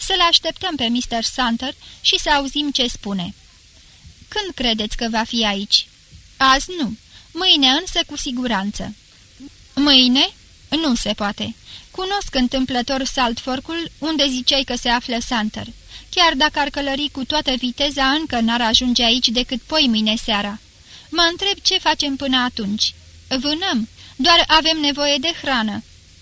să-l așteptăm pe Mr. Santer și să auzim ce spune." Când credeți că va fi aici?" Azi nu. Mâine însă cu siguranță." Mâine? Nu se poate. Cunosc întâmplător Saltforkul, unde ziceai că se află Santer. Chiar dacă ar călări cu toată viteza, încă n-ar ajunge aici decât poimâine seara. Mă întreb ce facem până atunci. Vânăm, doar avem nevoie de hrană."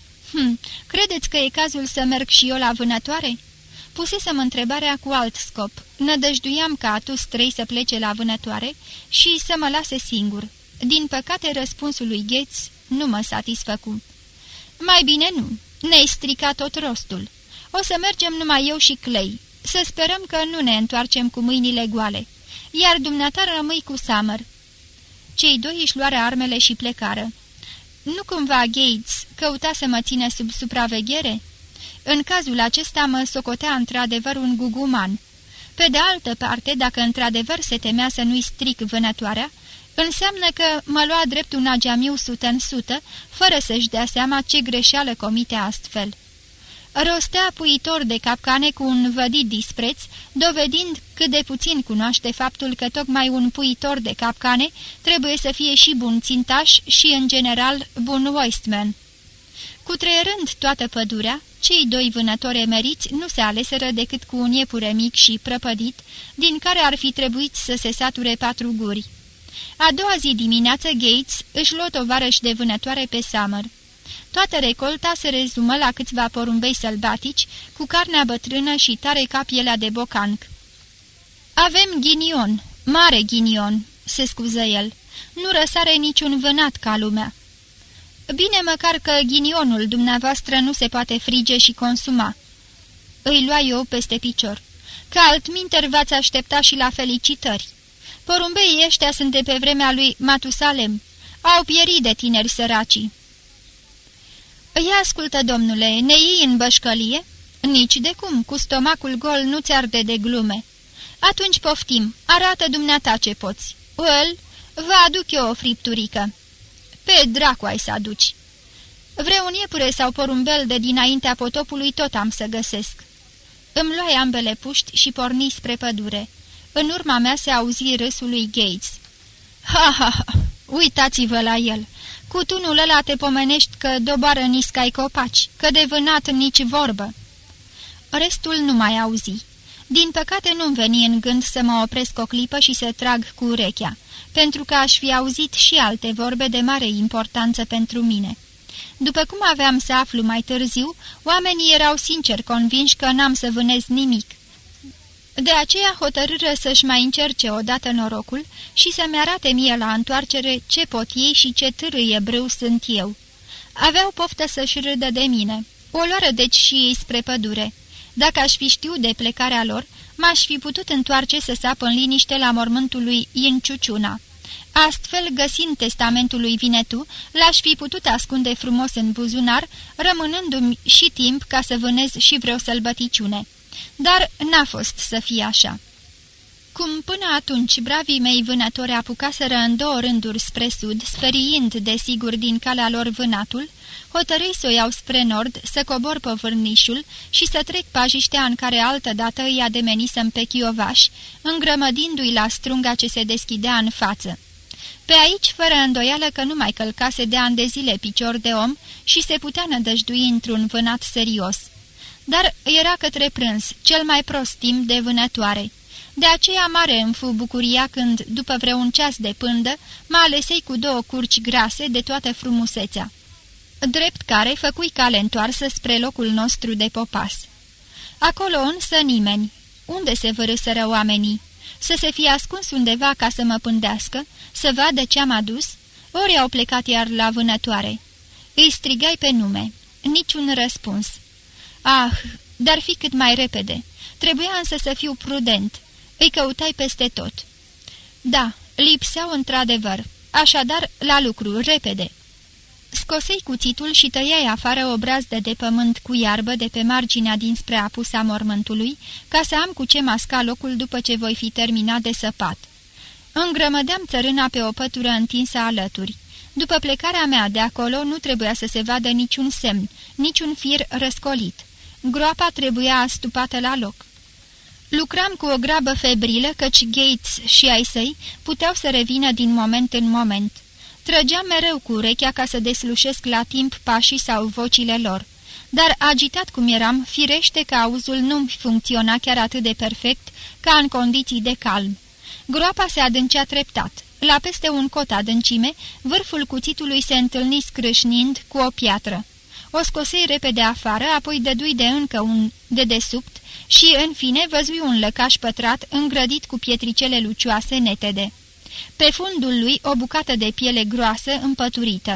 Credeți că e cazul să merg și eu la vânătoare?" Pusesem întrebarea cu alt scop. Nădăjduiam ca Atus 3 să plece la vânătoare și să mă lase singur. Din păcate, răspunsul lui Gates nu mă satisfăcu. Mai bine nu. Ne-ai stricat tot rostul. O să mergem numai eu și Clay. Să sperăm că nu ne întoarcem cu mâinile goale. Iar dumneata rămâi cu Summer." Cei doi își luară armele și plecară. Nu cumva Gates căuta să mă țină sub supraveghere? În cazul acesta mă socotea într-adevăr un guguman. Pe de altă parte, dacă într-adevăr se temea să nu-i stric vânătoarea, înseamnă că mă lua drept un ageamiu 100%, fără să-și dea seama ce greșeală comite astfel. Rostea puitor de capcane cu un vădit dispreț, dovedind cât de puțin cunoaște faptul că tocmai un puitor de capcane trebuie să fie și bun țintaș și, în general, bun wasteman. Cutreierând toată pădurea, cei doi vânători emeriți nu se aleseră decât cu un iepure mic și prăpădit, din care ar fi trebuit să se sature 4 guri. A doua zi dimineață, Gates își luă tovarăși de vânătoare pe Summer. Toată recolta se rezumă la câțiva porumbei sălbatici, cu carnea bătrână și tare ca pielea de bocanc. Avem ghinion, mare ghinion," se scuză el. Nu răsare niciun vânat ca lumea." Bine măcar că ghinionul dumneavoastră nu se poate frige și consuma." Îi lua eu peste picior. Că altminteri v-ați aștepta și la felicitări. Porumbeii ăștia sunt de pe vremea lui Matusalem. Au pierit de tineri săracii." Ia ascultă, domnule, ne iei în bășcălie?" Nici de cum, cu stomacul gol nu ți arde de glume." Atunci poftim, arată dumneata ce poți." Well, vă aduc eu o fripturică." Pe dracu ai să aduci." Vreun iepure sau porumbel de dinaintea potopului tot am să găsesc." Îmi luai ambele puști și porni spre pădure. În urma mea se auzi râsul lui Gates. Ha, ha, ha, uitați-vă la el. Cu tunul ăla te pomenești că doboară niscai copaci, că de vânat nici vorbă." Restul nu mai auzi. Din păcate nu-mi veni în gând să mă opresc o clipă și să trag cu urechea, pentru că aș fi auzit și alte vorbe de mare importanță pentru mine. După cum aveam să aflu mai târziu, oamenii erau sincer convinși că n-am să vânez nimic. De aceea hotărâră să-și mai încerce odată norocul și să-mi arate mie la întoarcere ce pot ei și ce târâie brâu sunt eu. Aveau poftă să-și râdă de mine. O luară deci și ei spre pădure. Dacă aș fi știut de plecarea lor, m-aș fi putut întoarce să sap în liniște la mormântul lui Inciuciuna. Astfel, găsind testamentul lui Vinetu, l-aș fi putut ascunde frumos în buzunar, rămânându-mi și timp ca să vânez și vreo sălbăticiune. Dar n-a fost să fie așa. Cum până atunci bravii mei vânători apucaseră în 2 rânduri spre sud, speriind desigur din calea lor vânatul, hotărâi să o iau spre nord, să cobor povârnișul și să trec pajiștea în care altădată îi ademenisem pe chiovași, îngrămădindu-i la strunga ce se deschidea în față. Pe aici, fără îndoială că nu mai călcase de ani de zile picior de om și se putea nădăjdui într-un vânat serios. Dar era către prânz, cel mai prost timp de vânătoare. De aceea mare îmi fu bucuria când, după vreun ceas de pândă, mă alesei cu 2 curci grase de toată frumusețea. Drept care făcui cale întoarsă spre locul nostru de popas. Acolo însă nimeni. Unde se vărâsără oamenii? Să se fie ascuns undeva ca să mă pândească, să vadă ce-am adus? Ori au plecat iar la vânătoare. Îi strigai pe nume. Niciun răspuns. Ah, dar fi cât mai repede. Trebuia însă să fiu prudent. Îi căutai peste tot. Da, lipseau într-adevăr. Așadar, la lucru, repede. Scosei cuțitul și tăiai afară o brazdă de pământ cu iarbă de pe marginea dinspre apusa mormântului, ca să am cu ce masca locul după ce voi fi terminat de săpat. Îngrămădeam țărâna pe o pătură întinsă alături. După plecarea mea de acolo nu trebuia să se vadă niciun semn, niciun fir răscolit. Groapa trebuia astupată la loc. Lucram cu o grabă febrilă, căci Gates și ai săi puteau să revină din moment în moment. Trăgeam mereu cu urechea ca să deslușesc la timp pașii sau vocile lor. Dar agitat cum eram, firește că auzul nu-mi funcționa chiar atât de perfect ca în condiții de calm. Groapa se adâncea treptat. La peste un cot adâncime, vârful cuțitului se întâlni scrâșnind cu o piatră. O scosei repede afară, apoi dădui de încă un dedesubt și, în fine, văzui un lăcaș pătrat îngrădit cu pietricele lucioase netede. Pe fundul lui o bucată de piele groasă împăturită.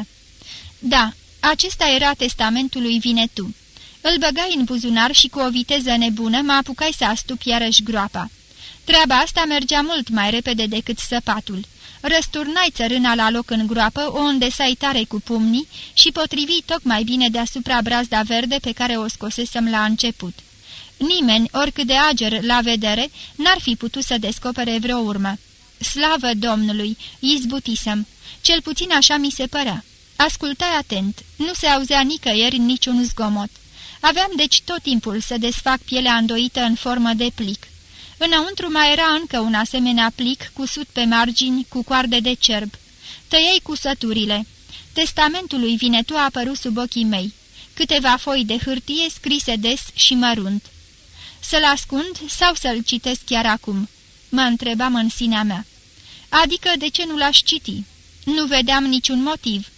Da, acesta era testamentul lui Vinetu. Îl băgai în buzunar și cu o viteză nebună mă apucai să astup iarăși groapa. Treaba asta mergea mult mai repede decât săpatul. Răsturnai țărâna la loc în groapă, o îndesai tare cu pumnii și potrivi tocmai bine deasupra brazda verde pe care o scosesem la început. Nimeni, oricât de ager la vedere, n-ar fi putut să descopere vreo urmă. Slavă Domnului, izbutisem. Cel puțin așa mi se părea. Ascultai atent, nu se auzea nicăieri niciun zgomot. Aveam deci tot timpul să desfac pielea îndoită în formă de plic. Înăuntru mai era încă un asemenea plic cusut pe margini cu coarde de cerb. Tăiei cusăturile. Testamentul lui Vinetu a apărut sub ochii mei. Câteva foi de hârtie scrise des și mărunt. Să-l ascund sau să-l citesc chiar acum? Mă întrebam în sinea mea. Adică de ce nu l-aș citi? Nu vedeam niciun motiv.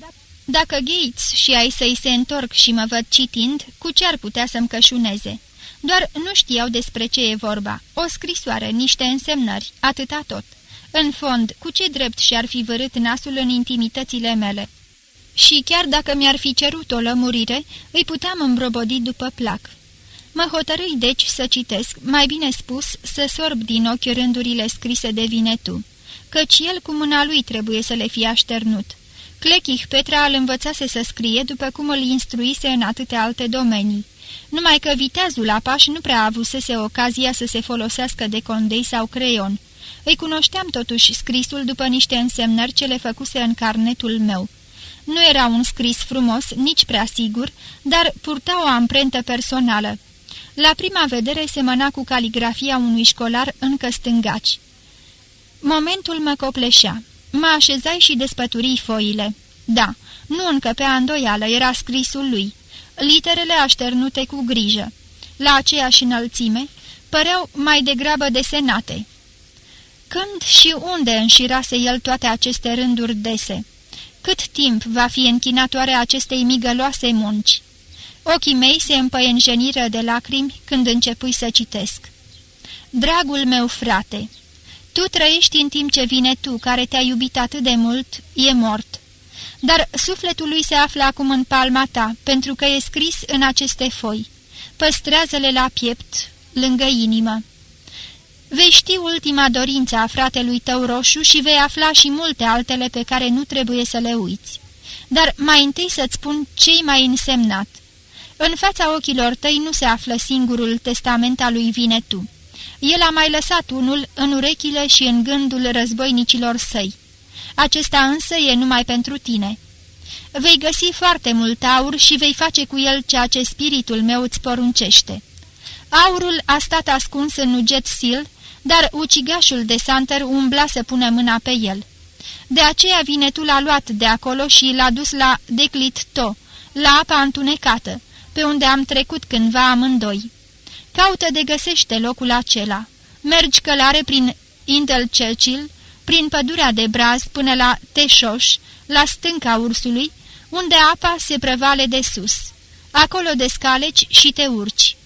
Dacă Gates și ai săi se întorc și mă văd citind, cu ce ar putea să-mi cășuneze? Doar nu știau despre ce e vorba. O scrisoare, niște însemnări, atâta tot. În fond, cu ce drept și-ar fi vărât nasul în intimitățile mele? Și chiar dacă mi-ar fi cerut o lămurire, îi puteam îmbrobodi după plac. Mă hotărâi deci să citesc, mai bine spus, să sorb din ochi rândurile scrise de Vinetu, căci el cu mâna lui trebuie să le fie așternut. Clechich Petra îl învățase să scrie după cum îl instruise în atâtea alte domenii. Numai că viteazul Apaș nu prea avusese ocazia să se folosească de condei sau creion. Îi cunoșteam totuși scrisul după niște însemnări ce le făcuse în carnetul meu. Nu era un scris frumos, nici prea sigur, dar purta o amprentă personală. La prima vedere semăna cu caligrafia unui școlar încă stângaci. Momentul mă copleșea. Mă așezai și despăturii foile. Da, nu încăpea îndoială, era scrisul lui. Literele așternute cu grijă. La aceeași înălțime, păreau mai degrabă desenate. Când și unde înșirase el toate aceste rânduri dese? Cât timp va fi închinatoare acestei migăloase munci? Ochii mei se împăienjeniră de lacrimi când începui să citesc. Dragul meu frate, tu trăiești în timp ce Vinetu, care te-a iubit atât de mult, e mort. Dar sufletul lui se află acum în palma ta, pentru că e scris în aceste foi. Păstrează-le la piept, lângă inimă. Vei ști ultima dorință a fratelui tău roșu și vei afla și multe altele pe care nu trebuie să le uiți. Dar mai întâi să-ți spun ce-i mai însemnat. În fața ochilor tăi nu se află singurul testament al lui Vinetu. El a mai lăsat unul în urechile și în gândul războinicilor săi. Acesta însă e numai pentru tine. Vei găsi foarte mult aur și vei face cu el ceea ce spiritul meu îți poruncește. Aurul a stat ascuns în Nugget Sil, dar ucigașul de Santer umbla să pună mâna pe el. De aceea Vinetu l-a luat de acolo și l-a dus la Declit To, la apa întunecată, pe unde am trecut cândva amândoi. Caută de găsește locul acela. Mergi călare prin Indelchurchill, prin pădurea de braz până la Teșoș, la stânca ursului, unde apa se prăvale de sus. Acolo descaleci și te urci.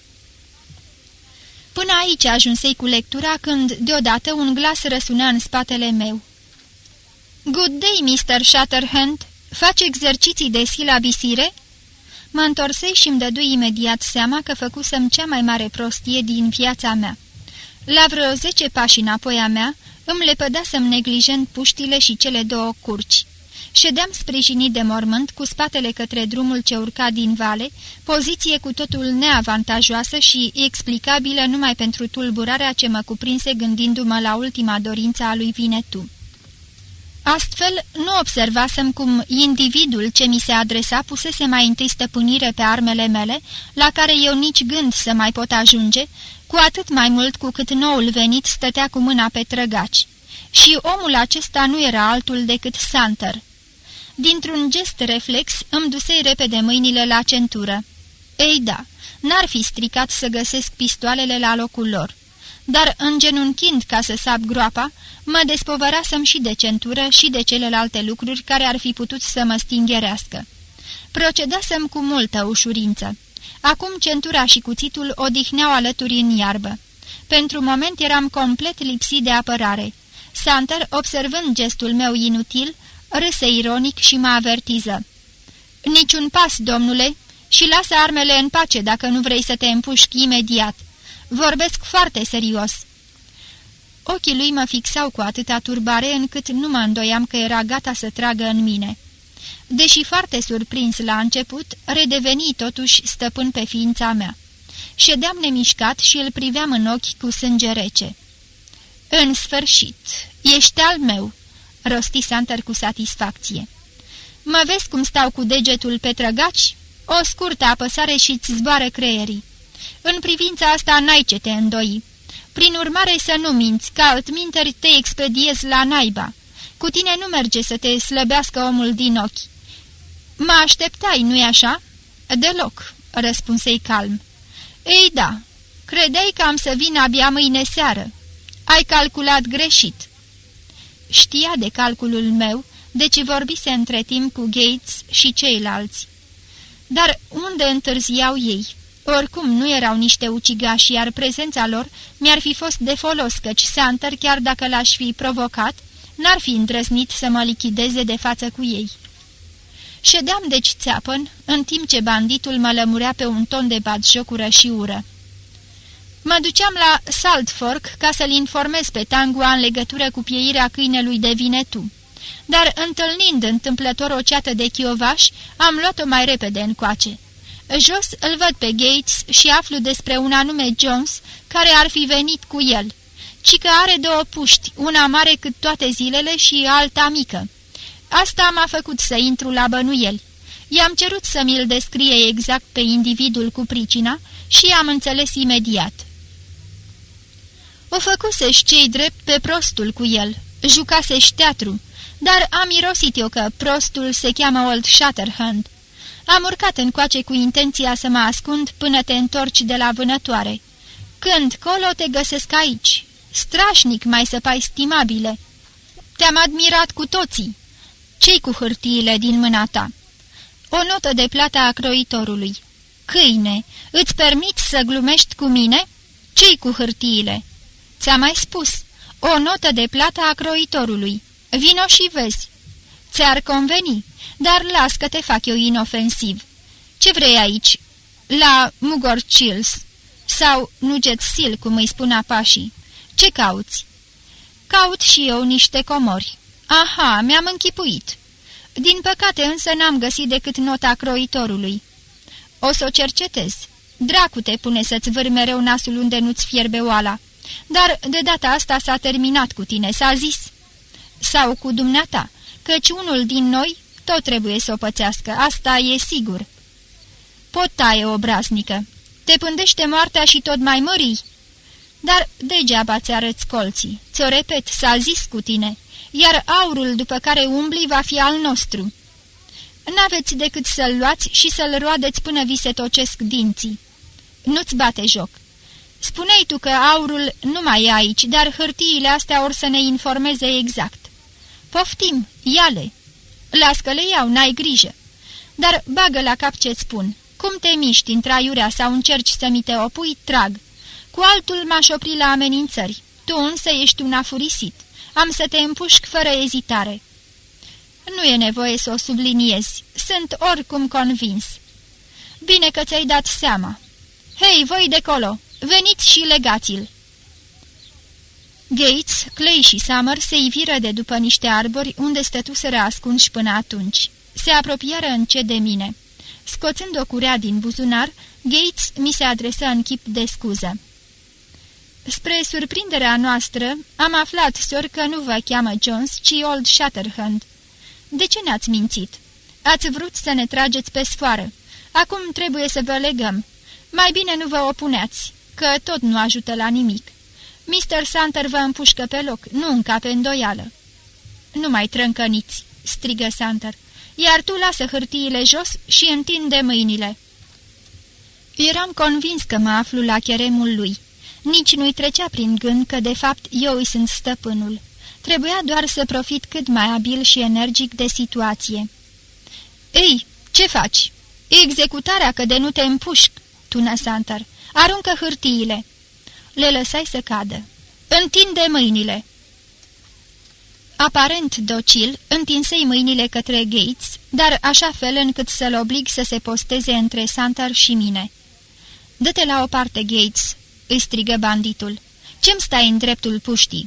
Până aici ajunsei cu lectura când, deodată, un glas răsună în spatele meu. Good day, Mr. Shatterhand! Faci exerciții de silabisire?" Mă întorsei și îmi dădui imediat seama că făcusem cea mai mare prostie din viața mea. La vreo 10 pași înapoi a mea, îmi lepădasem neglijent puștile și cele 2 curci. Ședeam sprijinit de mormânt, cu spatele către drumul ce urca din vale, poziție cu totul neavantajoasă și explicabilă numai pentru tulburarea ce mă cuprinse gândindu-mă la ultima dorință a lui Vinetu. Astfel, nu observasem cum individul ce mi se adresa pusese mai întâi stăpânire pe armele mele, la care eu nici gând să mai pot ajunge, cu atât mai mult cu cât noul venit stătea cu mâna pe trăgaci. Și omul acesta nu era altul decât Santer. Dintr-un gest reflex îmi dusei repede mâinile la centură. Ei da, n-ar fi stricat să găsesc pistoalele la locul lor. Dar, îngenunchind ca să sap groapa, mă despovărasem și de centură și de celelalte lucruri care ar fi putut să mă stingherească. Procedasem cu multă ușurință. Acum centura și cuțitul odihneau alături în iarbă. Pentru moment eram complet lipsit de apărare. Santer, observând gestul meu inutil, râse ironic și mă avertiză. Niciun pas, domnule, și lasă armele în pace dacă nu vrei să te împușchi imediat. Vorbesc foarte serios." Ochii lui mă fixau cu atâta turbare încât nu mă îndoiam că era gata să tragă în mine. Deși foarte surprins la început, redeveni totuși stăpân pe ființa mea. Ședeam nemișcat și îl priveam în ochi cu sânge rece. În sfârșit, ești al meu," rosti Santer cu satisfacție. Mă vezi cum stau cu degetul pe trăgaci? O scurtă apăsare și-ți zboară creierii. În privința asta n-ai ce te îndoi. Prin urmare să nu minți, că altminteri te expediezi la naiba. Cu tine nu merge să te slăbească omul din ochi." Mă așteptai, nu-i așa?" Deloc," răspunsei calm. Ei da, credeai că am să vin abia mâine seară. Ai calculat greșit." Știa de calculul meu, deci vorbise între timp cu Gates și ceilalți. Dar unde întârziau ei? Oricum nu erau niște ucigași, iar prezența lor mi-ar fi fost de folos, căci Santer, chiar dacă l-aș fi provocat, n-ar fi îndrăznit să mă lichideze de față cu ei. Ședeam deci țeapăn, în timp ce banditul mă lămurea pe un ton de batjocură și ură. Mă duceam la Salt Fork ca să-l informez pe Tangua în legătură cu pieirea câinelui de Vinetu. Dar, întâlnind întâmplător o ceată de chiovași, am luat-o mai repede încoace. Jos îl văd pe Gates și aflu despre un anume Jones care ar fi venit cu el, ci că are două puști, una mare cât toate zilele și alta mică. Asta m-a făcut să intru la bănuieli. I-am cerut să mi-l descrie exact pe individul cu pricina și am înțeles imediat. O făcuse-și cei drept pe prostul cu el, jucase-și teatru, dar am mirosit eu că prostul se cheamă Old Shatterhand. Am urcat încoace cu intenția să mă ascund până te întorci de la vânătoare. Când colo te găsesc aici, strașnic mai săpai stimabile. Te-am admirat cu toții. Ce-i cu hârtiile din mâna ta? O notă de plată a croitorului. Câine, îți permiți să glumești cu mine? Ce-i cu hârtiile? Ți-am mai spus. O notă de plată a croitorului. Vino și vezi. Ți-ar conveni, dar las că te fac eu inofensiv. Ce vrei aici? La Mugorchills sau Nugetsil, cum îi spun apașii. Ce cauți? Caut și eu niște comori. Aha, mi-am închipuit. Din păcate însă n-am găsit decât nota croitorului. O să o cercetez. Dracu te pune să-ți vâri mereu nasul unde nu-ți fierbe oala. Dar de data asta s-a terminat cu tine, s-a zis. Sau cu dumneata, căci unul din noi tot trebuie să o pățească, asta e sigur. Potaie obraznică, te pândește moartea și tot mai mării. Dar degeaba ți-arăți colții, ți-o repet, s-a zis cu tine, iar aurul după care umbli va fi al nostru. N-aveți decât să-l luați și să-l roadeți până vi se tocesc dinții. Nu-ți bate joc. Spuneai tu că aurul nu mai e aici, dar hârtiile astea or să ne informeze exact. Poftim, ia-le. Las că le iau, n-ai grijă. Dar bagă la cap ce-ți spun. Cum te miști întraiurea sau încerci să mi te opui, trag. Cu altul m-aș opri la amenințări. Tu însă ești un afurisit. Am să te împușc fără ezitare. Nu e nevoie să o subliniezi. Sunt oricum convins. Bine că ți-ai dat seama. Hei, voi de colo, veniți și legați-l. Gates, Clay și Summer se iviră de după niște arbori unde stătuseră ascunși până atunci. Se apropiară încet de mine. Scoțând o curea din buzunar, Gates mi se adresă în chip de scuză. Spre surprinderea noastră, am aflat, sor, că nu vă cheamă Jones, ci Old Shatterhand. De ce ne-ați mințit? Ați vrut să ne trageți pe sfoară. Acum trebuie să vă legăm. Mai bine nu vă opuneați, că tot nu ajută la nimic. Mr. Santer vă împușcă pe loc, nu încape îndoială." "Nu mai trâncăniți," strigă Santer, "iar tu lasă hârtiile jos și întinde mâinile." Eram convins că mă aflu la cheremul lui. Nici nu-i trecea prin gând că, de fapt, eu îi sunt stăpânul. Trebuia doar să profit cât mai abil și energic de situație. "Ei, ce faci? Executarea, că de nu te împușc," tună Santer. "Aruncă hârtiile." Le lăsai să cadă. "Întinde mâinile." Aparent docil, întinsei mâinile către Gates, dar așa fel încât să-l oblig să se posteze între Santer și mine. "Dă-te la o parte, Gates," îi strigă banditul. "Ce-mi stai în dreptul puștii?"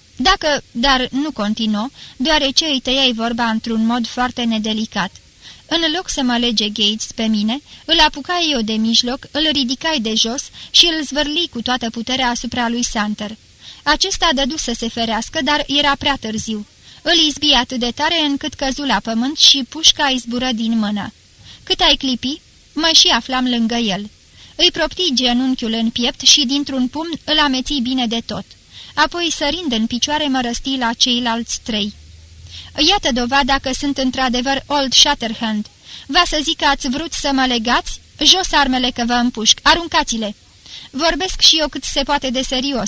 Dar nu continuă, deoarece îi tăiai vorba într-un mod foarte nedelicat. În loc să mă lege Gates pe mine, îl apucai eu de mijloc, îl ridicai de jos și îl zvârli cu toată puterea asupra lui Santer. Acesta dădu să se ferească, dar era prea târziu. Îl izbi atât de tare încât căzu la pământ și pușca izbură din mână. Cât ai clipi, mă și aflam lângă el. Îi propti genunchiul în piept și dintr-un pumn îl ameții bine de tot. Apoi, sărind în picioare, mă răsti la ceilalți 3. "Iată dovada că sunt într-adevăr Old Shatterhand. Va să zic că ați vrut să mă legați? Jos armele că vă împușc, aruncați-le! Vorbesc și eu cât se poate de serios."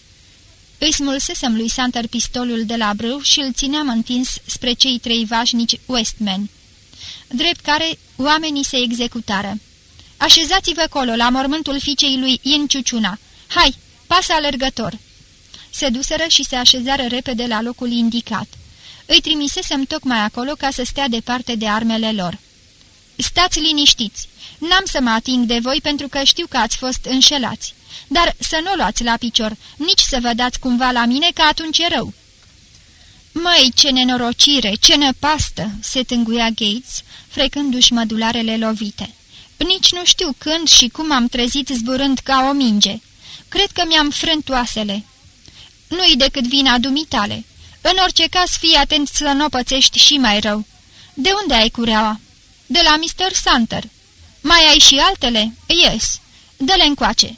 Îi smulsesem lui Santer pistolul de la brâu și îl țineam întins spre cei 3 vașnici Westmen, drept care oamenii se executară. "Așezați-vă colo, la mormântul fiicei lui Ian Ciuciuna. Hai, pasă alergător!" Se duseră și se așezară repede la locul indicat. Îi trimisesem tocmai acolo ca să stea departe de armele lor. "Stați liniștiți! N-am să mă ating de voi pentru că știu că ați fost înșelați. Dar să nu o luați la picior, nici să vă dați cumva la mine, că atunci e rău." "Măi, ce nenorocire, ce năpastă!" se tânguia Gates, frecându-și mădularele lovite. "Nici nu știu când și cum am trezit zburând ca o minge. Cred că mi-am frânt oasele." "Nu-i decât vina dumitale. În orice caz, fii atent să nu o pățești și mai rău. De unde ai cureaua?" "De la Mr. Santer." "Mai ai și altele?" "Yes." "Dă-le încoace."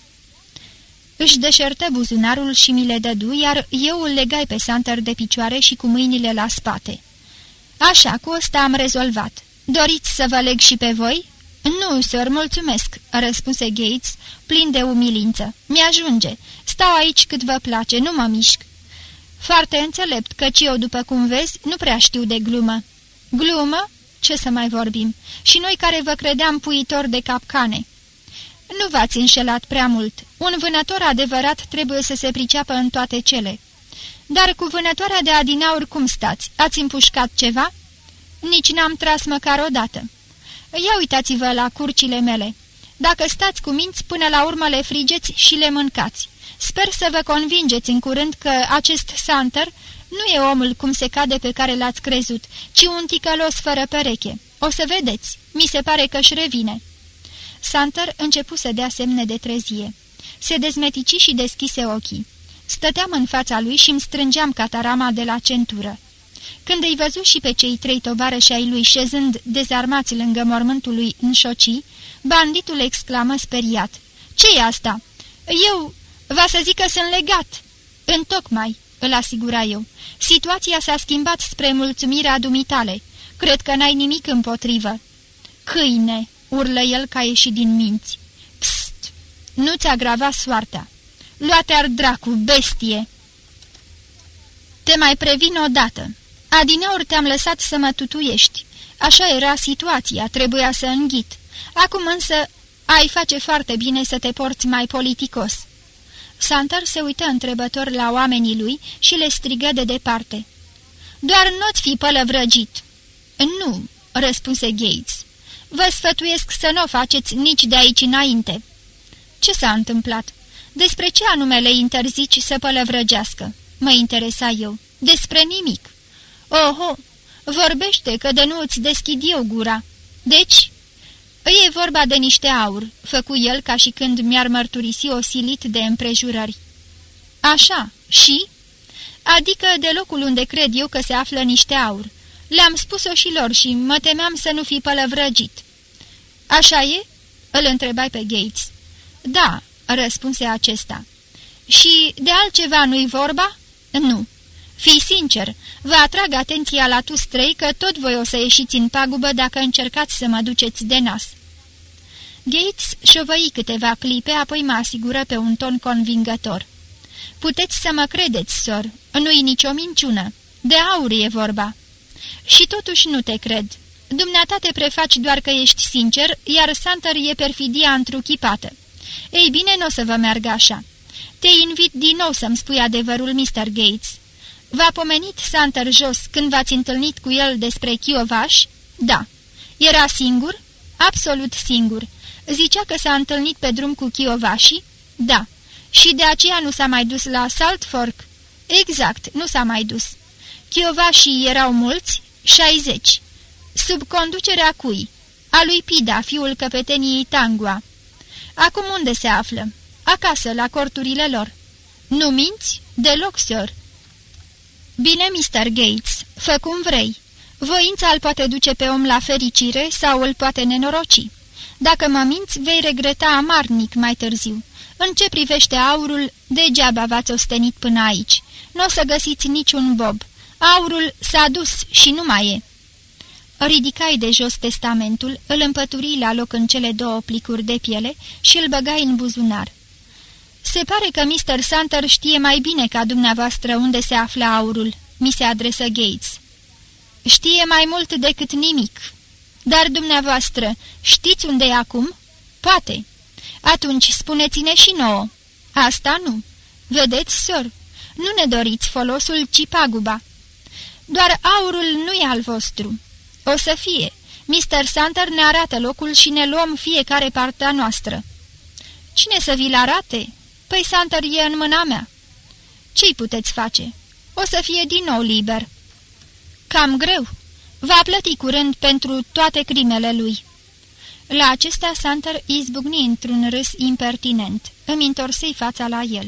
Își deșertă buzunarul și mi le dădu, iar eu îl legai pe Santer de picioare și cu mâinile la spate. "Așa, cu ăsta am rezolvat. Doriți să vă leg și pe voi?" "Nu, sir, mulțumesc," răspunse Gates, plin de umilință. "Mi-ajunge. Stau aici cât vă place, nu mă mișc." "Foarte înțelept, căci eu, după cum vezi, nu prea știu de glumă." "Glumă? Ce să mai vorbim? Și noi care vă credeam puitori de capcane." "Nu v-ați înșelat prea mult. Un vânător adevărat trebuie să se priceapă în toate cele." "Dar cu vânătoarea de adinauri cum stați? Ați împușcat ceva?" "Nici n-am tras măcar odată." "Ia uitați-vă la curcile mele. Dacă stați cu minți, până la urmă le frigeți și le mâncați. Sper să vă convingeți în curând că acest Santer nu e omul cum se cade pe care l-ați crezut, ci un ticălos fără pereche. O să vedeți, mi se pare că își revine." Santer începu să dea semne de trezie. Se dezmetici și deschise ochii. Stăteam în fața lui și îmi strângeam catarama de la centură. Când îi văzu și pe cei 3 tovarăși ai lui șezând dezarmați lângă mormântul lui Înșocii, banditul exclamă speriat: "Ce-i asta?" "Eu... va să zic că sunt legat." "Întocmai," îl asigura eu. "Situația s-a schimbat spre mulțumirea dumitale. Cred că n-ai nimic împotrivă." "Câine!" urlă el ca ieșit din minți. "Pst! Nu-ți agrava soarta. Lua-te-ar dracu, bestie!" "Te mai previn odată. Adineori te-am lăsat să mă tutuiești. Așa era situația, trebuia să înghit. Acum însă ai face foarte bine să te porți mai politicos." Santer se uită întrebător la oamenii lui și le strigă de departe: "Doar nu-ți fi pălăvrăgit." "Nu," răspunse Gates. "Vă sfătuiesc să nu o faceți nici de aici înainte." "Ce s-a întâmplat? Despre ce anume le interzici să pălăvrăgească?" mă interesa eu. "Despre nimic." "Oho, vorbește, că de nu îți deschid eu gura." "Deci?" "E vorba de niște aur," făcu el ca și când mi-ar mărturisi osilit de împrejurări. Așa, și? Adică de locul unde cred eu că se află niște aur. Le-am spus-o și lor și mă temeam să nu fi pălăvrăgit." Așa e?" îl întrebai pe Gates. Da," răspunse acesta. Și de altceva nu-i vorba?" Nu. Fii sincer, vă atrag atenția la toți trei că tot voi o să ieșiți în pagubă dacă încercați să mă duceți de nas." Gates șovăi câteva clipe, apoi mă asigură pe un ton convingător. Puteți să mă credeți, sor, nu-i nicio minciună. De aur e vorba." Și totuși nu te cred. Dumneata te prefaci doar că ești sincer, iar Santer e perfidia întruchipată. Ei bine, n-o să vă meargă așa. Te invit din nou să-mi spui adevărul, Mr. Gates. V-a pomenit Santer jos când v-ați întâlnit cu el despre Chiovaș? Da. Era singur? Absolut singur. Zicea că s-a întâlnit pe drum cu Chiovașii? Da. Și de aceea nu s-a mai dus la Salt Fork? Exact, nu s-a mai dus. Chiovașii erau mulți? 60. Sub conducerea cui? A lui Pida, fiul căpeteniei Tangua. Acum unde se află? Acasă, la corturile lor. Nu minți? Deloc, sir. Bine, Mr. Gates, fă cum vrei. Voința îl poate duce pe om la fericire sau îl poate nenoroci. Dacă mă minți, vei regreta amarnic mai târziu. În ce privește aurul, degeaba v-ați ostenit până aici. Nu o să găsiți niciun bob. Aurul s-a dus și nu mai e." Ridicai de jos testamentul, îl împături la loc în cele două plicuri de piele și îl băgai în buzunar. Se pare că Mr. Santer știe mai bine ca dumneavoastră unde se află aurul," mi se adresă Gates. Știe mai mult decât nimic. Dar dumneavoastră știți unde e acum? Poate. Atunci spuneți-ne și nouă." Asta nu. Vedeți, sor, nu ne doriți folosul, ci paguba. Doar aurul nu e al vostru. O să fie. Mr. Santer ne arată locul și ne luăm fiecare partea noastră." Cine să vi-l arate? Păi Santer e în mâna mea." Ce-i puteți face? O să fie din nou liber." Cam greu. Va plăti curând pentru toate crimele lui." La acestea Santer izbucni într-un râs impertinent. Îmi întorsei fața la el.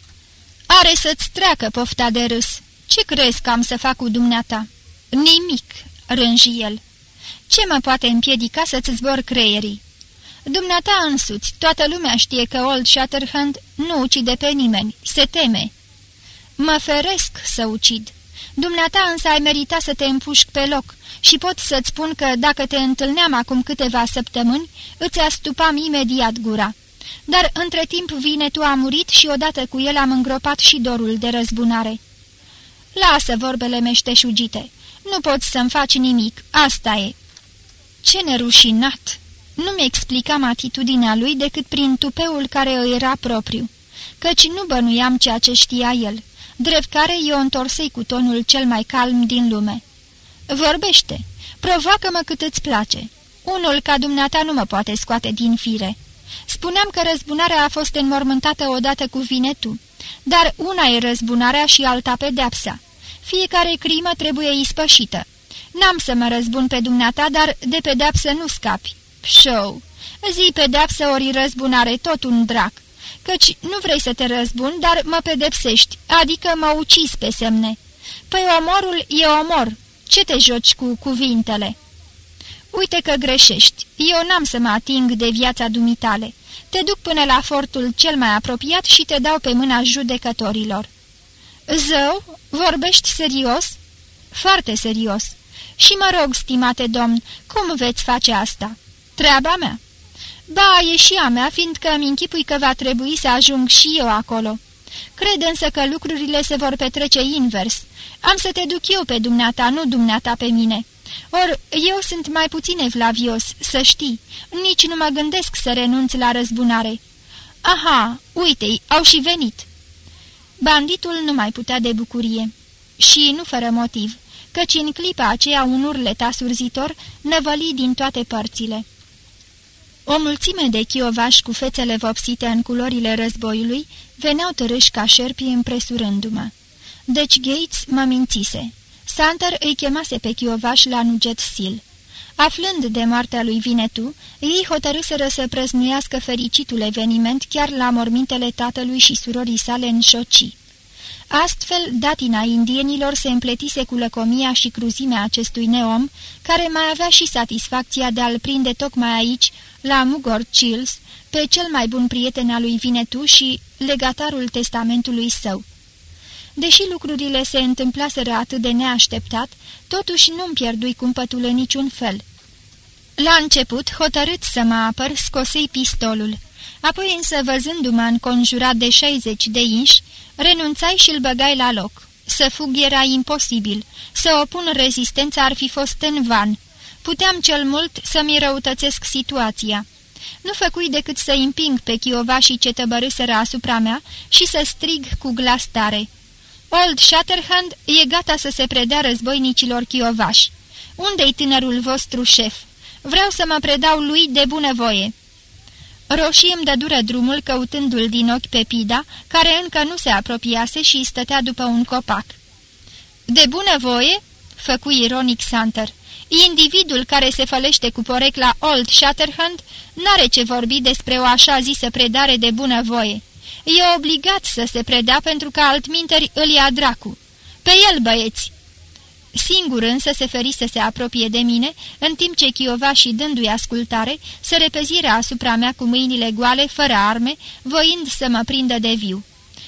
Are să-ți treacă pofta de râs. Ce crezi că am să fac cu dumneata?" Nimic," rânji el. Ce mă poate împiedica să-ți zbor creierii? Dumneata însuți, toată lumea știe că Old Shatterhand nu ucide pe nimeni, se teme." Mă feresc să ucid. Dumneata însă ai meritat să te împușc pe loc și pot să-ți spun că dacă te întâlneam acum câteva săptămâni, îți astupam imediat gura. Dar între timp Vinetu a murit și odată cu el am îngropat și dorul de răzbunare." Lasă vorbele meșteșugite. Nu poți să-mi faci nimic, asta e." Ce nerușinat! Nu-mi explicam atitudinea lui decât prin tupeul care îi era propriu, căci nu bănuiam ceea ce știa el, drept care eu întorsei cu tonul cel mai calm din lume. Vorbește, provoacă-mă cât îți place. Unul ca dumneata nu mă poate scoate din fire. Spuneam că răzbunarea a fost înmormântată odată cu Vinetu, dar una e răzbunarea și alta pedeapsa. Fiecare crimă trebuie ispășită. N-am să mă răzbun pe dumneata, dar de pedeapsă nu scapi. Pșou! Zi pedeapsă ori răzbunare, tot un drac. Căci nu vrei să te răzbun, dar mă pedepsești, adică mă ucizi pe semne. Păi omorul e omor. Ce te joci cu cuvintele? Uite că greșești. Eu n-am să mă ating de viața dumitale. Te duc până la fortul cel mai apropiat și te dau pe mâna judecătorilor." Zău, vorbești serios?" Foarte serios. Și mă rog, stimate domn, cum veți face asta?" Treaba mea." Ba, e și a mea, fiindcă îmi închipui că va trebui să ajung și eu acolo. Cred însă că lucrurile se vor petrece invers. Am să te duc eu pe dumneata, nu dumneata pe mine. Or, eu sunt mai puțin evlavios, să știi. Nici nu mă gândesc să renunț la răzbunare." Aha, uite-i, au și venit." Banditul nu mai putea de bucurie. Și nu fără motiv, căci în clipa aceea un urlet asurzitor năvăli din toate părțile. O mulțime de chiovași cu fețele vopsite în culorile războiului veneau târâși ca șerpi împresurându-mă. Deci Gates mă mințise. Santer îi chemase pe chiovași la Nuget Sil. Aflând de moartea lui Vinetu, ei hotărâseră să prăznuiască fericitul eveniment chiar la mormintele tatălui și surorii sale în Șoci. Astfel, datina indienilor se împletise cu lăcomia și cruzimea acestui neom, care mai avea și satisfacția de a-l prinde tocmai aici, la Mugwort Chills, pe cel mai bun prieten al lui Winnetou și legatarul testamentului său. Deși lucrurile se întâmplaseră atât de neașteptat, totuși nu-mi pierdui cumpătul în niciun fel. La început, hotărât să mă apăr, scosei pistolul. Apoi însă, văzându-mă înconjurat de 60 de inși, renunțai și îl băgai la loc. Să fug era imposibil, să opun rezistența ar fi fost în van. Puteam cel mult să-mi răutățesc situația. Nu făcui decât să împing pe chiovașii ce tăbărâseră asupra mea și să strig cu glas tare: Old Shatterhand e gata să se predea războinicilor chiovași. Unde-i tânărul vostru șef? Vreau să mă predau lui de bunăvoie." Roșii îmi dădură drumul căutându-l din ochi pe Pida, care încă nu se apropiase și stătea după un copac. De bunăvoie?" făcu ironic Santer. Individul care se fălește cu porecla Old Shatterhand n-are ce vorbi despre o așa zisă predare de bunăvoie. E obligat să se predea pentru că altminteri îl ia dracu. Pe el, băieți!" Singur însă se feri să se apropie de mine, în timp ce chiovașii, dându-i ascultare, se repeziră asupra mea cu mâinile goale, fără arme, voind să mă prindă de viu.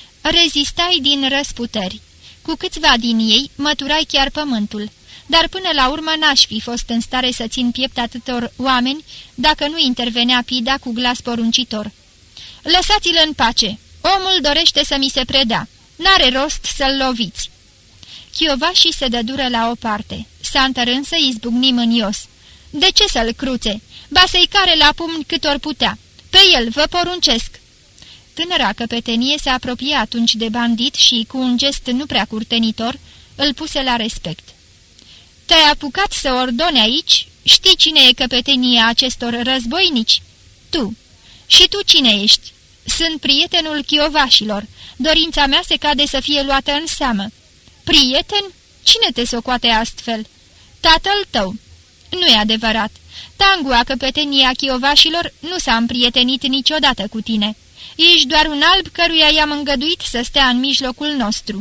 Rezistai din răsputeri. Cu câțiva din ei măturai chiar pământul, dar până la urmă n-aș fi fost în stare să țin piept atâtor oameni dacă nu intervenea Pida cu glas poruncitor. Lăsați-l în pace! Omul dorește să mi se predea. N-are rost să-l loviți." Chiovașii se dădură la o parte. Santer însă izbucni mânios. De ce să-l cruțe? Ba să-i care la pumni cât or putea. Pe el vă poruncesc." Tânăra căpetenie se apropie atunci de bandit și, cu un gest nu prea curtenitor, îl puse la respect. Te-ai apucat să ordone aici? Știi cine e căpetenia acestor războinici? Tu. Și tu cine ești? Sunt prietenul chiovașilor. Dorința mea se cade să fie luată în seamă. Prieten? Cine te socoate astfel? Tatăl tău. Nu e adevărat. Tangua, căpetenia chiovașilor, nu s-a împrietenit niciodată cu tine. Ești doar un alb căruia i-am îngăduit să stea în mijlocul nostru.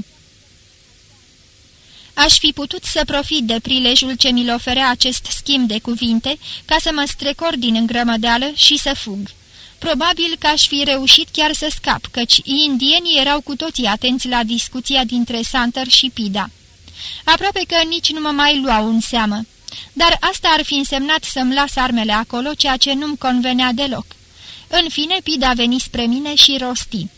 Aș fi putut să profit de prilejul ce mi-l oferea acest schimb de cuvinte ca să mă strecor din îngrămădeală și să fug. Probabil că aș fi reușit chiar să scap, căci indienii erau cu toții atenți la discuția dintre Santer și Pida. Aproape că nici nu mă mai luau în seamă, dar asta ar fi însemnat să-mi las armele acolo, ceea ce nu-mi convenea deloc. În fine, Pida veni spre mine și rosti.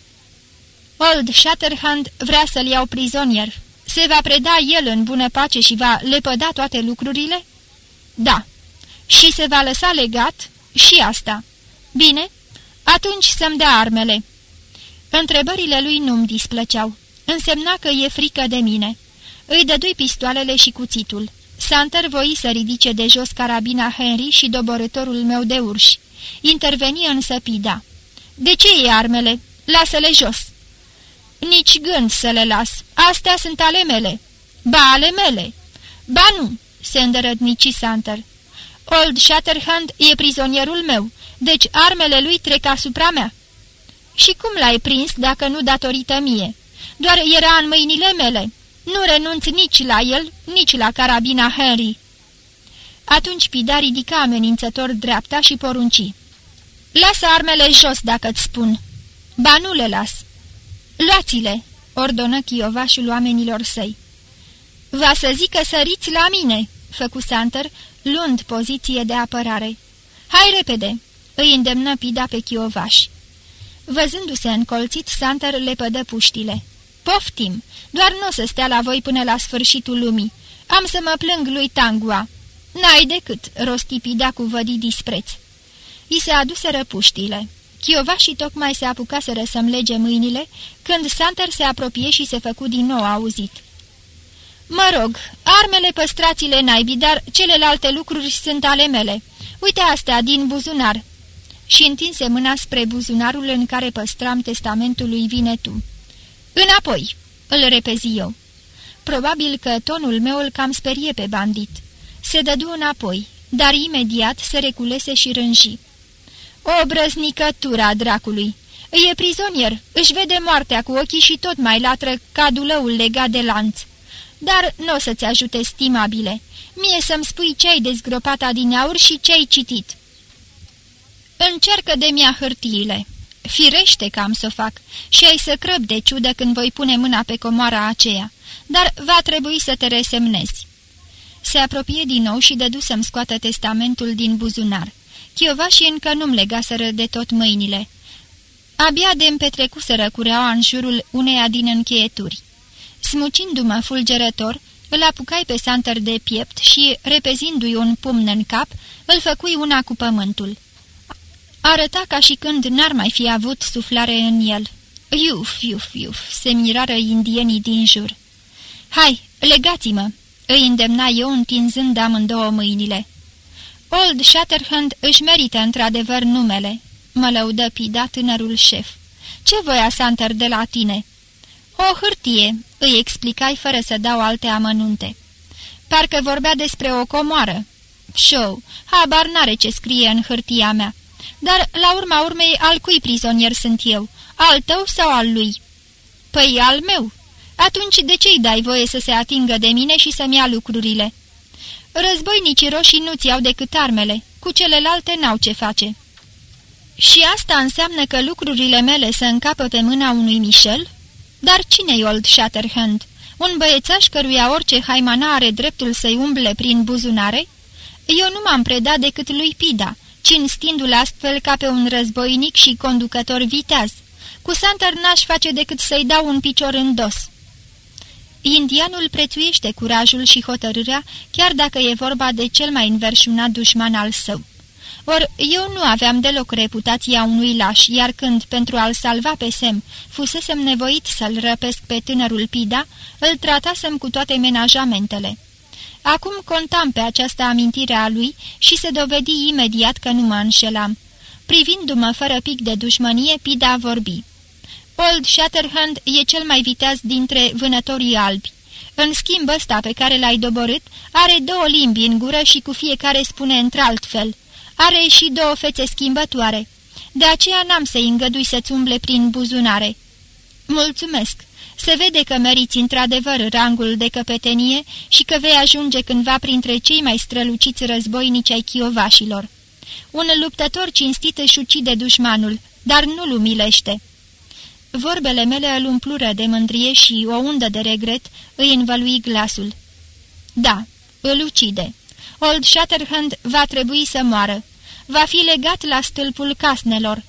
Old Shatterhand vrea să-l iau prizonier. Se va preda el în bună pace și va lepăda toate lucrurile? Da. Și se va lăsa legat? Și asta. Bine, atunci să-mi dea armele." Întrebările lui nu-mi displăceau. Însemna că e frică de mine. Îi dădui pistoalele și cuțitul. Santer voi să ridice de jos carabina Henry și doborâtorul meu de urși. Interveni însă Pida. De ce iei armele? Lasă-le jos." Nici gând să le las. Astea sunt ale mele." Ba, ale mele." Ba nu," se îndărădnici Santer. Old Shatterhand e prizonierul meu, deci armele lui trec asupra mea." Și cum l-ai prins dacă nu datorită mie? Doar era în mâinile mele. Nu renunț nici la el, nici la carabina Henry." Atunci Pida ridica amenințător dreapta și porunci. Lasă armele jos dacă-ți spun." Ba nu le las." Luați-le," ordonă chiovașul oamenilor săi. Va să zică săriți la mine," făcu Santer, luând poziție de apărare. Hai repede," îi îndemnă Pida pe chiovaș. Văzându-se încolțit, Santer le pădă puștile. Poftim, doar nu o să stea la voi până la sfârșitul lumii. Am să mă plâng lui Tangua." N-ai decât," rosti Pida cu vădii dispreț. I se aduseră puștile. Chiovașii tocmai se apucaseră să-mi lege mâinile, când Santer se apropie și se făcu din nou auzit. Mă rog, armele păstrați-le naibii, dar celelalte lucruri sunt ale mele. Uite astea din buzunar." Și întinse mâna spre buzunarul în care păstram testamentul lui Winnetou. Înapoi," îl repezi eu. Probabil că tonul meu îl cam sperie pe bandit. Se dădu înapoi, dar imediat se reculese și rânji. O brăznicătură a dracului! E prizonier, își vede moartea cu ochii și tot mai latră ca dulăul legat de lanț. Dar nu o să-ți ajute, stimabile. Mie să-mi spui ce-ai dezgropat adineaur și ce-ai citit." Încearcă de-mi-a hârtiile." Firește că am să o fac și ai să crăp de ciudă când voi pune mâna pe comoara aceea, dar va trebui să te resemnezi." Se apropie din nou și dădu să-mi scoată testamentul din buzunar. Chiovașii încă nu-mi legaseră de tot mâinile. Abia de-mi petrecuseră cureaua în jurul uneia din încheieturi. Smucindu-mă fulgerător, îl apucai pe Santer de piept și, repezindu-i un pumn în cap, îl făcui una cu pământul. Arăta ca și când n-ar mai fi avut suflare în el. Iuf, iuf, iuf, se mirară indienii din jur. Hai, legați-mă!" îi îndemna eu întinzând amândouă mâinile. Old Shatterhand își merită într-adevăr numele," mă lăudă Pida, tânărul șef. Ce voia Santer de la tine?" O hârtie," îi explicai fără să dau alte amănunte. Parcă vorbea despre o comoară. Show, habar n-are ce scrie în hârtia mea. Dar, la urma urmei, al cui prizonier sunt eu? Al tău sau al lui?" Păi, al meu. Atunci de ce-i dai voie să se atingă de mine și să-mi ia lucrurile?" Războinicii roșii nu-ți iau decât armele, cu celelalte n-au ce face." Și asta înseamnă că lucrurile mele se încapă pe mâna unui Michel? Dar cine-i Old Shatterhand? Un băiețaș căruia orice haimana are dreptul să-i umble prin buzunare? Eu nu m-am predat decât lui Pida, cinstindu-l astfel ca pe un războinic și conducător viteaz. Cu Santer n-aș face decât să-i dau un picior în dos." Indianul prețuiește curajul și hotărârea, chiar dacă e vorba de cel mai înverșunat dușman al său. Or, eu nu aveam deloc reputația unui laș, iar când, pentru a-l salva pe Sem, fusesem nevoit să-l răpesc pe tânărul Pida, îl tratasem cu toate menajamentele. Acum contam pe această amintire a lui și se dovedi imediat că nu mă înșelam. Privindu-mă fără pic de dușmănie, Pida vorbi. Old Shatterhand e cel mai viteaz dintre vânătorii albi. În schimb ăsta pe care l-ai doborât, are 2 limbi în gură și cu fiecare spune într-altfel. Are și 2 fețe schimbătoare. De aceea n-am să-i îngădui să-ți umble prin buzunare." Mulțumesc. Se vede că meriți într-adevăr rangul de căpetenie și că vei ajunge cândva printre cei mai străluciți războinici ai chiovașilor. Un luptător cinstit își ucide dușmanul, dar nu-l umilește." Vorbele mele îl umplură de mândrie și o undă de regret îi învălui glasul. Da, îl ucide. Old Shatterhand va trebui să moară. Va fi legat la stâlpul casnelor.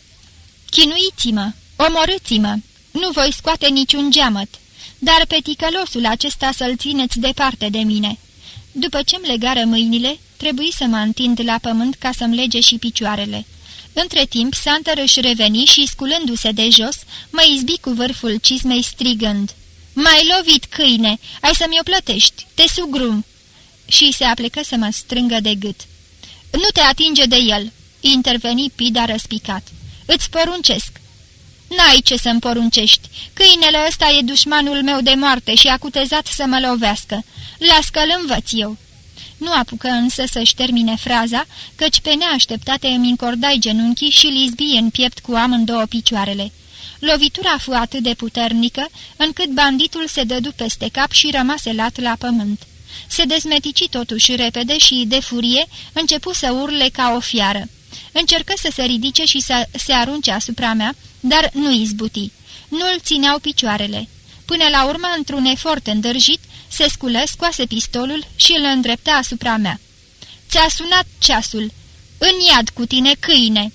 Chinuiți-mă, omorâți-mă, nu voi scoate niciun geamăt, dar pe ticălosul acesta să-l țineți departe de mine." După ce-mi legară mâinile, trebuie să mă întind la pământ ca să-mi lege și picioarele. Între timp, Santer își reveni și, sculându-se de jos, mă izbi cu vârful cizmei strigând. "M-ai lovit, câine! Ai să mi-o plătești! Te sugrum!" Și se aplecă să mă strângă de gât. "Nu te atinge de el!" interveni Pida răspicat. "Îți poruncesc!" "N-ai ce să-mi poruncești! Câinele ăsta e dușmanul meu de moarte și a cutezat să mă lovească. Las că-l învăț eu!" Nu apucă însă să-și termine fraza, căci pe neașteptate îmi încordai genunchii și l-izbi în piept cu amândouă picioarele. Lovitura fu atât de puternică, încât banditul se dădu peste cap și rămase lat la pământ. Se dezmetici totuși repede și, de furie, începu să urle ca o fiară. Încercă să se ridice și să se arunce asupra mea, dar nu izbuti. Nu-l țineau picioarele. Până la urmă, într-un efort îndârjit, se sculă, scoase pistolul și îl îndrepta asupra mea. "Ți-a sunat ceasul! În iad cu tine, câine!"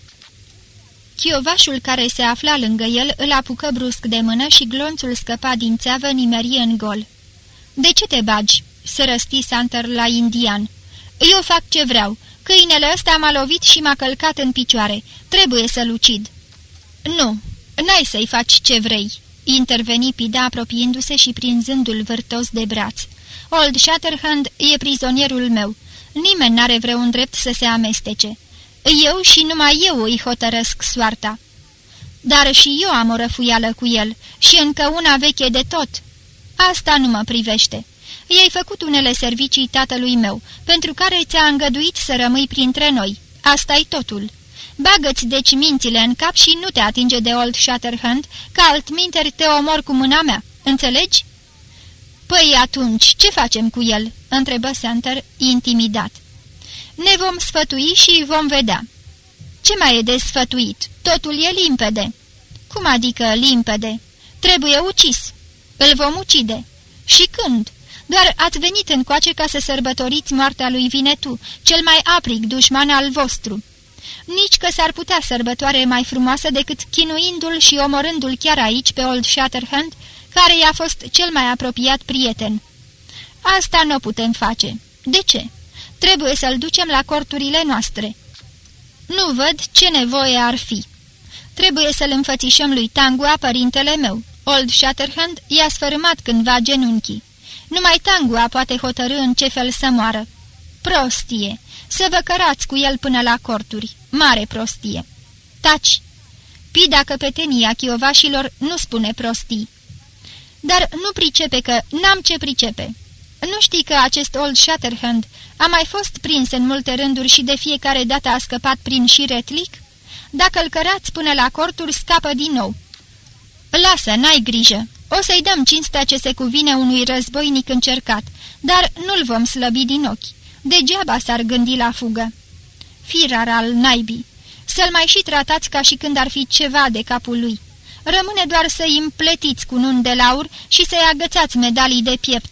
Chiovașul care se afla lângă el îl apucă brusc de mână și glonțul scăpa din țeavă, nimerie în gol. "De ce te bagi?" se răsti Santer la indian. "Eu fac ce vreau. Câinele ăsta m-a lovit și m-a călcat în picioare. Trebuie să-l ucid." "Nu, n-ai să-i faci ce vrei," interveni Pida apropiindu-se și prinzându-l vârtos de braț. "Old Shatterhand e prizonierul meu. Nimeni n-are vreun drept să se amestece. Eu și numai eu îi hotărăsc soarta." "Dar și eu am o răfuială cu el și încă una veche de tot." "Asta nu mă privește. I-ai făcut unele servicii tatălui meu, pentru care ți-a îngăduit să rămâi printre noi. Asta-i totul. Bagă-ți deci mințile în cap și nu te atinge de Old Shatterhand, că altminteri te omor cu mâna mea, înțelegi?" Păi atunci, ce facem cu el?" întrebă Santer, intimidat. Ne vom sfătui și vom vedea." Ce mai e de sfătuit? Totul e limpede." Cum adică limpede? Trebuie ucis." Îl vom ucide." Și când? Doar ați venit încoace ca să sărbătoriți moartea lui Vinetu, cel mai aprig dușman al vostru. Nici că s-ar putea sărbătoare mai frumoasă decât chinuindu-l și omorându-l chiar aici pe Old Shatterhand, care i-a fost cel mai apropiat prieten. Asta nu putem face. De ce? Trebuie să-l ducem la corturile noastre. Nu văd ce nevoie ar fi. Trebuie să-l înfățișăm lui Tangua, părintele meu. Old Shatterhand i-a sfărâmat cândva genunchii. Numai Tangua poate hotărâ în ce fel să moară. Prostie! Să vă cărați cu el până la corturi. Mare prostie! Taci! Pida căpetenia chiovașilor nu spune prostii. Dar nu pricepe că n-am ce pricepe. Nu știi că acest Old Shatterhand a mai fost prins în multe rânduri și de fiecare dată a scăpat prin șiretlic? Dacă-l cărați până la corturi, scapă din nou. Lasă, n-ai grijă. O să-i dăm cinstea ce se cuvine unui războinic încercat, dar nu-l vom slăbi din ochi. Degeaba s-ar gândi la fugă. Firar al naibii. Să-l mai și tratați ca și când ar fi ceva de capul lui. Rămâne doar să-i împletiți cu nun de laur și să-i agățați medalii de piept.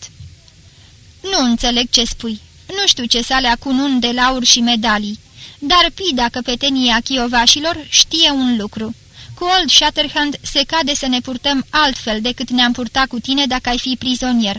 Nu înțeleg ce spui. Nu știu ce s-alea cu nun de laur și medalii. Dar Pida căpetenia chiovașilor știe un lucru. Cu Old Shatterhand se cade să ne purtăm altfel decât ne-am purtat cu tine dacă ai fi prizonier.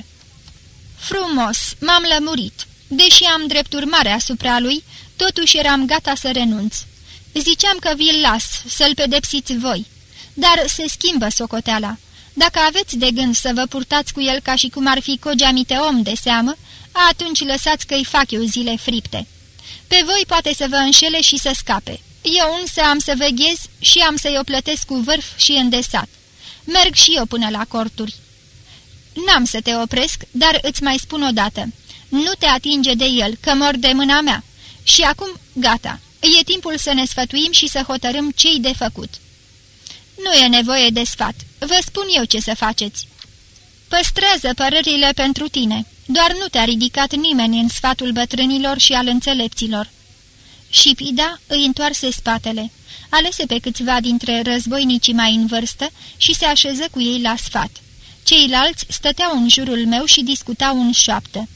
Frumos, m-am lămurit. Deși am drept urmare asupra lui, totuși eram gata să renunț. Ziceam că vi-l las, să-l pedepsiți voi. Dar se schimbă socoteala. Dacă aveți de gând să vă purtați cu el ca și cum ar fi cogeamite om de seamă, atunci lăsați că-i fac eu zile fripte. Pe voi poate să vă înșele și să scape. Eu însă am să veghez și am să-i o plătesc cu vârf și îndesat. Merg și eu până la corturi. N-am să te opresc, dar îți mai spun odată. Nu te atinge de el, că mor de mâna mea. Și acum, gata. E timpul să ne sfătuim și să hotărâm ce-i de făcut. Nu e nevoie de sfat. Vă spun eu ce să faceți. Păstrează părerile pentru tine. Doar nu te-a ridicat nimeni în sfatul bătrânilor și al înțelepților. Și Pida îi întoarse spatele. Alese pe câțiva dintre războinicii mai în vârstă și se așeză cu ei la sfat. Ceilalți stăteau în jurul meu și discutau în șoaptă.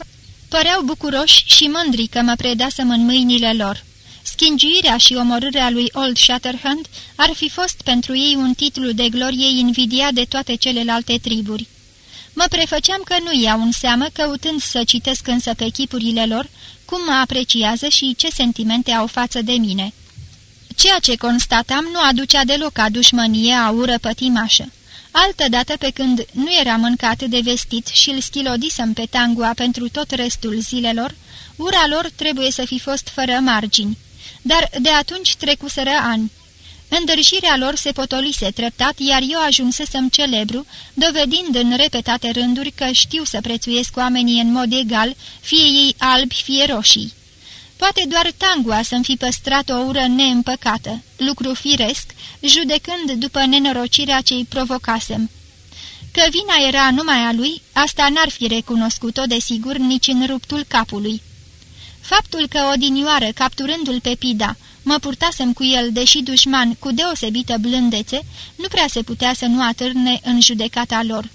Păreau bucuroși și mândri că mă predasem în mâinile lor. Schingiuirea și omorârea lui Old Shatterhand ar fi fost pentru ei un titlu de glorie invidiat de toate celelalte triburi. Mă prefăceam că nu iau în seamă, căutând să citesc însă pe chipurile lor cum mă apreciază și ce sentimente au față de mine. Ceea ce constatam nu aducea deloc a dușmănie, a ură pătimașă. Altădată, pe când nu eram încă atât de vestit și îl schilodisem pe Tangua pentru tot restul zilelor, ura lor trebuie să fi fost fără margini. Dar de atunci trecuseră ani. Îndârjirea lor se potolise treptat, iar eu ajunsesem celebru, dovedind în repetate rânduri că știu să prețuiesc oamenii în mod egal, fie ei albi, fie roșii. Poate doar Tangua să-mi fi păstrat o ură neîmpăcată, lucru firesc, judecând după nenorocirea ce-i provocasem. Că vina era numai a lui, asta n-ar fi recunoscut-o desigur nici în ruptul capului. Faptul că odinioară, capturându-l pe Pida, mă purtasem cu el, deși dușman, cu deosebită blândețe, nu prea se putea să nu atârne în judecata lor.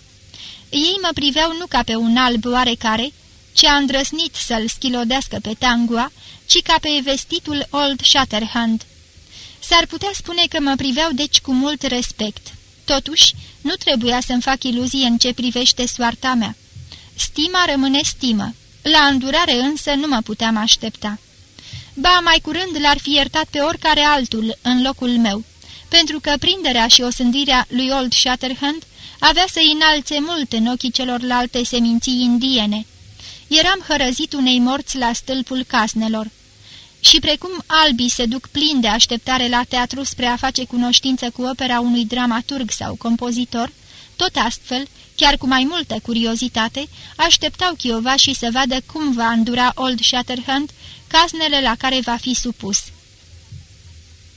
Ei mă priveau nu ca pe un alb oarecare, ce a îndrăsnit să-l schilodească pe Tangua, ci ca pe vestitul Old Shatterhand. S-ar putea spune că mă priveau deci cu mult respect. Totuși, nu trebuia să-mi fac iluzii în ce privește soarta mea. Stima rămâne stimă. La îndurare însă nu mă puteam aștepta. Ba, mai curând l-ar fi iertat pe oricare altul în locul meu, pentru că prinderea și osândirea lui Old Shatterhand avea să-i înalțe mult în ochii celorlalte seminții indiene. Eram hărăzit unei morți la stâlpul casnelor. Și precum albii se duc plini de așteptare la teatru spre a face cunoștință cu opera unui dramaturg sau compozitor, tot astfel, chiar cu mai multă curiozitate, așteptau chiovașii să vadă cum va îndura Old Shatterhand casnele la care va fi supus.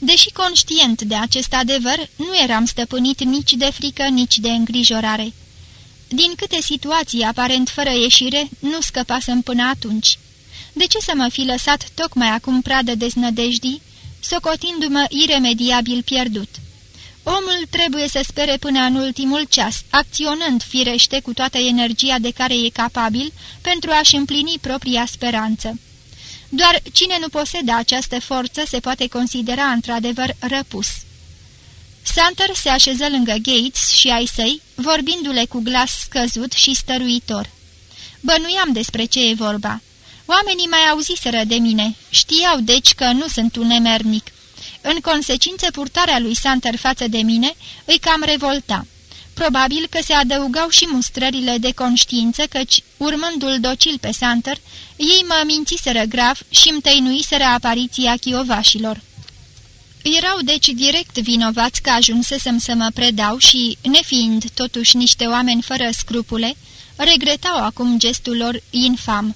Deși conștient de acest adevăr, nu eram stăpânit nici de frică, nici de îngrijorare. Din câte situații aparent fără ieșire, nu scăpasem până atunci. De ce să mă fi lăsat tocmai acum pradă deznădejdii, socotindu-mă iremediabil pierdut? Omul trebuie să spere până în ultimul ceas, acționând firește cu toată energia de care e capabil pentru a-și împlini propria speranță. Doar cine nu posedă această forță se poate considera într-adevăr răpus. Santer se așeză lângă Gates și ai săi, vorbindu-le cu glas scăzut și stăruitor. Bănuiam despre ce e vorba. Oamenii mai auziseră de mine, știau deci că nu sunt un nemernic. În consecință, purtarea lui Santer față de mine îi cam revolta. Probabil că se adăugau și mustrările de conștiință, căci, urmându-l docil pe Santer, ei mă mințiseră grav și îmi tăinuiseră apariția chiovașilor. Erau deci direct vinovați că ajunsesem să mă predau și, nefiind totuși niște oameni fără scrupule, regretau acum gestul lor infam.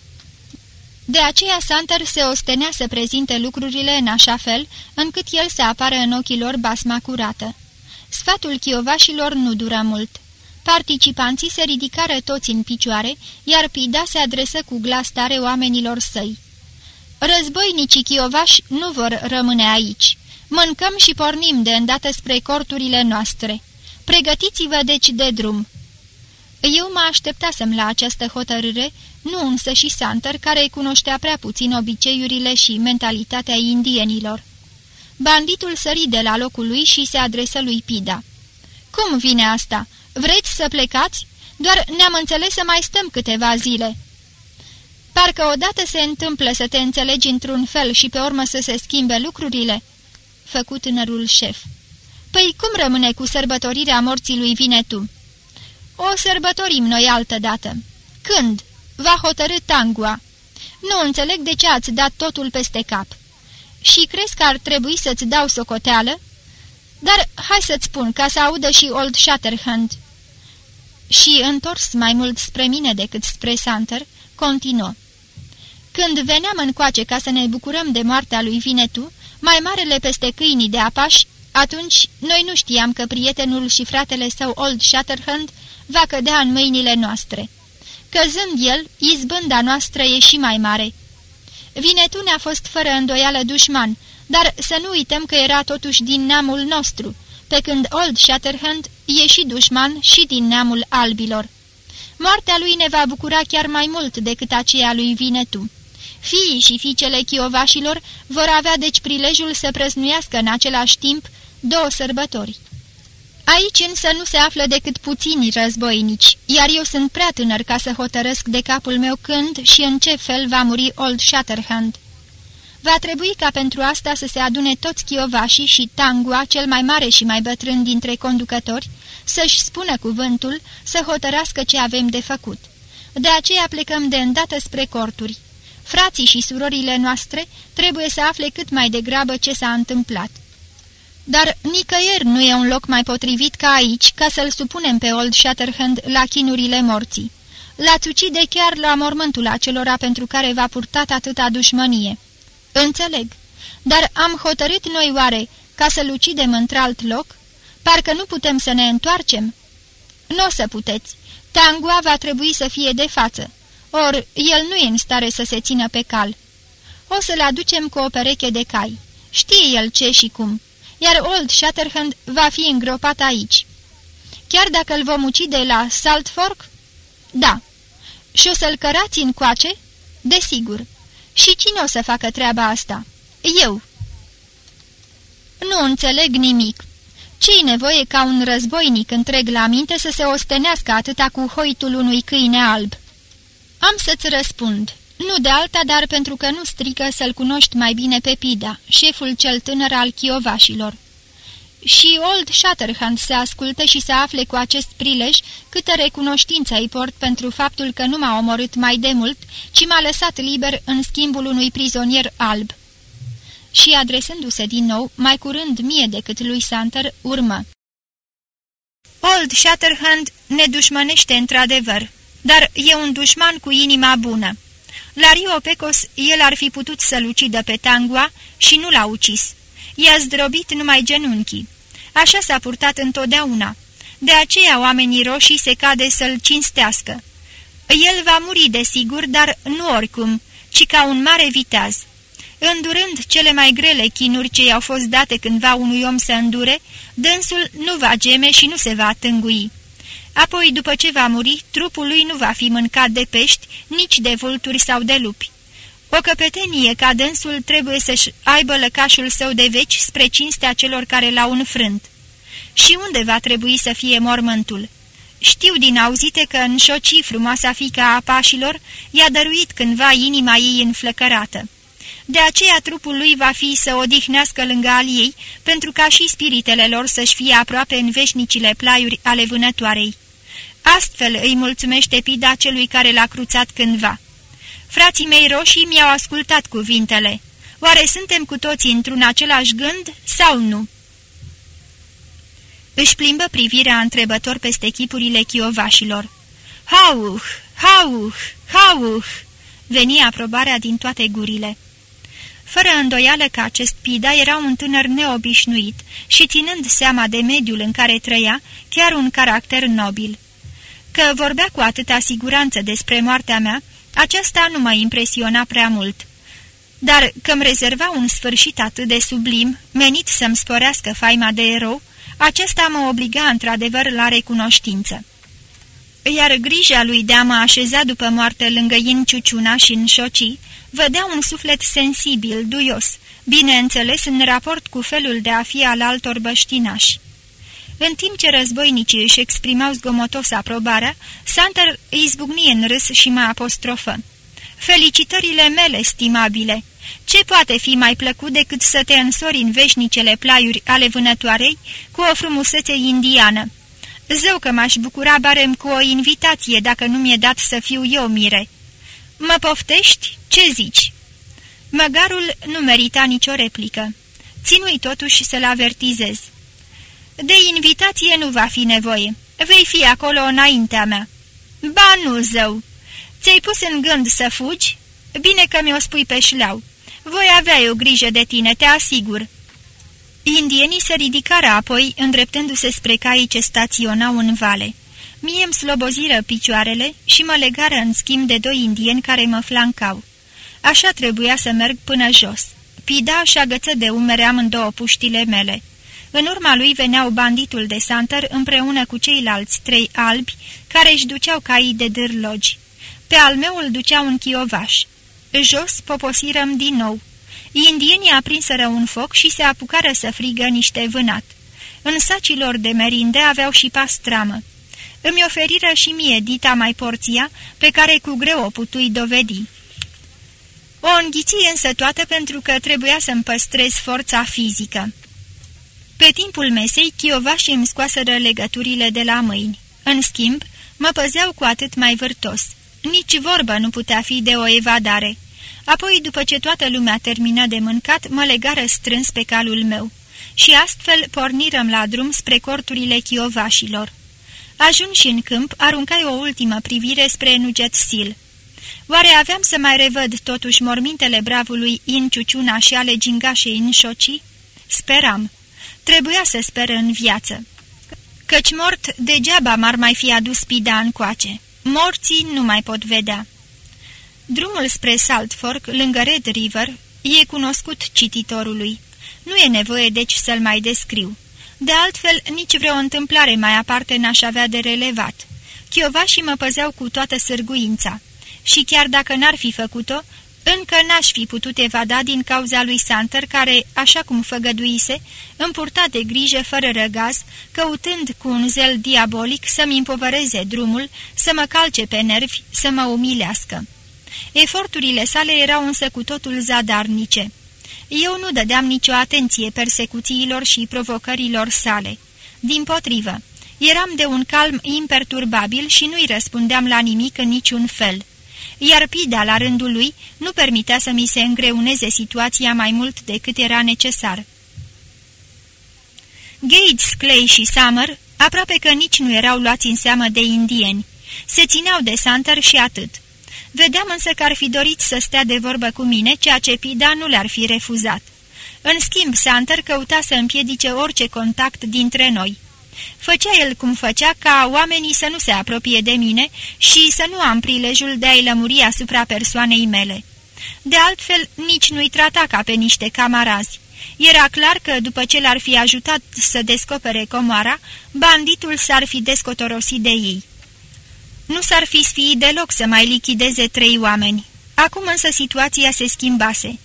De aceea Santer se ostenea să prezinte lucrurile în așa fel, încât el să apară în ochii lor basma curată. Sfatul chiovașilor nu dură mult. Participanții se ridicară toți în picioare, iar Pida se adresă cu glas tare oamenilor săi. Războinicii chiovași nu vor rămâne aici. Mâncăm și pornim de îndată spre corturile noastre. Pregătiți-vă deci de drum." Eu mă așteptasem la această hotărâre, nu însă și Santer, care cunoștea prea puțin obiceiurile și mentalitatea indienilor. Banditul sări de la locul lui și se adresă lui Pida. Cum vine asta? Vreți să plecați? Doar ne-am înțeles să mai stăm câteva zile." Parcă odată se întâmplă să te înțelegi într-un fel și pe urmă să se schimbe lucrurile?" făcu tânărul șef. Păi cum rămâne cu sărbătorirea morții lui Vinetu?" O sărbătorim noi altădată." Când?" Va hotărâ Tangua." Nu înțeleg de ce ați dat totul peste cap." Și crezi că ar trebui să-ți dau socoteală?" Dar hai să-ți spun, ca să audă și Old Shatterhand." Și, întors mai mult spre mine decât spre Santer, continuă. Când veneam încoace ca să ne bucurăm de moartea lui Vinetu, mai marele peste câinii de apași, atunci noi nu știam că prietenul și fratele său Old Shatterhand va cădea în mâinile noastre. Căzând el, izbânda noastră e și mai mare. Vinetu ne-a fost fără îndoială dușman, dar să nu uităm că era totuși din neamul nostru, pe când Old Shatterhand e și dușman și din neamul albilor. Moartea lui ne va bucura chiar mai mult decât aceea lui Vinetu. Fiii și fiicele chiovașilor vor avea deci prilejul să prăznuiască în același timp două sărbători. Aici însă nu se află decât puțini războinici, iar eu sunt prea tânăr ca să hotărăsc de capul meu când și în ce fel va muri Old Shatterhand. Va trebui ca pentru asta să se adune toți chiovașii și Tangua, cel mai mare și mai bătrân dintre conducători, să-și spună cuvântul, să hotărască ce avem de făcut. De aceea plecăm de îndată spre corturi. Frații și surorile noastre trebuie să afle cât mai degrabă ce s-a întâmplat. Dar nicăieri nu e un loc mai potrivit ca aici ca să-l supunem pe Old Shatterhand la chinurile morții. L-ați ucide chiar la mormântul acelora pentru care v-a purtat atâta dușmănie. Înțeleg, dar am hotărât noi oare ca să-l ucidem într-alt loc? Parcă nu putem să ne întoarcem? Nu o să puteți. Tangua va trebui să fie de față, or el nu e în stare să se țină pe cal. O să-l aducem cu o pereche de cai. Știe el ce și cum. Iar Old Shatterhand va fi îngropat aici. Chiar dacă îl vom ucide la Salt Fork? Da. Și o să-l cărați încoace? Desigur. Și cine o să facă treaba asta? Eu. Nu înțeleg nimic. Ce-i nevoie ca un războinic întreg la minte să se ostenească atâta cu hoitul unui câine alb? Am să-ți răspund. Nu de alta, dar pentru că nu strică să-l cunoști mai bine pe Pida, șeful cel tânăr al chiovașilor. Și Old Shatterhand se ascultă și se afle cu acest prilej câtă recunoștință îi port pentru faptul că nu m-a omorât mai demult, ci m-a lăsat liber în schimbul unui prizonier alb. Și adresându-se din nou, mai curând mie decât lui Santer, urmă. Old Shatterhand ne dușmănește într-adevăr, dar e un dușman cu inima bună. La Rio Pecos el ar fi putut să-l ucidă pe Tangua și nu l-a ucis. i-a zdrobit numai genunchii. Așa s-a purtat întotdeauna. De aceea oamenii roșii se cade să-l cinstească. El va muri desigur, dar nu oricum, ci ca un mare viteaz. Îndurând cele mai grele chinuri ce i-au fost date cândva unui om să îndure, dânsul nu va geme și nu se va tângui. Apoi, după ce va muri, trupul lui nu va fi mâncat de pești, nici de vulturi sau de lupi. O căpetenie ca dânsul trebuie să-și aibă lăcașul său de veci spre cinstea celor care l-au înfrânt. Și unde va trebui să fie mormântul? Știu din auzite că în Șocii, frumoasa fiica a pașilor, i-a dăruit cândva inima ei înflăcărată. De aceea trupul lui va fi să odihnească lângă al ei, pentru ca și spiritele lor să-și fie aproape în veșnicile plaiuri ale vânătoarei. Astfel îi mulțumește Pida celui care l-a cruțat cândva. Frații mei roșii mi-au ascultat cuvintele. Oare suntem cu toții într-un același gând sau nu? Își plimbă privirea întrebător peste chipurile chiovașilor. Hauh, hauh, hauh! Veni aprobarea din toate gurile. Fără îndoială că acest Pida era un tânăr neobișnuit și, ținând seama de mediul în care trăia, chiar un caracter nobil. Că vorbea cu atâta siguranță despre moartea mea, aceasta nu mă impresiona prea mult. Dar că-mi rezerva un sfârșit atât de sublim, menit să-mi sporească faima de erou, acesta mă obliga într-adevăr la recunoștință. Iar grija lui de a mă așeza după moarte lângă Yin Ciuciuna și în Șocii, vădea un suflet sensibil, duios, bineînțeles în raport cu felul de a fi al altor băștinași. În timp ce războinicii își exprimau zgomotos aprobarea, Santer îi izbucni în râs și mă apostrofă. Felicitările mele, stimabile! Ce poate fi mai plăcut decât să te însori în veșnicele plaiuri ale vânătoarei cu o frumusețe indiană? Zău că m-aș bucura barem cu o invitație dacă nu mi-e dat să fiu eu mire. Mă poftești? Ce zici?" Măgarul nu merita nicio replică. Ținui totuși să-l avertizez. De invitație nu va fi nevoie. Vei fi acolo înaintea mea." Ba nu, zău! Ți-ai pus în gând să fugi? Bine că mi-o spui pe șleau. Voi avea eu grijă de tine, te asigur." Indienii se ridicară apoi, îndreptându-se spre caii ce staționau în vale. Mie îmi sloboziră picioarele și mă legară în schimb de 2 indieni care mă flancau. Așa trebuia să merg până jos. Pida și agăță de umere amândouă puștile mele. În urma lui veneau banditul de Santer împreună cu ceilalți 3 albi care își duceau caii de dârlogi. Pe al meu îl duceau un chiovaș. Jos poposirăm din nou. Indienii aprinseră un foc și se apucară să frigă niște vânat. În sacii lor de merinde aveau și pastramă. Îmi oferiră și mie dita mai porția, pe care cu greu o putui dovedi. O înghiți însă toată pentru că trebuia să-mi păstrez forța fizică. Pe timpul mesei, chiovașii îmi scoaseră legăturile de la mâini. În schimb, mă păzeau cu atât mai vârtos. Nici vorbă nu putea fi de o evadare. Apoi, după ce toată lumea termină de mâncat, mă legară strâns pe calul meu. Și astfel pornirăm la drum spre corturile chiovașilor. Ajunși în câmp, aruncai o ultimă privire spre Nuget Sil. Oare aveam să mai revăd totuși mormintele bravului In Ciuciuna și ale gingașei în Șocii? Speram. Trebuia să sper în viață. Căci mort degeaba m-ar mai fi adus Pida încoace. Morții nu mai pot vedea. Drumul spre Salt Fork, lângă Red River, e cunoscut cititorului. Nu e nevoie deci să-l mai descriu. De altfel, nici vreo întâmplare mai aparte n-aș avea de relevat. Chiovașii mă păzeau cu toată sârguința. Și chiar dacă n-ar fi făcut-o, încă n-aș fi putut evada din cauza lui Santer, care, așa cum făgăduise, îmi purta de grijă fără răgaz, căutând cu un zel diabolic să-mi împovăreze drumul, să mă calce pe nervi, să mă umilească. Eforturile sale erau însă cu totul zadarnice. Eu nu dădeam nicio atenție persecuțiilor și provocărilor sale. Dimpotrivă, eram de un calm imperturbabil și nu-i răspundeam la nimic în niciun fel. Iar Pida, la rândul lui, nu permitea să mi se îngreuneze situația mai mult decât era necesar. Gates, Clay și Summer aproape că nici nu erau luați în seamă de indieni. Se țineau de Santer și atât. Vedeam însă că ar fi dorit să stea de vorbă cu mine, ceea ce Pida nu le-ar fi refuzat. În schimb, Santer căuta să împiedice orice contact dintre noi. Făcea el cum făcea ca oamenii să nu se apropie de mine și să nu am prilejul de a-i lămuri asupra persoanei mele. De altfel, nici nu-i trata ca pe niște camarazi. Era clar că, după ce l-ar fi ajutat să descopere comoara, banditul s-ar fi descotorosit de ei. Nu s-ar fi sfiit deloc să mai lichideze 3 oameni. Acum însă situația se schimbase.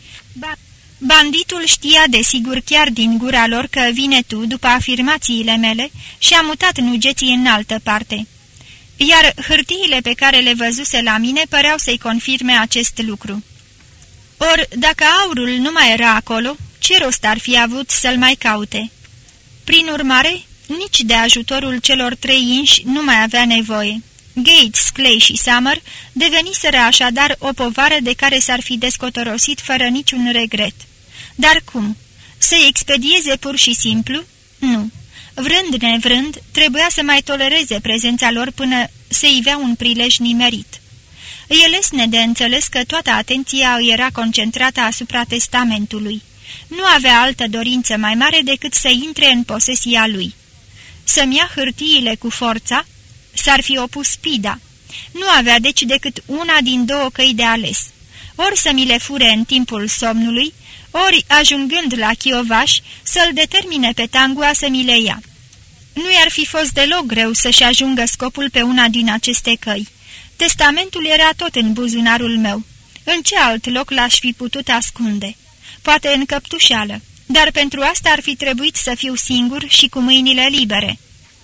Banditul știa desigur chiar din gura lor că vine tu, după afirmațiile mele, și a mutat nugeții în altă parte. Iar hârtiile pe care le văzuse la mine păreau să-i confirme acest lucru. Or, dacă aurul nu mai era acolo, ce rost ar fi avut să-l mai caute? Prin urmare, nici de ajutorul celor 3 inși nu mai avea nevoie. Gates, Clay și Summer deveniseră așadar o povară de care s-ar fi descotorosit fără niciun regret. Dar cum? Să-i expedieze pur și simplu? Nu. Vrând nevrând, trebuia să mai tolereze prezența lor până se ivea un prilej nimerit. E lesne de înțeles că toată atenția îi era concentrată asupra testamentului. Nu avea altă dorință mai mare decât să intre în posesia lui. Să-mi ia hârtiile cu forța? S-ar fi opus Pida. Nu avea deci decât una din 2 căi de ales. Ori să mi le fure în timpul somnului, ori, ajungând la Chiovaș, să-l determine pe Tangua să mi le ia. Nu i-ar fi fost deloc greu să-și ajungă scopul pe una din aceste căi. Testamentul era tot în buzunarul meu. În ce alt loc l-aș fi putut ascunde? Poate în căptușeală, dar pentru asta ar fi trebuit să fiu singur și cu mâinile libere.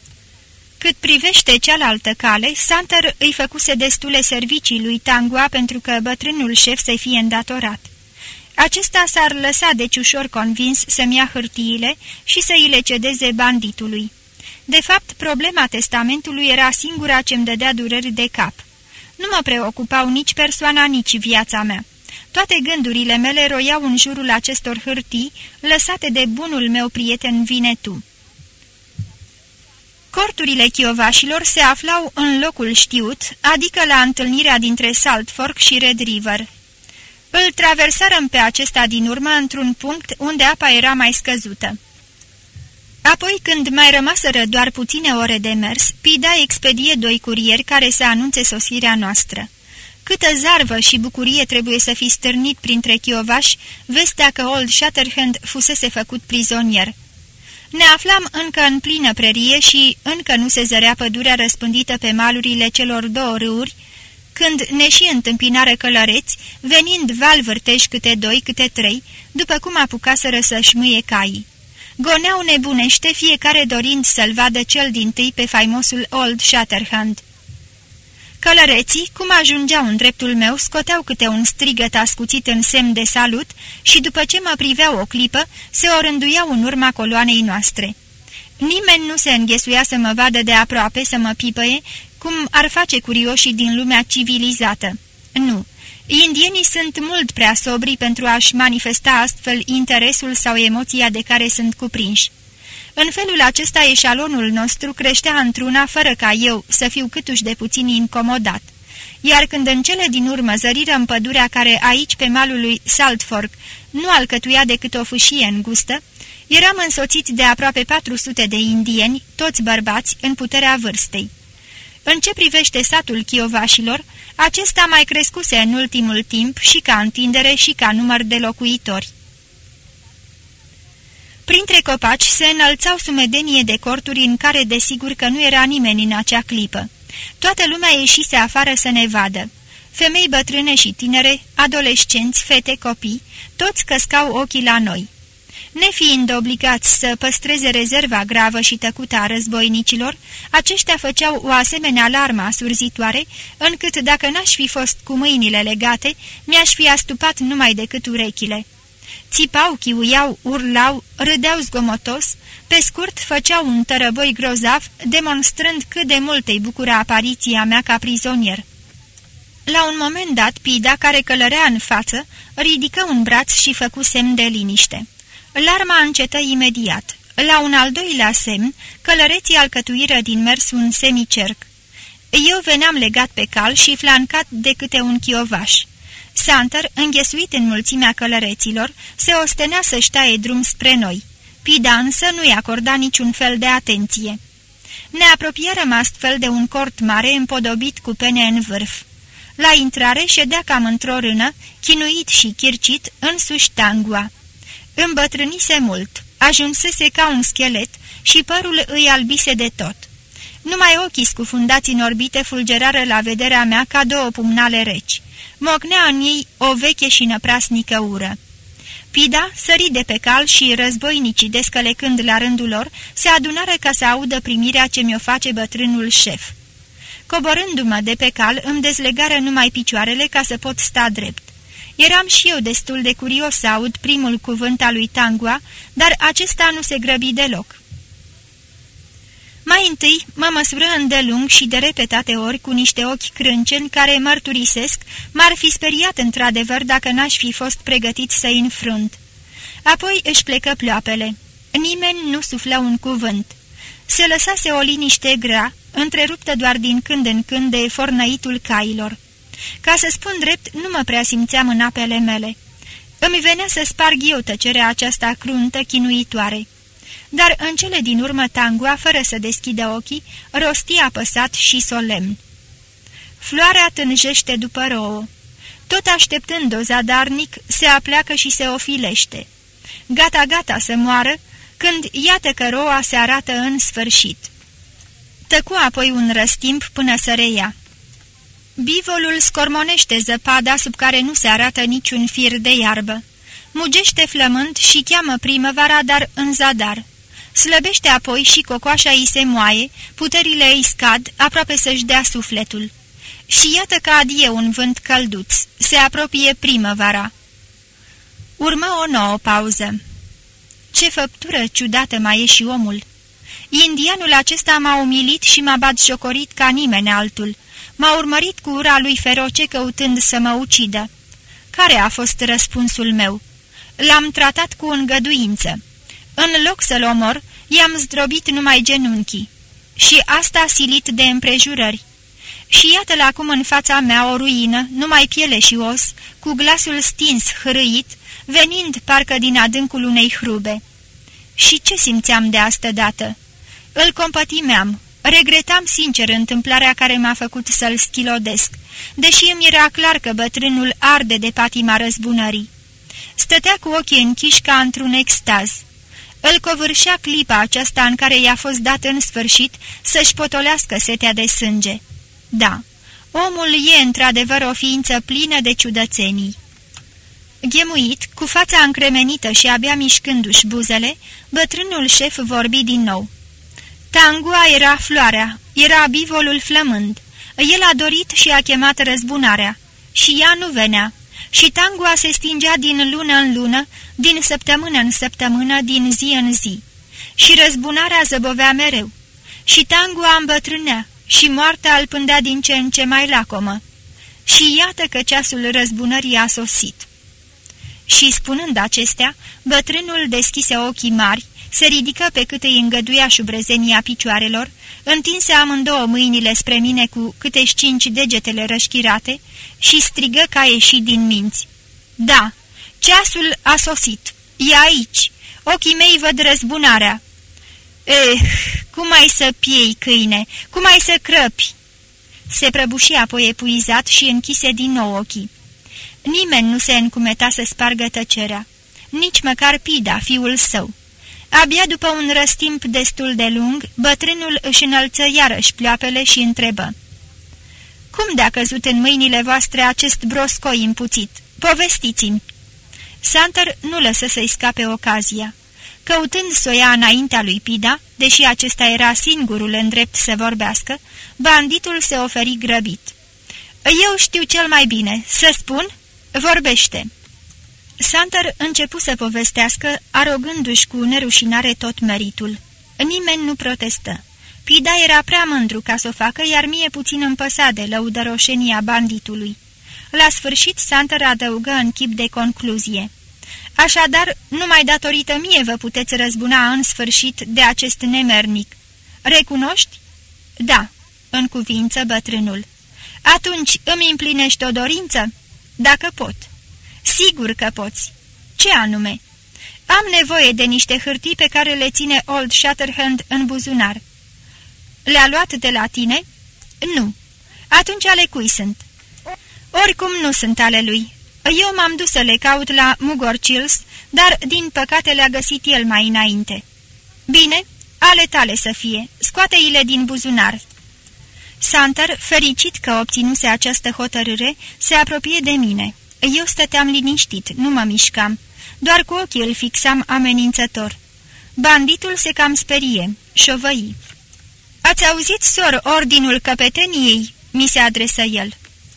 Cât privește cealaltă cale, Santer îi făcuse destule servicii lui Tangua pentru că bătrânul șef să-i fie îndatorat. Acesta s-ar lăsa deci ușor convins să-mi ia hârtiile și să îi le cedeze banditului. De fapt, problema testamentului era singura ce-mi dădea dureri de cap. Nu mă preocupau nici persoana, nici viața mea. Toate gândurile mele roiau în jurul acestor hârtii, lăsate de bunul meu prieten Vinetu. Corturile chiovașilor se aflau în locul știut, adică la întâlnirea dintre Salt Fork și Red River. Îl traversărăm pe acesta din urmă într-un punct unde apa era mai scăzută. Apoi, când mai rămaseră doar puține ore de mers, Pida expedie 2 curieri care să anunțe sosirea noastră. Câtă zarvă și bucurie trebuie să fi stârnit printre chiovași vestea că Old Shatterhand fusese făcut prizonier. Ne aflam încă în plină prerie și încă nu se zărea pădurea răspândită pe malurile celor 2 râuri, când ne și întâmpinară călăreți, venind val vârteși câte 2, câte 3, după cum apucaseră să-și mâie caii. Goneau nebunește, fiecare dorind să-l vadă cel dintâi pe faimosul Old Shatterhand. Călăreții, cum ajungeau în dreptul meu, scoteau câte un strigăt ascuțit în semn de salut și, după ce mă priveau o clipă, se orânduiau în urma coloanei noastre. Nimeni nu se înghesuia să mă vadă de aproape, să mă pipăie, cum ar face curioșii din lumea civilizată. Nu, indienii sunt mult prea sobri pentru a-și manifesta astfel interesul sau emoția de care sunt cuprinși. În felul acesta, eșalonul nostru creștea într-una fără ca eu să fiu câtuși de puțin incomodat. Iar când în cele din urmă zărirăm pădurea care aici pe malul lui Salt Fork nu alcătuia decât o fâșie îngustă, eram însoțiți de aproape 400 de indieni, toți bărbați, în puterea vârstei. În ce privește satul chiovașilor, acesta mai crescuse în ultimul timp și ca întindere și ca număr de locuitori. Printre copaci se înălțau sumedenie de corturi în care desigur că nu era nimeni în acea clipă. Toată lumea ieșise afară să ne vadă. Femei bătrâne și tinere, adolescenți, fete, copii, toți căscau ochii la noi. Nefiind obligați să păstreze rezerva gravă și tăcută a războinicilor, aceștia făceau o asemenea alarmă asurzitoare, încât dacă n-aș fi fost cu mâinile legate, mi-aș fi astupat numai decât urechile. Țipau, chiuiau, urlau, râdeau zgomotos, pe scurt făceau un tărăboi grozav, demonstrând cât de mult îi bucura apariția mea ca prizonier. La un moment dat, Pida, care călărea în față, ridică un braț și făcu semn de liniște. Larma încetă imediat. La un al doilea semn, călăreții alcătuiră din mers un semicerc. Eu veneam legat pe cal și flancat de câte un chiovaș. Santer, înghesuit în mulțimea călăreților, se ostenea să-și taie drum spre noi. Pida însă nu-i acorda niciun fel de atenție. Ne apropierăm astfel de un cort mare împodobit cu pene în vârf. La intrare ședea cam într-o rână, chinuit și chircit, însuși Tangua. Îmbătrânise mult, ajunsese ca un schelet și părul îi albise de tot. Numai ochii scufundați în orbite fulgerară la vederea mea ca două pumnale reci. Mocnea în ei o veche și năprasnică ură. Pida sări de pe cal și războinicii, descălecând la rândul lor, se adunară ca să audă primirea ce mi-o face bătrânul șef. Coborându-mă de pe cal, îmi dezlegară numai picioarele ca să pot sta drept. Eram și eu destul de curios să aud primul cuvânt al lui Tangua, dar acesta nu se grăbi deloc. Mai întâi mă măsură îndelung și de repetate ori cu niște ochi crânceni care, mărturisesc, m-ar fi speriat într-adevăr dacă n-aș fi fost pregătit să-i înfrunt. Apoi își plecă ploapele. Nimeni nu suflă un cuvânt. Se lăsase o liniște grea, întreruptă doar din când în când de fornăitul cailor. Ca să spun drept, nu mă prea simțeam în apele mele. Îmi venea să sparg eu tăcerea aceasta cruntă, chinuitoare. Dar în cele din urmă Tangua, fără să deschidă ochii, rosti apăsat și solemn. Floarea tânjește după rouă. Tot așteptând-o zadarnic, se apleacă și se ofilește. Gata să moară, când iată că roa se arată în sfârșit. Tăcu apoi un răstimp până să reia. Bivolul scormonește zăpada sub care nu se arată niciun fir de iarbă. Mugește flămând și cheamă primăvara, dar în zadar. Slăbește apoi și cocoașa îi se moaie, puterile îi scad, aproape să-și dea sufletul. Și iată că adie un vânt călduț, se apropie primăvara. Urmă o nouă pauză. Ce făptură ciudată mai e și omul! Indianul acesta m-a umilit și m-a batjocorit ca nimeni altul. M-a urmărit cu ura lui feroce căutând să mă ucidă. Care a fost răspunsul meu? L-am tratat cu îngăduință. În loc să-l omor, i-am zdrobit numai genunchii. Și asta silit de împrejurări. Și iată-l acum în fața mea o ruină, numai piele și os, cu glasul stins, hârâit, venind parcă din adâncul unei hrube. Și ce simțeam de astă dată? Îl compătimeam, regretam sincer întâmplarea care m-a făcut să-l schilodesc, deși îmi era clar că bătrânul arde de patima răzbunării. Stătea cu ochii închiși ca într-un extaz. Îl covârșea clipa aceasta în care i-a fost dat în sfârșit să-și potolească setea de sânge. Da, omul e într-adevăr o ființă plină de ciudățenii. Ghemuit, cu fața încremenită și abia mișcându-și buzele, bătrânul șef vorbi din nou. Tangua era floarea, era bivolul flămând. El a dorit și a chemat răzbunarea. Și ea nu venea. Și Tangua se stingea din lună în lună, din săptămână în săptămână, din zi în zi. Și răzbunarea zăbovea mereu. Și Tangua îmbătrânea și moartea îl pândea din ce în ce mai lacomă. Și iată că ceasul răzbunării a sosit. Și spunând acestea, bătrânul deschise ochii mari, se ridică pe cât îi îngăduia șubrezenia picioarelor, întinse amândouă mâinile spre mine cu câte-și 5 degetele rășchirate și strigă ca ieșit din minți. Da, ceasul a sosit, e aici, ochii mei văd răzbunarea. Cum ai să piei, câine, cum ai să crăpi? Se prăbuși apoi epuizat și închise din nou ochii. Nimeni nu se încumeta să spargă tăcerea, nici măcar Pida, fiul său. Abia după un răstimp destul de lung, bătrânul își înălță iarăși pleoapele și întrebă. Cum de-a căzut în mâinile voastre acest broscoi împuțit? Povestiți-mi!" Santer nu lăsă să-i scape ocazia. Căutând să o ia înaintea lui Pida, deși acesta era singurul îndrept să vorbească, banditul se oferi grăbit. Eu știu cel mai bine, să spun? Vorbește!" Santer începu să povestească, arogându-și cu nerușinare tot meritul. Nimeni nu protestă. Pida era prea mândru ca să o facă, iar mie puțin împăsa de lăudăroșenia banditului. La sfârșit, Santer adăugă în chip de concluzie. Așadar, numai datorită mie vă puteți răzbuna în sfârșit de acest nemernic. Recunoști? Da, în cuvință bătrânul. Atunci îmi împlinești o dorință? dacă pot." Sigur că poți." Ce anume?" Am nevoie de niște hârtii pe care le ține Old Shatterhand în buzunar." Le-a luat de la tine?" Nu." Atunci ale cui sunt?" Oricum nu sunt ale lui. Eu m-am dus să le caut la Mugorchills, dar din păcate le-a găsit el mai înainte." Bine, ale tale să fie. Scoate-i-le din buzunar." Santer, fericit că obținuse această hotărâre, se apropie de mine. Eu stăteam liniștit, nu mă mișcam. Doar cu ochii îl fixam amenințător. Banditul se cam sperie, șovăi. "Ați auzit, sor, ordinul căpeteniei?" mi se adresă el.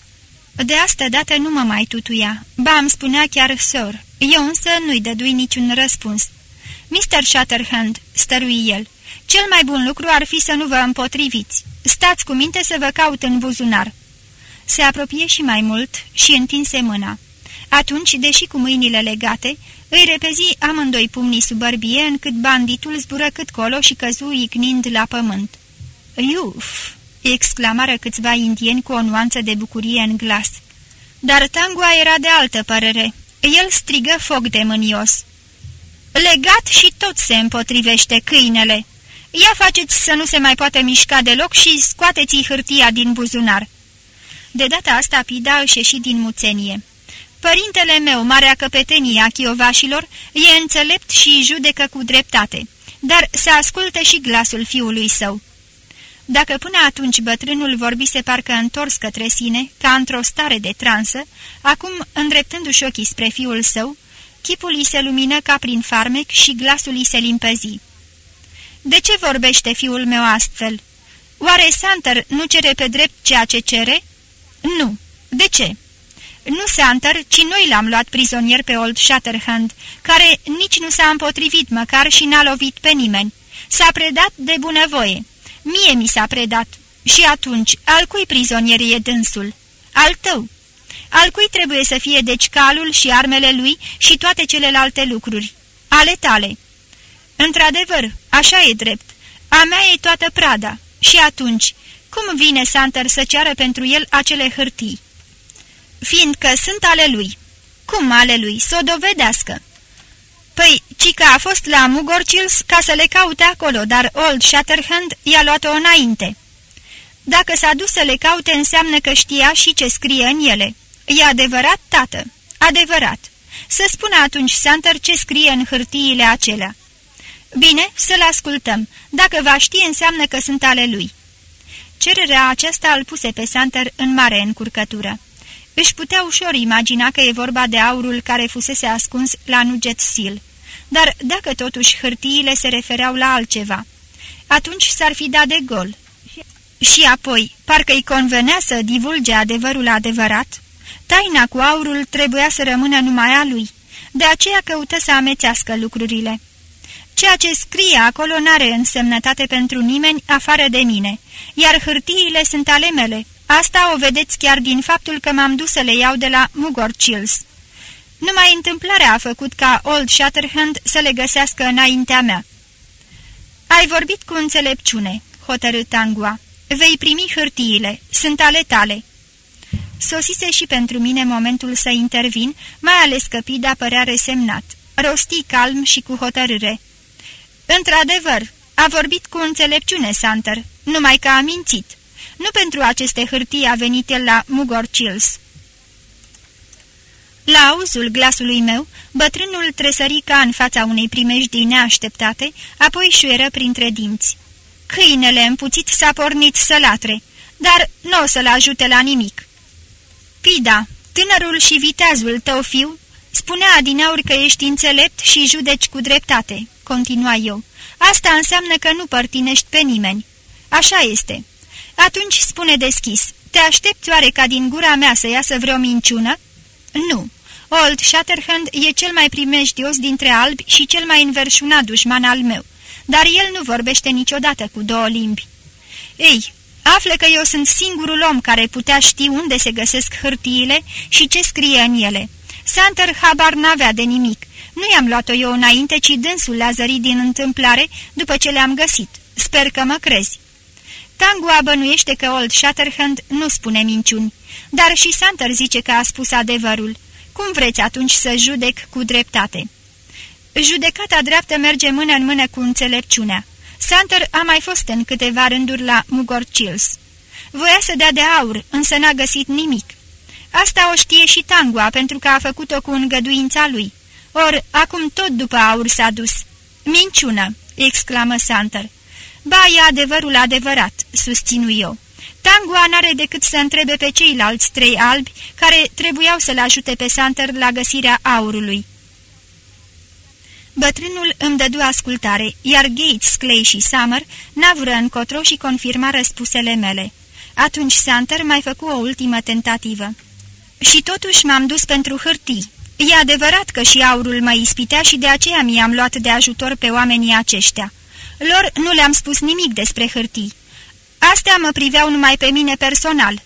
De asta dată nu mă mai tutuia, ba îmi spunea chiar sor. Eu însă nu-i dădui niciun răspuns. "Mr. Shatterhand," stărui el, "cel mai bun lucru ar fi să nu vă împotriviți. Stați cu minte să vă caut în buzunar." Se apropie și mai mult și întinse mâna. Atunci, deși cu mâinile legate, îi repezi amândoi pumnii sub bărbie, încât banditul zbură cât colo și căzu icnind la pământ. "Iuf!" exclamară câțiva indieni cu o nuanță de bucurie în glas. Dar Tangua era de altă părere. El strigă foc de mânios. "Legat și tot se împotrivește, câinele! Ia faceți să nu se mai poate mișca deloc și scoateți-i hârtia din buzunar." De data asta Pida își ieși din muțenie. "Părintele meu, marea căpetenie a chiovașilor, e înțelept și judecă cu dreptate, dar se ascultă și glasul fiului său." Dacă până atunci bătrânul vorbise parcă întors către sine, ca într-o stare de transă, acum, îndreptându-și ochii spre fiul său, chipul îi se lumină ca prin farmec și glasul îi se limpezi. "De ce vorbește fiul meu astfel? Oare Santer nu cere pe drept ceea ce cere?" "Nu. De ce?" "Nu Santer, ci noi l-am luat prizonier pe Old Shatterhand, care nici nu s-a împotrivit măcar și n-a lovit pe nimeni. S-a predat de bunăvoie. Mie mi s-a predat. Și atunci, al cui prizonier e dânsul? Al tău. Al cui trebuie să fie deci calul și armele lui și toate celelalte lucruri? Ale tale." "Într-adevăr, așa e drept. A mea e toată prada. Și atunci, cum vine Santer să ceară pentru el acele hârtii?" "Fiindcă sunt ale lui." "Cum ale lui? Să o dovedească." "Păi, cică a fost la Mugorchills ca să le caute acolo, dar Old Shatterhand i-a luat-o înainte." "Dacă s-a dus să le caute, înseamnă că știa și ce scrie în ele. E adevărat, tată?" "Adevărat. Să spună atunci Santer ce scrie în hârtiile acelea." "Bine, să-l ascultăm. Dacă va ști, înseamnă că sunt ale lui." Cererea aceasta îl puse pe Santer în mare încurcătură. Își putea ușor imagina că e vorba de aurul care fusese ascuns la Nugget Seal, dar dacă totuși hârtiile se refereau la altceva, atunci s-ar fi dat de gol. Și apoi, parcă îi convenea să divulge adevărul adevărat, taina cu aurul trebuia să rămână numai a lui, de aceea căută să amețească lucrurile. "Ceea ce scrie acolo n-are însemnătate pentru nimeni afară de mine, iar hârtiile sunt ale mele. Asta o vedeți chiar din faptul că m-am dus să le iau de la Mugorchills. Numai întâmplarea a făcut ca Old Shatterhand să le găsească înaintea mea." "Ai vorbit cu înțelepciune," hotărât Tangua. "Vei primi hârtiile, sunt ale tale." Sosise și pentru mine momentul să intervin, mai ales că Pida părea resemnat. Rosti calm și cu hotărâre. "Într-adevăr, a vorbit cu înțelepciune, Santer, numai că a mințit. Nu pentru aceste hârtii a venit el la Mugorchills." La auzul glasului meu, bătrânul tresări ca în fața unei primejdii neașteptate, apoi șuieră printre dinți. "Câinele împuțit s-a pornit să latre, dar nu o să-l ajute la nimic." "Pida, tânărul și viteazul tău fiu, spunea adineauri că ești înțelept și judeci cu dreptate," continua eu. "Asta înseamnă că nu părtinești pe nimeni. Așa este. Atunci spune deschis, te aștepți oare ca din gura mea să iasă vreo minciună?" "Nu. Old Shatterhand e cel mai primejdios dintre albi și cel mai înverșunat dușman al meu, dar el nu vorbește niciodată cu două limbi." "Ei, află că eu sunt singurul om care putea ști unde se găsesc hârtiile și ce scrie în ele. Santer habar n-avea de nimic. Nu i-am luat-o eu înainte, ci dânsul le-a zărit din întâmplare după ce le-am găsit. Sper că mă crezi." Tangua bănuiește că Old Shatterhand nu spune minciuni, dar și Santer zice că a spus adevărul. Cum vreți atunci să judec cu dreptate? Judecata dreaptă merge mână în mână cu înțelepciunea. Santer a mai fost în câteva rânduri la Mugorchills. Voia să dea de aur, însă n-a găsit nimic. Asta o știe și Tangua, pentru că a făcut-o cu îngăduința lui. Or, acum tot după aur s-a dus. Minciună, exclamă Santer. Ba, e adevărul adevărat, susținu eu. Tangua n-are decât să întrebe pe ceilalți 3 albi care trebuiau să-l ajute pe Santer la găsirea aurului. Bătrânul îmi dădu ascultare, iar Gates, Clay și Summer n-avură încotro și confirmară spusele mele. Atunci Santer mai făcu o ultimă tentativă. Și totuși m-am dus pentru hârtii. E adevărat că și aurul mă ispitea și de aceea mi-am luat de ajutor pe oamenii aceștia. Lor nu le-am spus nimic despre hârtii. Astea mă priveau numai pe mine personal.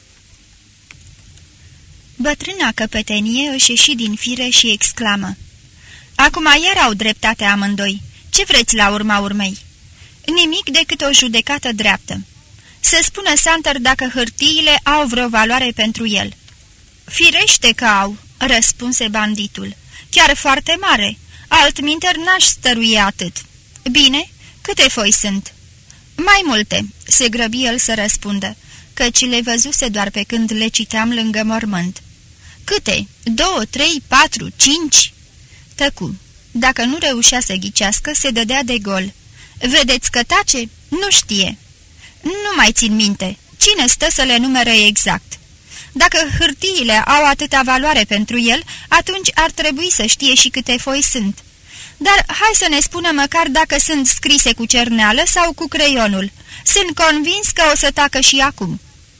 Bătrâna căpetenie își ieși din fire și exclamă. Acum iar au dreptate amândoi. Ce vreți la urma urmei? Nimic decât o judecată dreaptă. Să spună Santer dacă hârtiile au vreo valoare pentru el. Firește că au, răspunse banditul. Chiar foarte mare. Altminteri n-aș stărui atât. Bine, câte foi sunt? Mai multe, se grăbi el să răspundă, căci le văzuse doar pe când le citeam lângă mormânt. Câte? 2, 3, 4, 5? Tăcu. Dacă nu reușea să ghicească, se dădea de gol. Vedeți că tace? Nu știe. Nu mai țin minte. Cine stă să le numere exact? Dacă hârtiile au atâta valoare pentru el, atunci ar trebui să știe și câte foi sunt. Dar hai să ne spună măcar dacă sunt scrise cu cerneală sau cu creionul. Sunt convins că o să tacă și acum.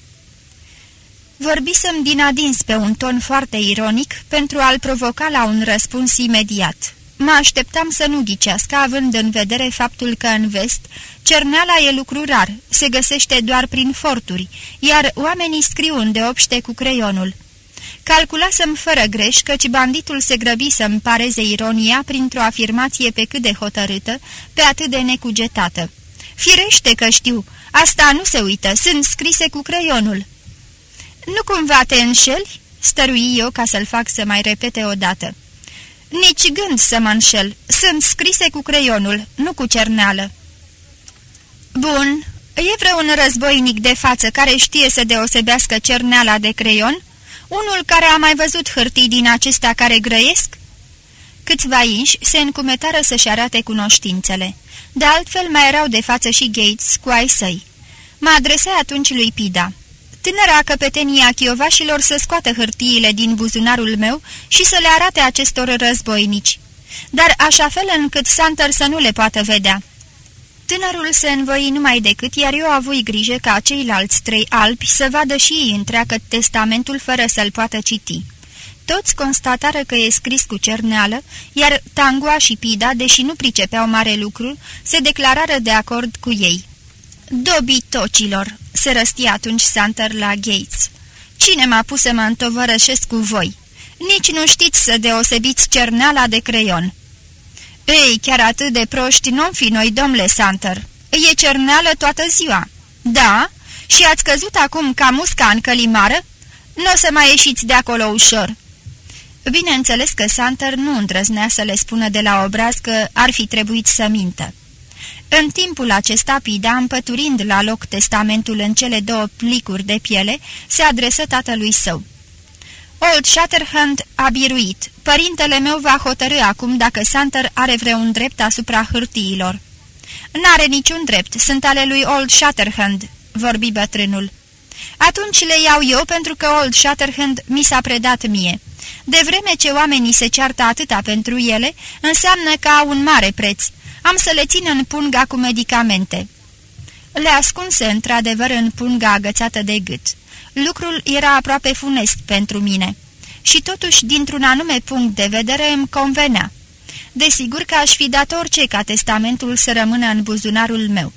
Vorbisem din adins pe un ton foarte ironic pentru a-l provoca la un răspuns imediat. Mă așteptam să nu ghicească, având în vedere faptul că în vest cerneala e lucru rar, se găsește doar prin forturi, iar oamenii scriu îndeopște cu creionul. Calculasem fără greș, căci banditul se grăbi să-mi pareze ironia printr-o afirmație pe cât de hotărâtă, pe atât de necugetată. Firește că știu, asta nu se uită, sunt scrise cu creionul. Nu cumva te înșeli?" stărui eu ca să-l fac să mai repete odată. Nici gând să mă înșel, sunt scrise cu creionul, nu cu cerneală." Bun, e vreun războinic de față care știe să deosebească cerneala de creion? Unul care a mai văzut hârtii din acestea care grăiesc?" Câțiva inși se încumetară să-și arate cunoștințele. De altfel mai erau de față și Gates cu ai săi. Mă adresai atunci lui Pida. Tânăra căpetenie a chiovașilor să scoată hârtiile din buzunarul meu și să le arate acestor războinici, dar așa fel încât Santer să nu le poată vedea. Tânărul se învoi numai decât, iar eu avui grijă ca ceilalți 3 albi să vadă și ei întreagă testamentul fără să-l poată citi. Toți constatară că e scris cu cerneală, iar Tangua și Pida, deși nu pricepeau mare lucru, se declarară de acord cu ei. Dobitocilor, se răstia atunci Santer la Gates. Cine m-a pus să mă întovărășesc cu voi? Nici nu știți să deosebiți cerneala de creion." Ei, chiar atât de proști nu-mi fi noi, domnule Santer. E cerneală toată ziua." Da? Și ați căzut acum ca musca în călimară? Nu o să mai ieșiți de acolo ușor." Bineînțeles că Santer nu îndrăznea să le spună de la obraz că ar fi trebuit să mintă. În timpul acesta, Pida, împăturind la loc testamentul în cele 2 plicuri de piele, se adresă tatălui său. Old Shatterhand a biruit. Părintele meu va hotărî acum dacă Santer are vreun drept asupra hârtiilor." N-are niciun drept, sunt ale lui Old Shatterhand," vorbi bătrânul. Atunci le iau eu pentru că Old Shatterhand mi s-a predat mie. De vreme ce oamenii se ceartă atâta pentru ele, înseamnă că au un mare preț. Am să le țin în punga cu medicamente." Le ascunse într-adevăr în punga agățată de gât. Lucrul era aproape funest pentru mine. Și totuși, dintr-un anume punct de vedere, îmi convenea. Desigur că aș fi dat orice ca testamentul să rămână în buzunarul meu.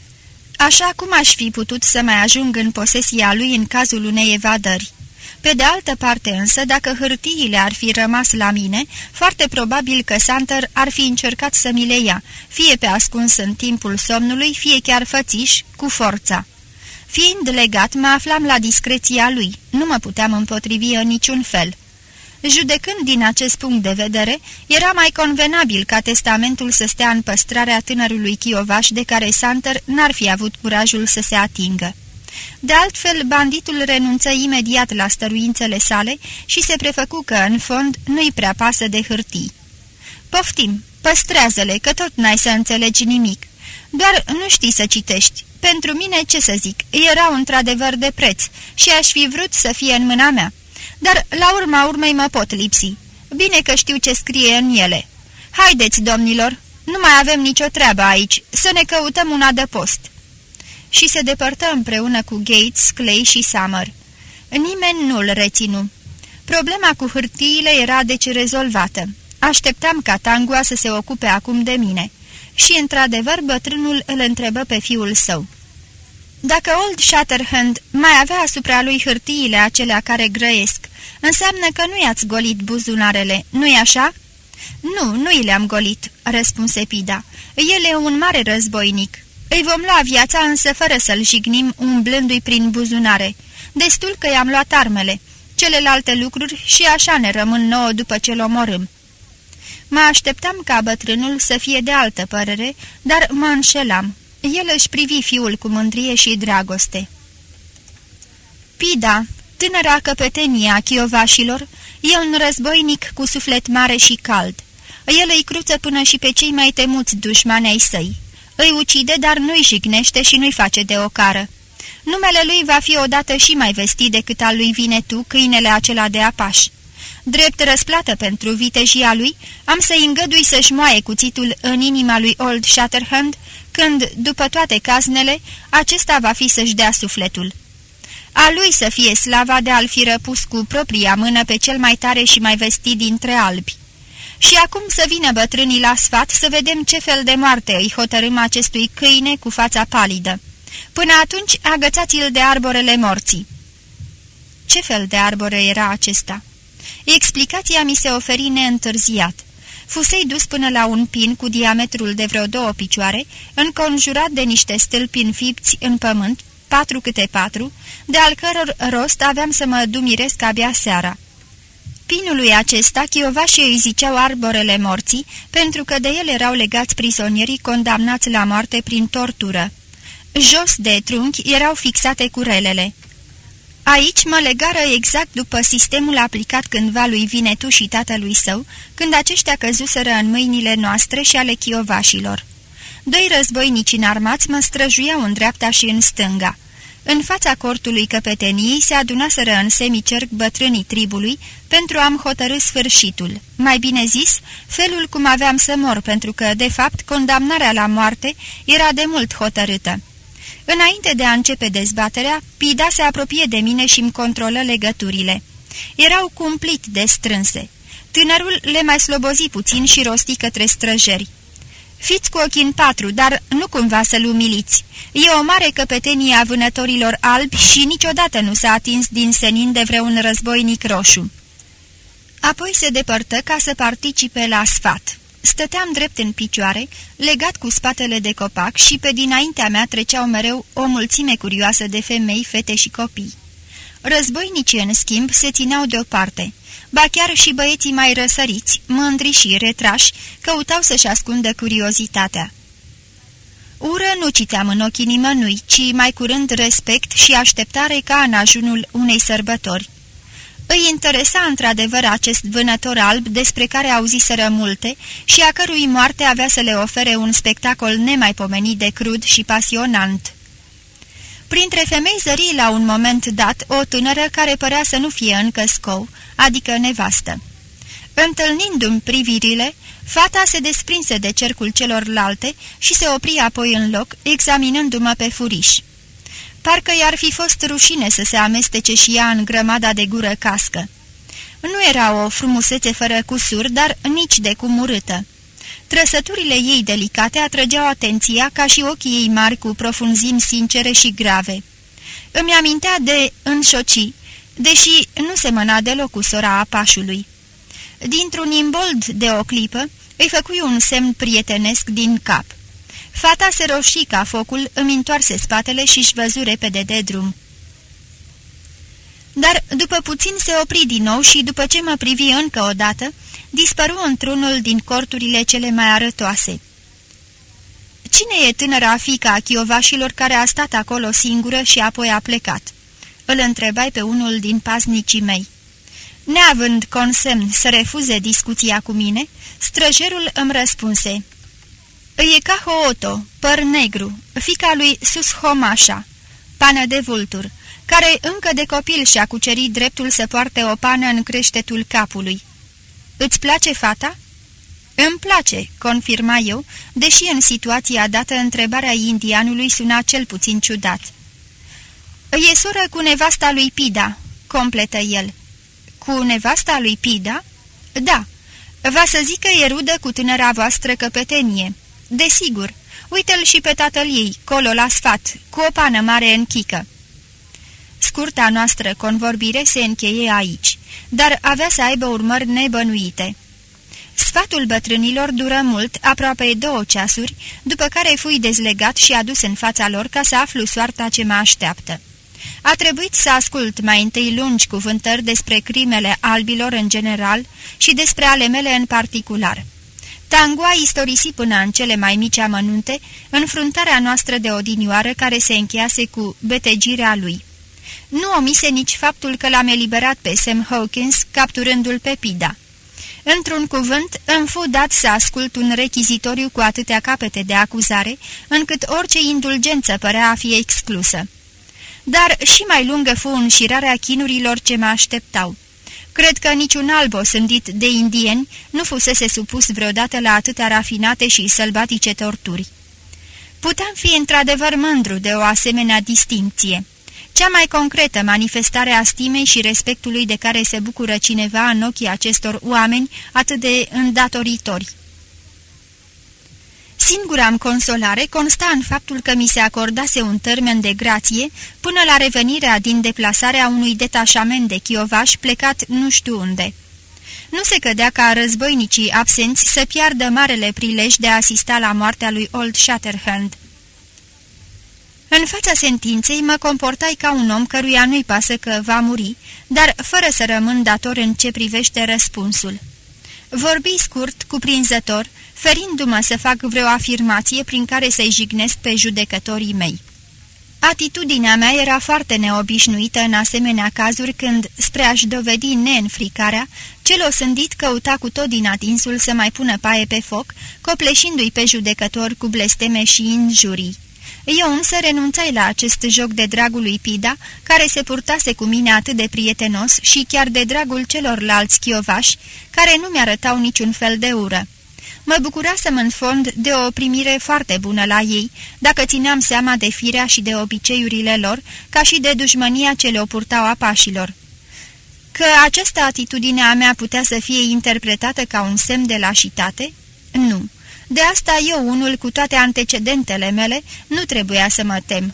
Așa cum aș fi putut să mai ajung în posesia lui în cazul unei evadări. Pe de altă parte însă, dacă hârtiile ar fi rămas la mine, foarte probabil că Santer ar fi încercat să mi le ia, fie pe ascuns în timpul somnului, fie chiar fățiș, cu forța. Fiind legat, mă aflam la discreția lui, nu mă puteam împotrivi în niciun fel. Judecând din acest punct de vedere, era mai convenabil ca testamentul să stea în păstrarea tânărului chiovaș de care Santer n-ar fi avut curajul să se atingă. De altfel, banditul renunță imediat la stăruințele sale și se prefăcu că, în fond, nu-i prea pasă de hârtii. Poftim, păstrează-le, că tot n-ai să înțelegi nimic. Doar nu știi să citești. Pentru mine, ce să zic, erau într-adevăr de preț și aș fi vrut să fie în mâna mea. Dar, la urma urmei, mă pot lipsi. Bine că știu ce scrie în ele. Haideți, domnilor, nu mai avem nicio treabă aici, să ne căutăm un adăpost. Și se depărtă împreună cu Gates, Clay și Summer. Nimeni nu-l reținu. Problema cu hârtiile era deci rezolvată. Așteptam ca Tangua să se ocupe acum de mine. Și, într-adevăr, bătrânul îl întrebă pe fiul său. Dacă Old Shatterhand mai avea asupra lui hârtiile acelea care grăiesc, înseamnă că nu i-ați golit buzunarele, nu-i așa?" Nu i le-am golit," răspunse Pida. El e un mare războinic. Îi vom lua viața, însă fără să-l jignim umblându-i prin buzunare. Destul că i-am luat armele. Celelalte lucruri și așa ne rămân nouă după ce-l omorâm." Mă așteptam ca bătrânul să fie de altă părere, dar mă înșelam. El își privi fiul cu mândrie și dragoste. Pida, tânăra căpetenie a chiovașilor, e un războinic cu suflet mare și cald. El îi cruță până și pe cei mai temuți dușmani ai săi. Îi ucide, dar nu-i jignește și nu-i face de ocară. Numele lui va fi odată și mai vestit decât al lui Vinetu, câinele acela de apaș. Drept răsplată pentru vitejia lui, am să-i îngădui să-și moaie cuțitul în inima lui Old Shatterhand, când, după toate caznele, acesta va fi să-și dea sufletul. A lui să fie slava de a-l fi răpus cu propria mână pe cel mai tare și mai vestit dintre albi. Și acum să vină bătrânii la sfat să vedem ce fel de moarte îi hotărâm acestui câine cu fața palidă. Până atunci agățați-l de arborele morții." Ce fel de arbore era acesta? Explicația mi se oferi neîntârziat. Fusei dus până la un pin cu diametrul de vreo 2 picioare, înconjurat de niște stâlpi înfipți în pământ, 4 câte 4, de al căror rost aveam să mă dumiresc abia seara. Pinului acesta chiovașii îi ziceau arborele morții, pentru că de el erau legați prizonierii condamnați la moarte prin tortură. Jos de trunchi erau fixate curelele. Aici mă legară exact după sistemul aplicat cândva lui Vinetu și tatălui său, când aceștia căzuseră în mâinile noastre și ale chiovașilor. 2 războinici înarmați mă străjuiau în dreapta și în stânga. În fața cortului căpeteniei se adunaseră în semicerc bătrânii tribului pentru a-mi hotărî sfârșitul, mai bine zis, felul cum aveam să mor, pentru că, de fapt, condamnarea la moarte era de mult hotărâtă. Înainte de a începe dezbaterea, Pida se apropie de mine și îmi controlă legăturile. Erau cumplit de strânse. Tânărul le mai slobozi puțin și rosti către străjeri. Fiți cu ochii în 4, dar nu cumva să-l umiliți. E o mare căpetenie a vânătorilor albi și niciodată nu s-a atins din senin de vreun războinic roșu." Apoi se depărtă ca să participe la sfat. Stăteam drept în picioare, legat cu spatele de copac și pe dinaintea mea treceau mereu o mulțime curioasă de femei, fete și copii. Războinicii, în schimb, se țineau deoparte. Ba chiar și băieții mai răsăriți, mândri și retrași, căutau să-și ascundă curiozitatea. Ură nu citeam în ochii nimănui, ci mai curând respect și așteptare ca în ajunul unei sărbători. Îi interesa într-adevăr acest vânător alb despre care auziseră multe și a cărui moarte avea să le ofere un spectacol nemaipomenit de crud și pasionant. Printre femei zări la un moment dat o tânără care părea să nu fie încă scou, adică nevastă. Întâlnindu-mi privirile, fata se desprinse de cercul celorlalte și se opri apoi în loc, examinându-mă pe furiș. Parcă i-ar fi fost rușine să se amestece și ea în grămada de gură cască. Nu era o frumusețe fără cusur, dar nici de cum urâtă. Trăsăturile ei delicate atrăgeau atenția ca și ochii ei mari cu profunzimi sincere și grave. Îmi amintea de înșoci, deși nu semăna deloc cu sora apașului. Dintr-un imbold de o clipă, îi făcui un semn prietenesc din cap. Fata se roșii ca focul, îmi întoarse spatele și-și văzu repede de drum. Dar după puțin se opri din nou și, după ce mă privi încă o dată, dispăru într-unul din corturile cele mai arătoase. Cine e tânăra fiica a chiovașilor care a stat acolo singură și apoi a plecat?" îl întrebai pe unul din paznicii mei. Neavând consemn să refuze discuția cu mine, străjerul îmi răspunse: "E Kahooto, păr negru, fiica lui Sushomasha, pană de vultur, care încă de copil și-a cucerit dreptul să poarte o pană în creștetul capului. Îți place fata?" "Îmi place," confirma eu, deși în situația dată întrebarea indianului suna cel puțin ciudat. "E soră cu nevasta lui Pida," completă el. "Cu nevasta lui Pida?" "Da. Va să zic că e rudă cu tânăra voastră căpetenie. Desigur, uite-l și pe tatăl ei, colo la sfat, cu o pană mare în chică." Scurta noastră convorbire se încheie aici, dar avea să aibă urmări nebănuite. Sfatul bătrânilor dură mult, aproape 2 ceasuri, după care fui dezlegat și adus în fața lor ca să aflu soarta ce mă așteaptă. A trebuit să ascult mai întâi lungi cuvântări despre crimele albilor în general și despre ale mele în particular. Tangua istorisi până în cele mai mici amănunte înfruntarea noastră de odinioară care se încheiase cu betegirea lui. Nu omise nici faptul că l-am eliberat pe Sam Hawkins, capturându-l pe Pida. Într-un cuvânt, îmi fu dat să ascult un rechizitoriu cu atâtea capete de acuzare, încât orice indulgență părea a fi exclusă. Dar și mai lungă fu înșirarea chinurilor ce mă așteptau. Cred că niciun alb osândit de indieni nu fusese supus vreodată la atâtea rafinate și sălbatice torturi. Puteam fi într-adevăr mândru de o asemenea distincție, cea mai concretă manifestare a stimei și respectului de care se bucură cineva în ochii acestor oameni atât de îndatoritori. Singura-mi consolare consta în faptul că mi se acordase un termen de grație până la revenirea din deplasarea unui detașament de chiovași plecat nu știu unde. Nu se cădea ca războinicii absenți să piardă marele prilej de a asista la moartea lui Old Shatterhand. În fața sentinței mă comportai ca un om căruia nu-i pasă că va muri, dar fără să rămân dator în ce privește răspunsul. Vorbi scurt, cuprinzător, ferindu-mă să fac vreo afirmație prin care să-i jignesc pe judecătorii mei. Atitudinea mea era foarte neobișnuită în asemenea cazuri când, spre a-și dovedi neînfricarea, cel osândit căuta cu tot din atinsul să mai pună paie pe foc, copleșindu-i pe judecător cu blesteme și injurii. Eu însă renunțai la acest joc de dragul lui Pida, care se purtase cu mine atât de prietenos și chiar de dragul celorlalți chiovași, care nu mi-arătau niciun fel de ură. Mă bucurasem în fond de o primire foarte bună la ei, dacă țineam seama de firea și de obiceiurile lor, ca și de dușmânia ce le-o purtau apașilor. Că această atitudine a mea putea să fie interpretată ca un semn de lașitate? Nu. De asta eu, unul cu toate antecedentele mele, nu trebuia să mă tem.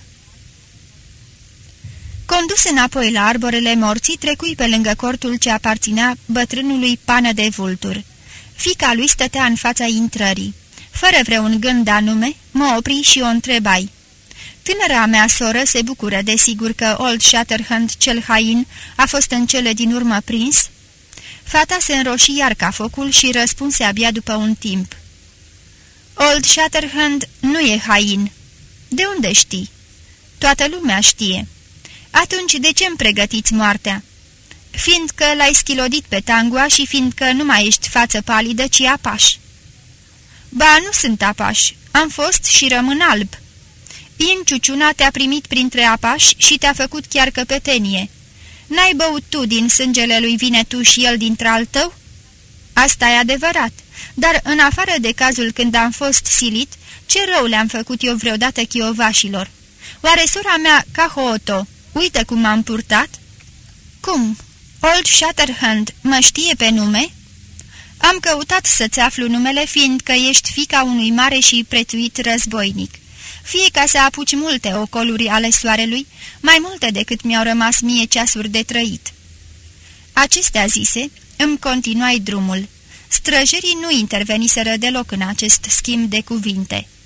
Condus înapoi la arborele morții, trecui pe lângă cortul ce aparținea bătrânului pană de vultur. Fiica lui stătea în fața intrării. Fără vreun gând anume, mă opri și o întrebai. Tânăra mea soră se bucură desigur că Old Shatterhand cel hain a fost în cele din urmă prins? Fata se înroși iar ca focul și răspunse abia după un timp. Old Shatterhand nu e hain. De unde știi? Toată lumea știe. Atunci de ce îmi pregătiți moartea? Fiindcă l-ai schilodit pe Tangua și fiindcă nu mai ești față palidă, ci apaș. Ba, nu sunt apaș. Am fost și rămân alb. Inciuciuna te-a primit printre apași și te-a făcut chiar căpetenie. N-ai băut tu din sângele lui Vinetu și el dintre-al tău? Asta e adevărat, dar în afară de cazul când am fost silit, ce rău le-am făcut eu vreodată chiovașilor? Oare sora mea, Kahooto, uită cum m-am purtat? Cum? Old Shatterhand mă știe pe nume? Am căutat să-ți aflu numele, fiindcă ești fiica unui mare și prețuit războinic. Fie ca să apuci multe ocoluri ale soarelui, mai multe decât mi-au rămas mie ceasuri de trăit. Acestea zise, îmi continuai drumul. Străjerii nu interveniseră deloc în acest schimb de cuvinte.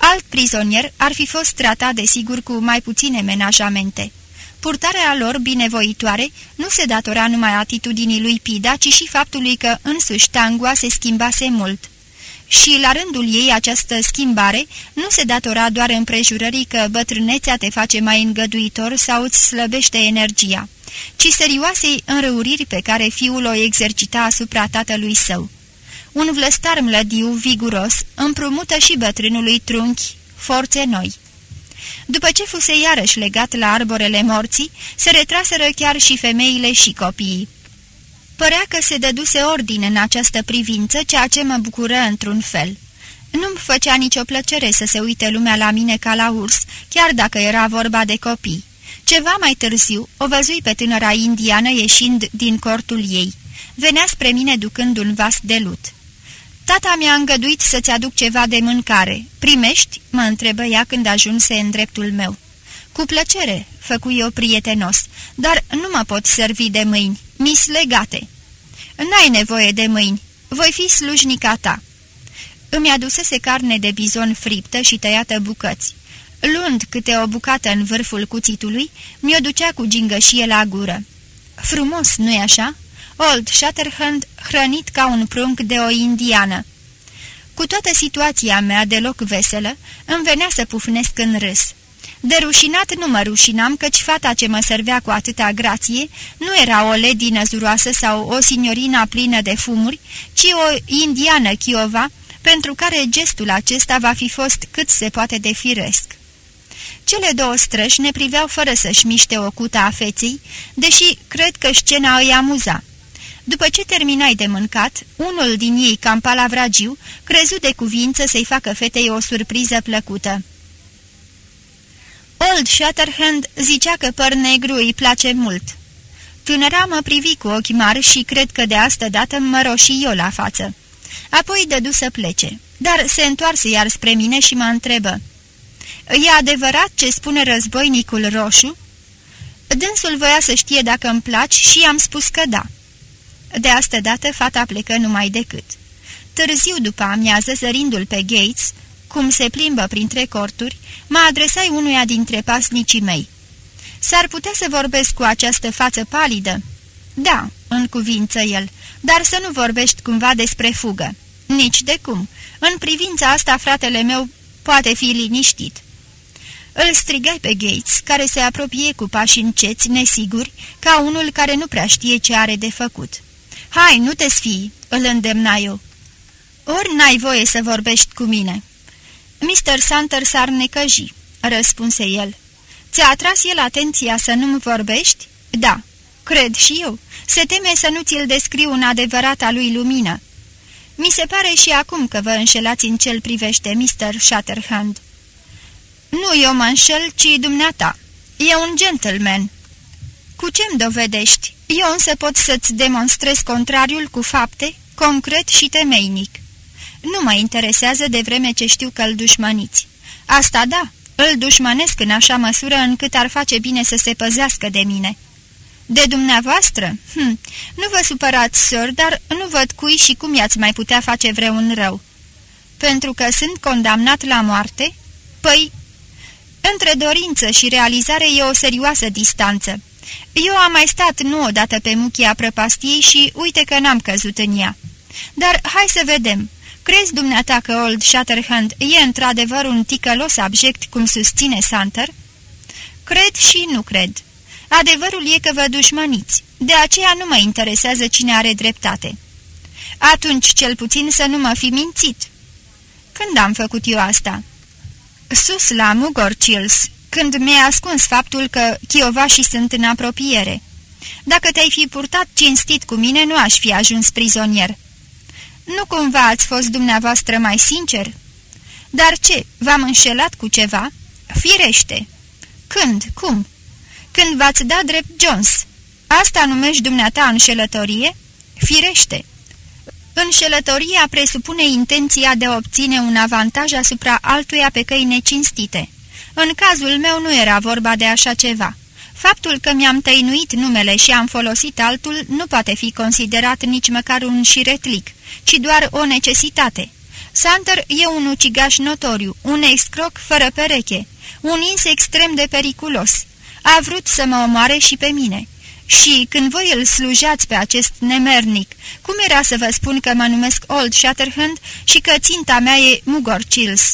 Alt prizonier ar fi fost tratat desigur cu mai puține menajamente. Purtarea lor binevoitoare nu se datora numai atitudinii lui Pida, ci și faptului că însuși Tangua se schimbase mult. Și la rândul ei această schimbare nu se datora doar împrejurării că bătrânețea te face mai îngăduitor sau îți slăbește energia, ci serioasei înrăuriri pe care fiul o exercita asupra tatălui său. Un vlăstar mlădiu, viguros, împrumută și bătrânului trunchi forțe noi. După ce fuse iarăși legat la arborele morții, se retraseră chiar și femeile și copiii. Părea că se dăduse ordine în această privință, ceea ce mă bucură într-un fel. Nu-mi făcea nicio plăcere să se uite lumea la mine ca la urs, chiar dacă era vorba de copii. Ceva mai târziu o văzui pe tânăra indiană ieșind din cortul ei. Venea spre mine ducând un vas de lut. Tata mi-a îngăduit să-ți aduc ceva de mâncare. Primești?" mă întrebă ea când ajunse în dreptul meu. Cu plăcere," făcu eu prietenos, dar nu mă pot servi de mâini, mi-s legate." N-ai nevoie de mâini, voi fi slujnica ta." Îmi adusese carne de bizon friptă și tăiată bucăți. Luând câte o bucată în vârful cuțitului, mi-o ducea cu gingășie la gură. Frumos, nu-i așa? Old Shatterhand hrănit ca un prunc de o indiană. Cu toată situația mea deloc veselă, îmi venea să pufnesc în râs. De rușinat nu mă rușinam, căci fata ce mă servea cu atâta grație nu era o lady năzuroasă sau o signorina plină de fumuri, ci o indiană chiova, pentru care gestul acesta va fi fost cât se poate de firesc. Cele două străși ne priveau fără să-și miște o cută a feței, deși cred că scena îi amuza. După ce terminai de mâncat, unul din ei, cam palavragiu, crezu de cuvință să-i facă fetei o surpriză plăcută. Old Shatterhand zicea că păr negru îi place mult. Tânăra mă privi cu ochi mari și cred că de asta dată mă roșii eu la față. Apoi dădu să plece, dar se întoarse iar spre mine și mă întrebă: "E adevărat ce spune războinicul roșu?" Dânsul voia să știe dacă îmi placi și i-am spus că da. De asta dată fata plecă numai decât. Târziu după amiază, zărindu-l pe Gates, cum se plimbă printre corturi, mă adresai unuia dintre pasnicii mei. "S-ar putea să vorbesc cu această față palidă?" "Da," în cuvință el, "dar să nu vorbești cumva despre fugă." "Nici de cum. În privința asta fratele meu poate fi liniștit." Îl strigai pe Gates, care se apropie cu pași înceți, nesiguri, ca unul care nu prea știe ce are de făcut. "Hai, nu te sfii," îl îndemna eu. "Ori n-ai voie să vorbești cu mine." "Mr. Santer s-ar necăji," răspunse el. "Ți-a atras el atenția să nu-mi vorbești?" "Da, cred și eu. Se teme să nu ți-l descriu în adevărata lui lumină." "Mi se pare și acum că vă înșelați în ce-l privește, Mr. Shatterhand." "Nu eu mă înșel, ci dumneata. E un gentleman." "Cu ce-mi dovedești? Eu însă pot să-ți demonstrez contrariul cu fapte, concret și temeinic." "Nu mă interesează de vreme ce știu că îl dușmăniți." "Asta da, îl dușmănesc în așa măsură încât ar face bine să se păzească de mine." "De dumneavoastră? Nu vă supărați, sir, dar nu văd cui și cum i-ați mai putea face vreun rău." "Pentru că sunt condamnat la moarte?" "Păi, între dorință și realizare e o serioasă distanță. Eu am mai stat nu odată pe muchia prăpastiei și uite că n-am căzut în ea. Dar hai să vedem. Crezi dumneata că Old Shatterhand e într-adevăr un ticălos abject cum susține Santer?" "Cred și nu cred. Adevărul e că vă dușmăniți. De aceea nu mă interesează cine are dreptate." "Atunci cel puțin să nu mă fi mințit." "Când am făcut eu asta?" "Sus la Mugorchills, când mi-ai ascuns faptul că chiovașii sunt în apropiere. Dacă te-ai fi purtat cinstit cu mine, nu aș fi ajuns prizonier." "Nu cumva ați fost dumneavoastră mai sincer?" "Dar ce, v-am înșelat cu ceva?" "Firește." "Când? Cum?" "Când v-ați dat drept Jones. Asta numești dumneata înșelătorie?" "Firește." Înșelătoria presupune intenția de a obține un avantaj asupra altuia pe căi necinstite. În cazul meu nu era vorba de așa ceva. Faptul că mi-am tăinuit numele și am folosit altul nu poate fi considerat nici măcar un șiretlic, ci doar o necesitate. Santer e un ucigaș notoriu, un escroc fără pereche, un ins extrem de periculos. A vrut să mă omoare și pe mine. Și când voi îl slujați pe acest nemernic, cum era să vă spun că mă numesc Old Shatterhand și că ținta mea e Mugor-Chills?"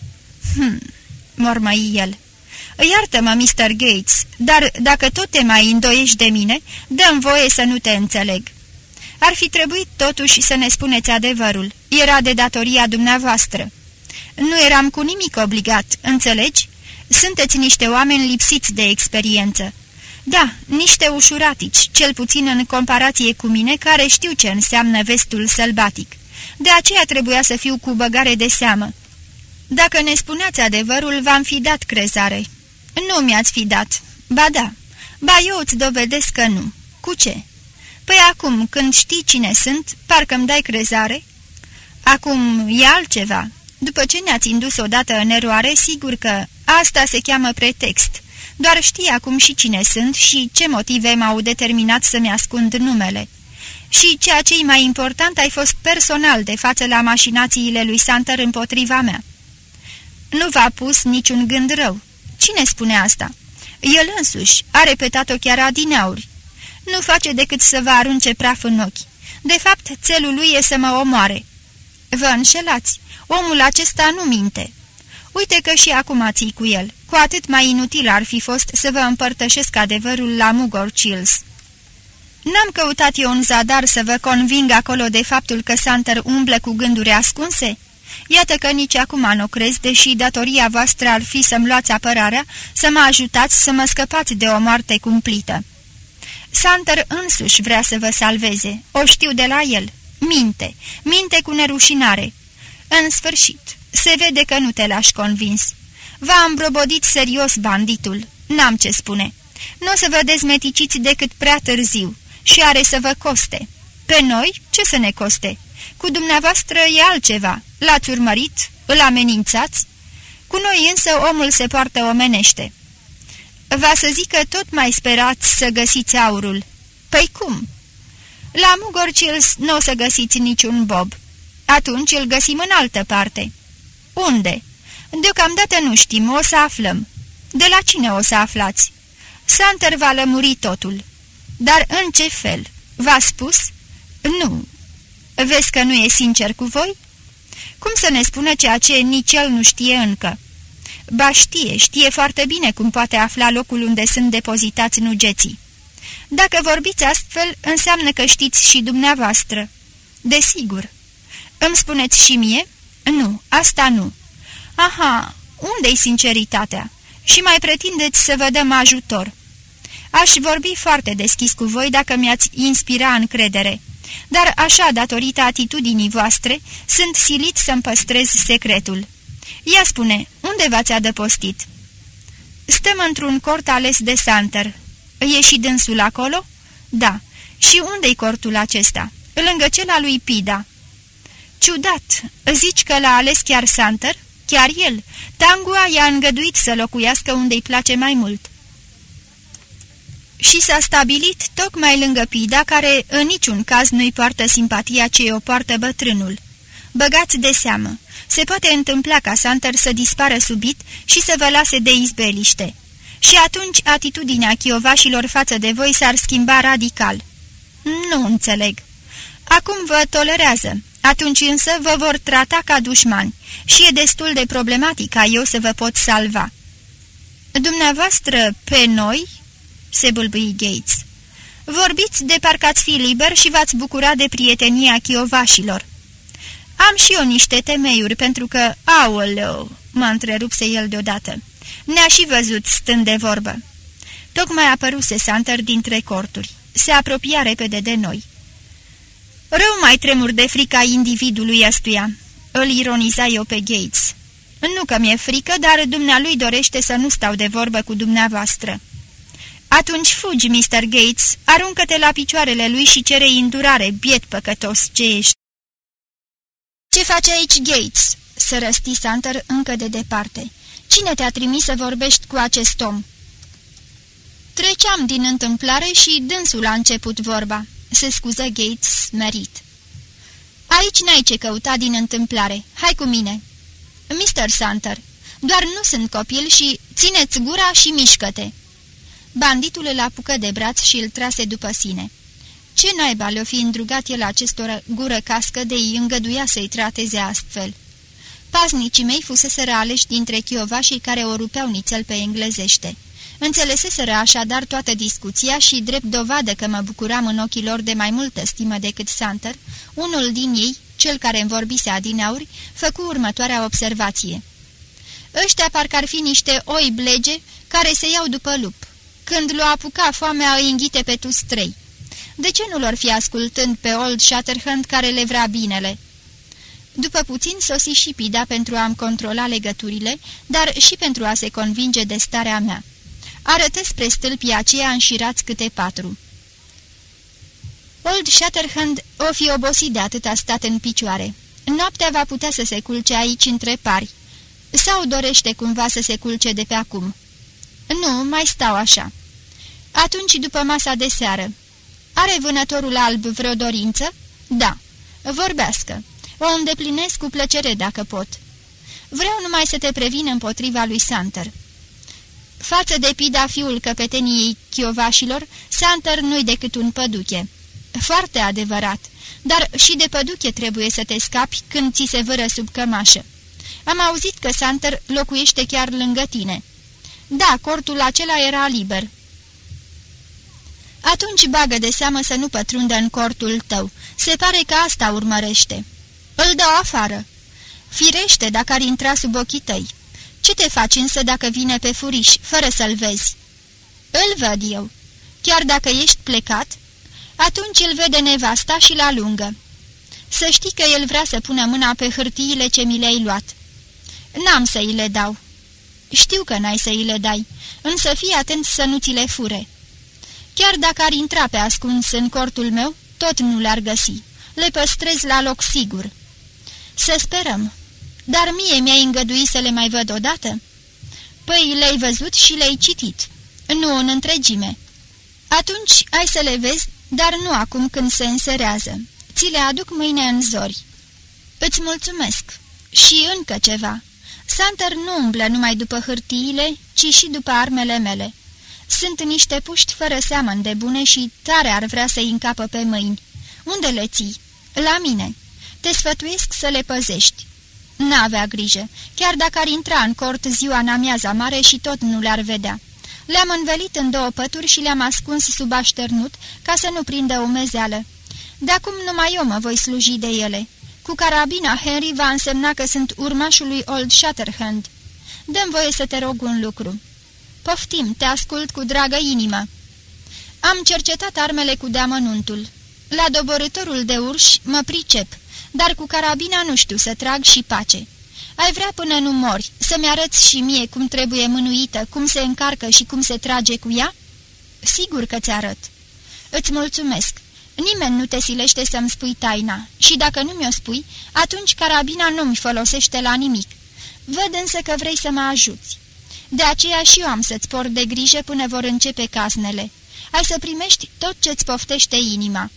Mormăi el. Iartă-mă, Mr. Gates, dar dacă tot te mai îndoiești de mine, dă-mi voie să nu te înțeleg. Ar fi trebuit totuși să ne spuneți adevărul. Era de datoria dumneavoastră. Nu eram cu nimic obligat, înțelegi? Sunteți niște oameni lipsiți de experiență. Da, niște ușuratici, cel puțin în comparație cu mine, care știu ce înseamnă vestul sălbatic. De aceea trebuia să fiu cu băgare de seamă. Dacă ne spuneați adevărul, v-am fi dat crezare. Nu mi-ați fi dat. Ba da. Ba eu îți dovedesc că nu. Cu ce? Păi acum, când știi cine sunt, parcă-mi dai crezare? Acum e altceva. După ce ne-ați indus odată în eroare, sigur că asta se cheamă pretext. Doar știi acum și cine sunt și ce motive m-au determinat să-mi ascund numele. Și ceea ce e mai important, ai fost personal de față la mașinațiile lui Santer împotriva mea. Nu v-a pus niciun gând rău. Cine spune asta? El însuși a repetat-o chiar adineauri. Nu face decât să vă arunce praf în ochi. De fapt, țelul lui e să mă omoare. Vă înșelați. Omul acesta nu minte. Uite că și acum ții cu el. Cu atât mai inutil ar fi fost să vă împărtășesc adevărul la Mugor-Chills. N-am căutat eu un zadar să vă conving acolo de faptul că Santer umblă cu gânduri ascunse? Iată că nici acum nu crezi, deși datoria voastră ar fi să-mi luați apărarea, să mă ajutați să mă scăpați de o moarte cumplită. Santer însuși vrea să vă salveze, o știu de la el. Minte cu nerușinare. În sfârșit, se vede că nu te lași convins. V-a îmbrobodit serios banditul, n-am ce spune. Nu o să vă dezmeticiți decât prea târziu și are să vă coste. Pe noi, ce să ne coste? Cu dumneavoastră e altceva. L-ați urmărit? Îl amenințați? Cu noi însă omul se poartă omenește. Va să zic că tot mai sperați să găsiți aurul. Păi cum? La Mugor-Chills nu o să găsiți niciun bob. Atunci îl găsim în altă parte. Unde? Deocamdată nu știm, o să aflăm. De la cine o să aflați? Santer va lămuri totul. Dar în ce fel? V-a spus? Nu. Vezi că nu e sincer cu voi? Cum să ne spună ceea ce nici el nu știe încă? Ba știe foarte bine cum poate afla locul unde sunt depozitați nugeții. Dacă vorbiți astfel, înseamnă că știți și dumneavoastră. Desigur. Îmi spuneți și mie? Nu, asta nu. Aha, unde-i sinceritatea? Și mai pretindeți să vă dăm ajutor. Aș vorbi foarte deschis cu voi dacă mi-ați inspira încredere, dar așa, datorită atitudinii voastre, sunt silit să-mi păstrez secretul. Ia spune, unde v-ați adăpostit? Stăm într-un cort ales de Santer. E și dânsul acolo? Da. Și unde-i cortul acesta? Lângă cel al lui Pida. Ciudat, zici că l-a ales chiar Santer? Chiar el. Tangua i-a îngăduit să locuiască unde-i place mai mult. Și s-a stabilit tocmai lângă Pida, care în niciun caz nu-i poartă simpatia ce o poartă bătrânul. Băgați de seamă. Se poate întâmpla ca Santer să dispară subit și să vă lase de izbeliște. Și atunci atitudinea chiovașilor față de voi s-ar schimba radical. Nu înțeleg. Acum vă tolerează, atunci însă vă vor trata ca dușmani și e destul de problematic ca eu să vă pot salva. Dumneavoastră pe noi? Se bâlbâi Gates. Vorbiți de parcă ați fi liber și v-ați bucura de prietenia chiovașilor. Am și eu niște temeiuri, pentru că, aoleu, mă întrerupse el deodată. Ne-a și văzut stând de vorbă. Tocmai apăruse Santer dintre corturi. Se apropia repede de noi. Rău mai tremur de frica individului ăstuia, îl ironiza eu pe Gates. Nu că mi-e frică, dar dumnealui dorește să nu stau de vorbă cu dumneavoastră. Atunci fugi, Mr. Gates, aruncă-te la picioarele lui și cere-i îndurare, biet păcătos ce ești. Ce faci aici, Gates?" se răsti Santer încă de departe. Cine te-a trimis să vorbești cu acest om?" Treceam din întâmplare și dânsul a început vorba," se scuză Gates smerit. Aici n-ai ce căuta din întâmplare. Hai cu mine." Mr. Santer, doar nu sunt copil și țineți gura și mișcă-te." Banditul îl apucă de braț și îl trase după sine. Ce naiba le-o fi îndrugat el acestor gură cască de îi îngăduia să-i trateze astfel? Paznicii mei fuseseră aleși dintre chiovașii care o rupeau nițel pe englezește. Înțeleseseră așadar toată discuția și, drept dovadă că mă bucuram în ochii lor de mai multă stimă decât Santer, unul din ei, cel care îmi vorbise adineauri, făcu următoarea observație. Ăștia parcă ar fi niște oi blege care se iau după lup. Când l-o apuca foamea îi înghite pe toți trei. De ce nu lor fi ascultând pe Old Shatterhand care le vrea binele?" După puțin sosi și Pida pentru a-mi controla legăturile, dar și pentru a se convinge de starea mea. Arătă spre stâlpii aceia înșirați câte 4. Old Shatterhand o fi obosit de atâta stat în picioare. Noaptea va putea să se culce aici între pari. Sau dorește cumva să se culce de pe acum? Nu, mai stau așa. Atunci după masa de seară. Are vânătorul alb vreo dorință? Da. Vorbească. O îndeplinesc cu plăcere dacă pot. Vreau numai să te previn împotriva lui Santer. Față de Pida, fiul căpeteniei chiovașilor, Santer nu-i decât un păduche. Foarte adevărat, dar și de păduche trebuie să te scapi când ți se vâră sub cămașă. Am auzit că Santer locuiește chiar lângă tine. Da, cortul acela era liber. Atunci bagă de seamă să nu pătrundă în cortul tău. Se pare că asta urmărește. Îl dau afară. Firește dacă ar intra sub ochii tăi. Ce te faci însă dacă vine pe furiș, fără să-l vezi? Îl văd eu. Chiar dacă ești plecat, atunci îl vede nevasta și la lungă. Să știi că el vrea să pună mâna pe hârtiile ce mi le-ai luat. N-am să îi le dau. Știu că n-ai să îi le dai, însă fii atent să nu ți le fure. Chiar dacă ar intra pe ascuns în cortul meu, tot nu le-ar găsi. Le păstrez la loc sigur. Să sperăm. Dar mie mi-ai îngăduit să le mai văd odată? Păi le-ai văzut și le-ai citit. Nu în întregime. Atunci ai să le vezi, dar nu acum când se înserează. Ți le aduc mâine în zori. Îți mulțumesc. Și încă ceva. Santer nu umblă numai după hârtiile, ci și după armele mele. Sunt niște puști fără seamăn de bune și tare ar vrea să-i încapă pe mâini. Unde le ții? La mine. Te sfătuiesc să le păzești. N-avea grijă, chiar dacă ar intra în cort ziua în amiaza mare și tot nu le-ar vedea. Le-am învelit în 2 pături și le-am ascuns sub așternut ca să nu prindă umezeală. De acum numai eu mă voi sluji de ele. Cu carabina Henry va însemna că sunt urmașul lui Old Shatterhand. Dă-mi voie să te rog un lucru. Poftim, te ascult cu dragă inimă. Am cercetat armele cu deamănuntul. La doborâtorul de urși mă pricep, dar cu carabina nu știu să trag și pace. Ai vrea până nu mori să-mi arăți și mie cum trebuie mânuită, cum se încarcă și cum se trage cu ea? Sigur că ți arăt. Îți mulțumesc. Nimeni nu te silește să-mi spui taina și dacă nu mi-o spui, atunci carabina nu-mi folosește la nimic. Văd însă că vrei să mă ajuți. De aceea și eu am să-ți por de grijă până vor începe caznele. Ai să primești tot ce-ți poftește inima."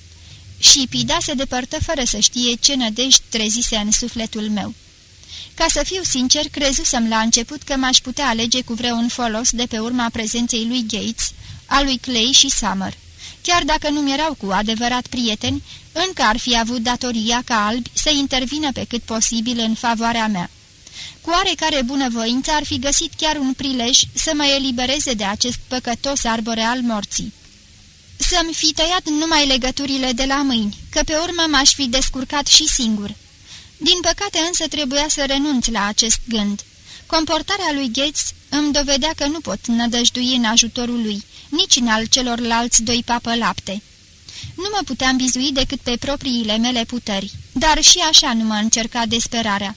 Și Pida se depărtă fără să știe ce nădejde trezise în sufletul meu. Ca să fiu sincer, crezusem la început că m-aș putea alege cu vreun folos de pe urma prezenței lui Gates, a lui Clay și Summer. Chiar dacă nu-mi erau cu adevărat prieteni, încă ar fi avut datoria ca albi să intervină pe cât posibil în favoarea mea. Cu oarecare bunăvoință ar fi găsit chiar un prilej să mă elibereze de acest păcătos arbore al morții. Să-mi fi tăiat numai legăturile de la mâini, că pe urmă m-aș fi descurcat și singur. Din păcate însă trebuia să renunț la acest gând. Comportarea lui Gates îmi dovedea că nu pot nădăjdui în ajutorul lui, nici în al celorlalți 2 papă-lapte. Nu mă puteam bizui decât pe propriile mele puteri, dar și așa nu mă încerca desperarea.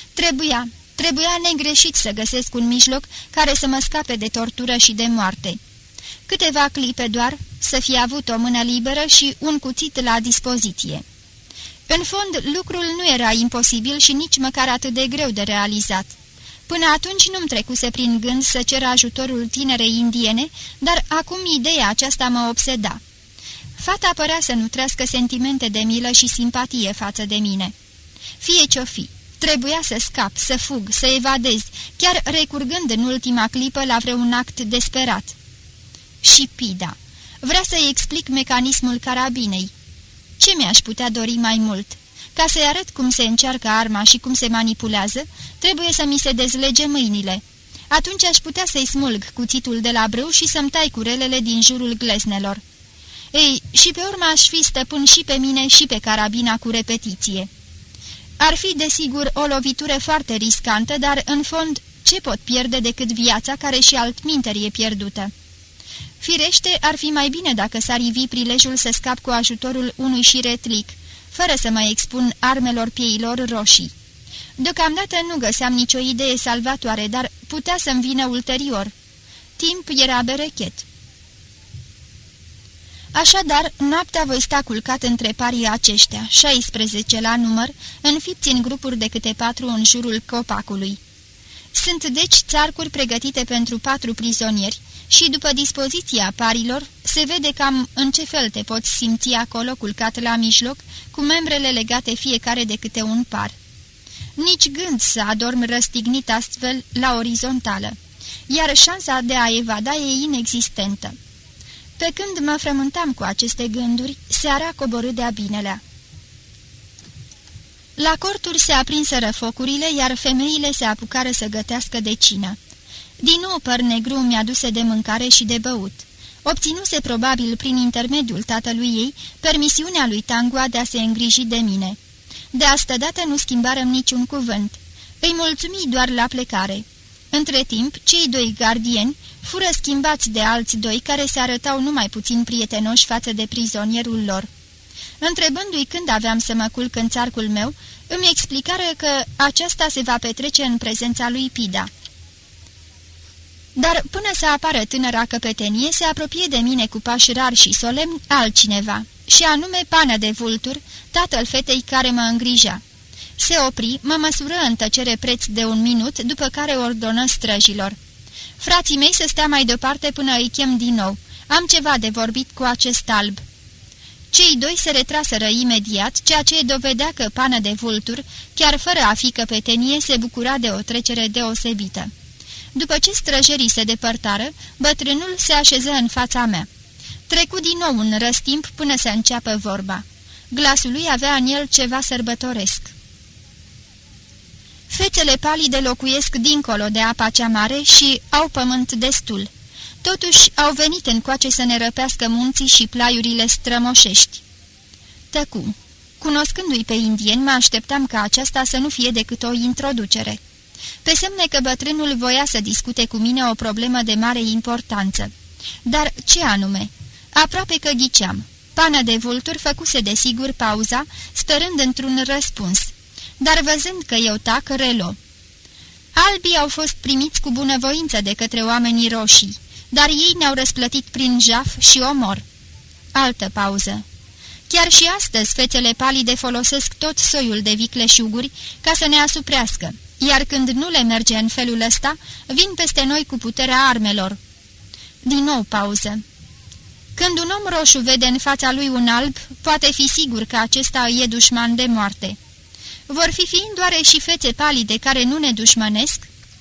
Trebuia negreșit să găsesc un mijloc care să mă scape de tortură și de moarte. Câteva clipe doar, să fie avut o mână liberă și un cuțit la dispoziție. În fond, lucrul nu era imposibil și nici măcar atât de greu de realizat. Până atunci nu-mi trecuse prin gând să cer ajutorul tinerei indiene, dar acum ideea aceasta mă obseda. Fata părea să nutrească sentimente de milă și simpatie față de mine. Fie ce-o fi, trebuia să scap, să fug, să evadez, chiar recurgând în ultima clipă la vreun act desperat. Și Pida. Vrea să-i explic mecanismul carabinei. Ce mi-aș putea dori mai mult? Ca să-i arăt cum se încearcă arma și cum se manipulează, trebuie să mi se dezlege mâinile. Atunci aș putea să-i smulg cuțitul de la brâu și să-mi tai curelele din jurul gleznelor. Ei, și pe urmă aș fi stăpân și pe mine și pe carabina cu repetiție. Ar fi, desigur, o lovitură foarte riscantă, dar, în fond, ce pot pierde decât viața care și altminteri e pierdută? Firește, ar fi mai bine dacă s-ar ivi prilejul să scap cu ajutorul unui șiretlic, fără să mă expun armelor pieilor roșii. Deocamdată nu găseam nicio idee salvatoare, dar putea să-mi vină ulterior. Timp era berechet. Așadar, noaptea voi sta culcat între parii aceștia, 16 la număr, înfipți în grupuri de câte 4 în jurul copacului. Sunt deci țarcuri pregătite pentru 4 prizonieri și, după dispoziția parilor, se vede cam în ce fel te poți simți acolo culcat la mijloc, cu membrele legate fiecare de câte un par. Nici gând să adormi răstignit astfel la orizontală, iar șansa de a evada e inexistentă. Pe când mă frământam cu aceste gânduri, seara coborâ de-a binelea. La corturi se aprinseră focurile, iar femeile se apucară să gătească de cină. Din nou păr negru mi-aduse de mâncare și de băut. Obținuse probabil prin intermediul tatălui ei permisiunea lui Tangua de a se îngriji de mine. De astădată nu schimbarăm niciun cuvânt. Îi mulțumi doar la plecare. Între timp, cei 2 gardieni fură schimbați de alți 2 care se arătau numai puțin prietenoși față de prizonierul lor. Întrebându-i când aveam să mă culc în țarcul meu, îmi explicară că aceasta se va petrece în prezența lui Pida. Dar până să apară tânăra căpetenie, se apropie de mine cu pași rari și solemni altcineva, și anume Pană de Vultur, tatăl fetei care mă îngrija. Se opri, mă măsură în tăcere preț de 1 minut, după care ordonă străjilor: frații mei să stea mai departe până îi chem din nou. Am ceva de vorbit cu acest alb." Cei 2 se retraseră imediat, ceea ce dovedea că Pană de Vultur, chiar fără a fi căpetenie, se bucura de o trecere deosebită. După ce străjerii se depărtară, bătrânul se așeză în fața mea. Trecu din nou un răstimp până să înceapă vorba. Glasul lui avea în el ceva sărbătoresc. Fețele palide locuiesc dincolo de apa cea mare și au pământ destul. Totuși au venit încoace să ne răpească munții și plaiurile strămoșești. Tăcu. Cunoscându-i pe indieni, mă așteptam ca aceasta să nu fie decât o introducere. Pe semne că bătrânul voia să discute cu mine o problemă de mare importanță. Dar ce anume? Aproape că ghiceam. Pană de Vultur făcuse desigur pauza, sperând într-un răspuns. Dar văzând că eu tac, relo. Albii au fost primiți cu bunăvoință de către oamenii roșii, dar ei ne-au răsplătit prin jaf și omor. Altă pauză. Chiar și astăzi fețele palide folosesc tot soiul de vicleșuguri ca să ne asuprească, iar când nu le merge în felul ăsta, vin peste noi cu puterea armelor. Din nou pauză. Când un om roșu vede în fața lui un alb, poate fi sigur că acesta îi e dușman de moarte. Vor fi fiind oare și fețe palide care nu ne dușmănesc?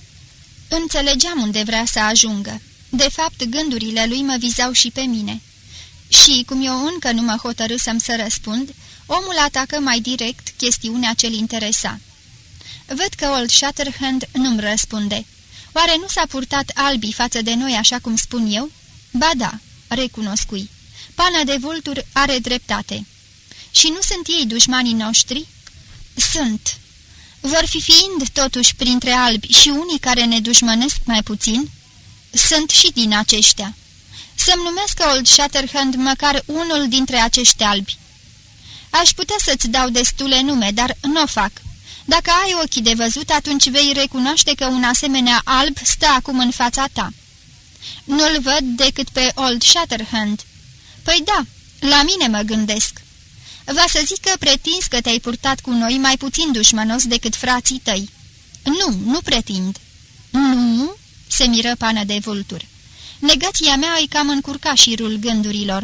Înțelegeam unde vrea să ajungă. De fapt, gândurile lui mă vizau și pe mine. Și, cum eu încă nu mă hotărâsem să răspund, omul atacă mai direct chestiunea ce-l interesa. Văd că Old Shatterhand nu-mi răspunde. Oare nu s-a purtat albii față de noi așa cum spun eu? Ba da, recunoscui. Pană de Vultur are dreptate. Și nu sunt ei dușmanii noștri? Sunt. Vor fi fiind totuși printre albi și unii care ne dușmănesc mai puțin? Sunt și din aceștia. Să-mi numesc Old Shatterhand măcar unul dintre acești albi. Aș putea să-ți dau destule nume, dar nu o fac. Dacă ai ochii de văzut, atunci vei recunoaște că un asemenea alb stă acum în fața ta. Nu-l văd decât pe Old Shatterhand. Păi da, la mine mă gândesc. Va să zic că pretinzi că te-ai purtat cu noi mai puțin dușmănos decât frații tăi. Nu pretind. Nu? Se miră Pană de Vultur. Negația mea îi cam încurca șirul gândurilor.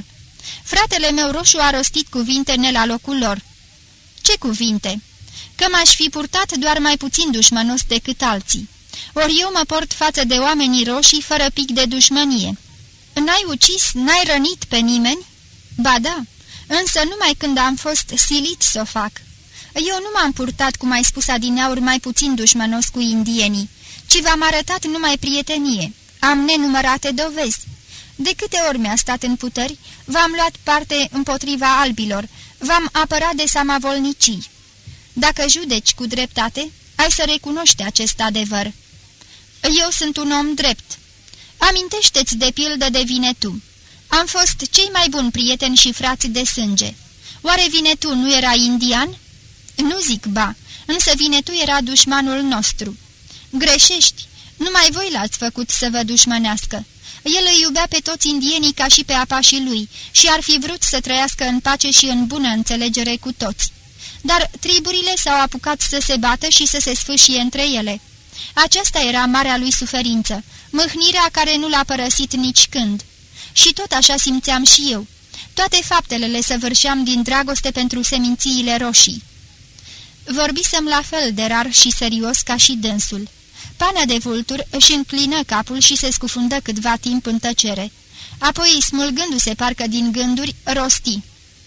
Fratele meu roșu a rostit cuvinte ne la locul lor. Ce cuvinte? Că m-aș fi purtat doar mai puțin dușmănos decât alții. Ori eu mă port față de oamenii roșii fără pic de dușmănie. N-ai ucis, n-ai rănit pe nimeni? Ba da, însă numai când am fost silit să o fac. Eu nu m-am purtat, cum ai spus adineauri, mai puțin dușmănos cu indienii, ci v-am arătat numai prietenie. Am nenumărate dovezi. De câte ori mi-a stat în puteri, v-am luat parte împotriva albilor, v-am apărat de samavolnicii. Dacă judeci cu dreptate, ai să recunoști acest adevăr. Eu sunt un om drept. Amintește-ți de pildă de Vinetu. Am fost cei mai buni prieteni și frați de sânge. Oare Vinetu nu era indian? Nu zic ba, însă Vinetu era dușmanul nostru. Greșești, numai voi l-ați făcut să vă dușmănească. El îi iubea pe toți indienii ca și pe apașii lui și ar fi vrut să trăiască în pace și în bună înțelegere cu toți. Dar triburile s-au apucat să se bată și să se sfâșie între ele. Aceasta era marea lui suferință, mâhnirea care nu l-a părăsit nici când. Și tot așa simțeam și eu. Toate faptele le săvârșeam din dragoste pentru semințiile roșii. Vorbisem la fel de rar și serios ca și dânsul. Pana de Vultur își înclină capul și se scufundă câtva timp în tăcere. Apoi, smulgându-se parcă din gânduri, rosti.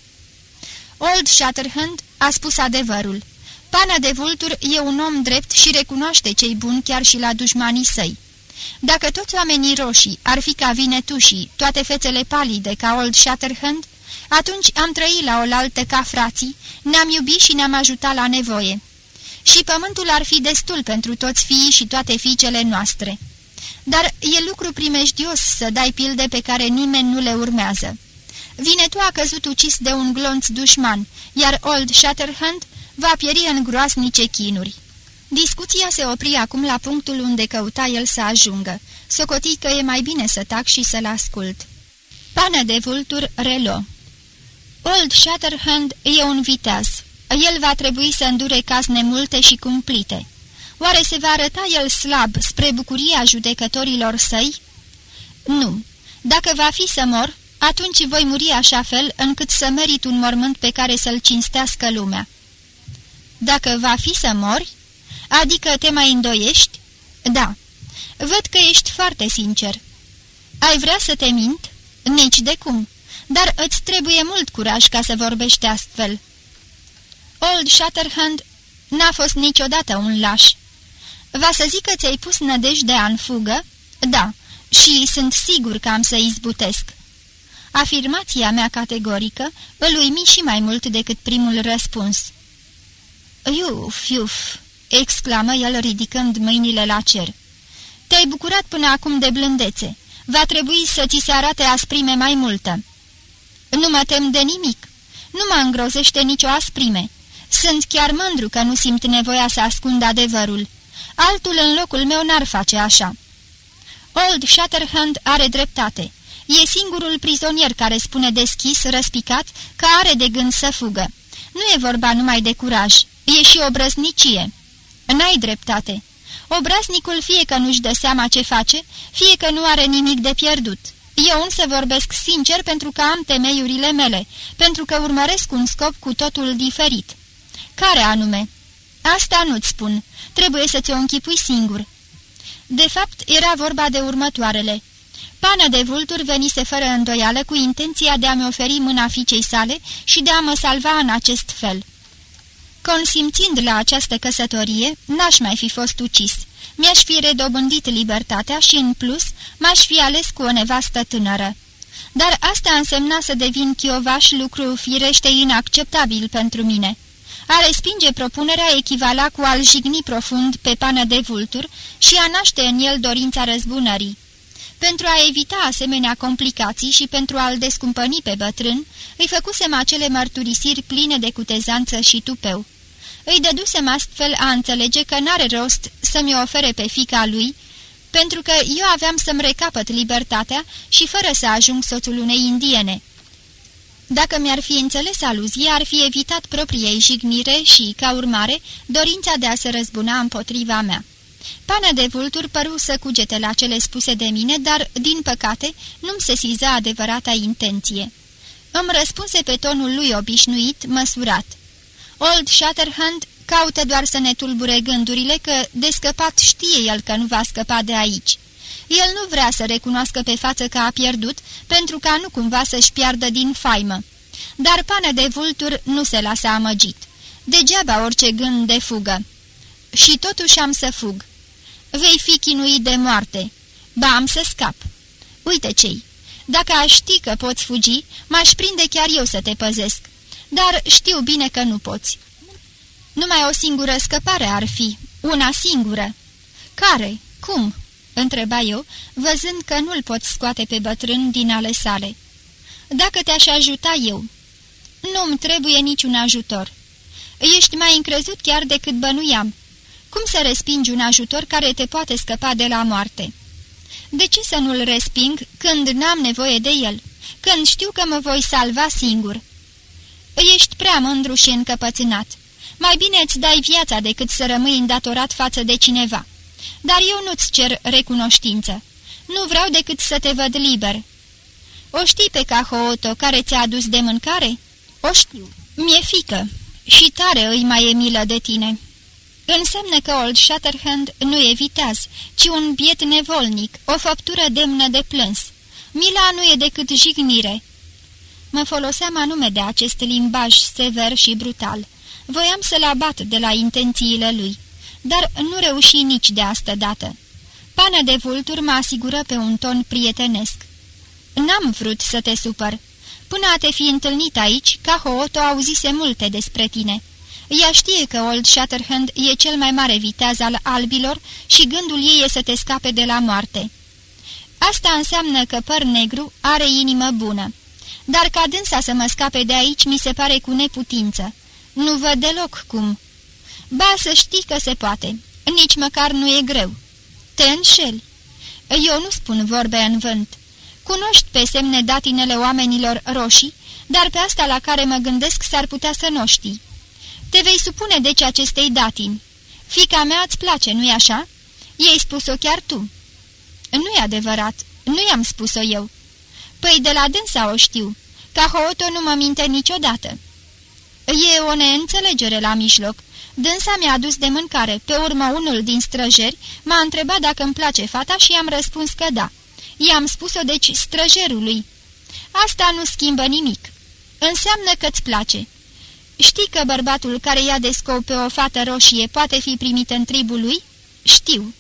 Old Shatterhand a spus adevărul. Pana de Vultur e un om drept și recunoaște cei buni chiar și la dușmanii săi. Dacă toți oamenii roșii ar fi ca Vinetu și toate fețele palide ca Old Shatterhand, atunci am trăit la oaltă ca frații, ne-am iubit și ne-am ajutat la nevoie. Și pământul ar fi destul pentru toți fiii și toate fiicele noastre. Dar e lucru primejdios să dai pilde pe care nimeni nu le urmează. Vinetu a căzut ucis de un glonț dușman, iar Old Shatterhand va pieri în groasnice chinuri. Discuția se opri acum la punctul unde căuta el să ajungă. Socoti că e mai bine să tac și să-l ascult. Pană de Vultur reluă. Old Shatterhand e un viteaz. El va trebui să îndure cazne multe și cumplite. Oare se va arăta el slab spre bucuria judecătorilor săi? Nu. Dacă va fi să mor, atunci voi muri așa fel încât să merit un mormânt pe care să-l cinstească lumea. Dacă va fi să mori? Adică te mai îndoiești? Da. Văd că ești foarte sincer. Ai vrea să te mint? Nici de cum. Dar îți trebuie mult curaj ca să vorbești astfel. Old Shatterhand n-a fost niciodată un laș. Va să zic că ți-ai pus nădejdea în fugă? Da, și sunt sigur că am să izbutesc. Afirmația mea categorică îl uimi și mai mult decât primul răspuns. Iuf, iuf, exclamă el ridicând mâinile la cer. Te-ai bucurat până acum de blândețe. Va trebui să ți se arate asprime mai multă. Nu mă tem de nimic. Nu mă îngrozește nicio asprime. Sunt chiar mândru că nu simt nevoia să ascund adevărul. Altul în locul meu n-ar face așa. Old Shatterhand are dreptate. E singurul prizonier care spune deschis, răspicat, că are de gând să fugă. Nu e vorba numai de curaj, e și obrăznicie. N-ai dreptate. Obraznicul fie că nu-și dă seama ce face, fie că nu are nimic de pierdut. Eu însă vorbesc sincer pentru că am temeiurile mele, pentru că urmăresc un scop cu totul diferit. Care anume? Asta nu-ți spun. Trebuie să ți-o închipui singur. De fapt, era vorba de următoarele. Pana de Vultur venise fără îndoială cu intenția de a-mi oferi mâna fiicei sale și de a mă salva în acest fel. Consimțind la această căsătorie, n-aș mai fi fost ucis. Mi-aș fi redobândit libertatea și, în plus, m-aș fi ales cu o nevastă tânără. Dar asta însemna să devin chiovaș, lucru firește inacceptabil pentru mine. A respinge propunerea echivala cu a-l jigni profund pe Pană de Vultur și a naște în el dorința răzbunării. Pentru a evita asemenea complicații și pentru a-l descumpăni pe bătrân, îi făcusem acele mărturisiri pline de cutezanță și tupeu. Îi dădusem astfel a înțelege că n-are rost să-mi ofere pe fiica lui, pentru că eu aveam să-mi recapăt libertatea și fără să ajung soțul unei indiene. Dacă mi-ar fi înțeles aluzia, ar fi evitat propriei jignire și, ca urmare, dorința de a se răzbuna împotriva mea. Pană de Vultur păru să cugete la cele spuse de mine, dar, din păcate, nu-mi sesiza adevărata intenție. Îmi răspunse pe tonul lui obișnuit, măsurat. Old Shatterhand caută doar să ne tulbure gândurile că de scăpat știe el că nu va scăpa de aici. El nu vrea să recunoască pe față că a pierdut, pentru ca nu cumva să-și piardă din faimă. Dar Pană de Vultur nu se lasă amăgit. Degeaba orice gând de fugă. Și totuși am să fug. Vei fi chinuit de moarte. Ba, am să scap. Uite ce-i. Dacă aș ști că poți fugi, m-aș prinde chiar eu să te păzesc. Dar știu bine că nu poți. Numai o singură scăpare ar fi. Una singură. Care? Cum? Întreba eu, văzând că nu-l pot scoate pe bătrân din ale sale. Dacă te-aș ajuta eu. Nu-mi trebuie niciun ajutor. Ești mai încrezut chiar decât bănuiam. Cum să respingi un ajutor care te poate scăpa de la moarte? De ce să nu-l resping când n-am nevoie de el, când știu că mă voi salva singur? Ești prea mândru și încăpățânat. Mai bine îți dai viața decât să rămâi îndatorat față de cineva. Dar eu nu-ți cer recunoștință. Nu vreau decât să te văd liber. O știi pe Kahooto care ți-a adus de mâncare? O știu. Mi-e fică și tare îi mai e milă de tine. Înseamnă că Old Shatterhand nu e viteaz, ci un biet nevolnic, o făptură demnă de plâns. Mila nu e decât jignire. Mă foloseam anume de acest limbaj sever și brutal. Voiam să-l abat de la intențiile lui, dar nu reuși nici de astă dată. Pană de Vultur mă asigură pe un ton prietenesc. N-am vrut să te supăr. Până a te fi întâlnit aici, Kahooto auzise multe despre tine. Ea știe că Old Shatterhand e cel mai mare viteaz al albilor și gândul ei e să te scape de la moarte. Asta înseamnă că Păr Negru are inimă bună. Dar ca dânsa să mă scape de aici mi se pare cu neputință. Nu văd deloc cum. Ba, să știi că se poate. Nici măcar nu e greu. Te înșeli. Eu nu spun vorbe în vânt. Cunoști pe semne datinele oamenilor roșii, dar pe asta la care mă gândesc s-ar putea să nu știi. Te vei supune deci acestei datini. Fiica mea îți place, nu-i așa? I-ai spus-o chiar tu. Nu-i adevărat, nu i-am spus-o eu. Păi de la dânsa o știu. Kahooto nu mă minte niciodată. E o neînțelegere la mijloc. Dânsa mi-a adus de mâncare, pe urmă unul din străjeri m-a întrebat dacă îmi place fata și i-am răspuns că da. I-am spus-o deci străjerului. Asta nu schimbă nimic. Înseamnă că-ți place. Știi că bărbatul care ia de scop pe o fată roșie poate fi primit în tribul lui? Știu.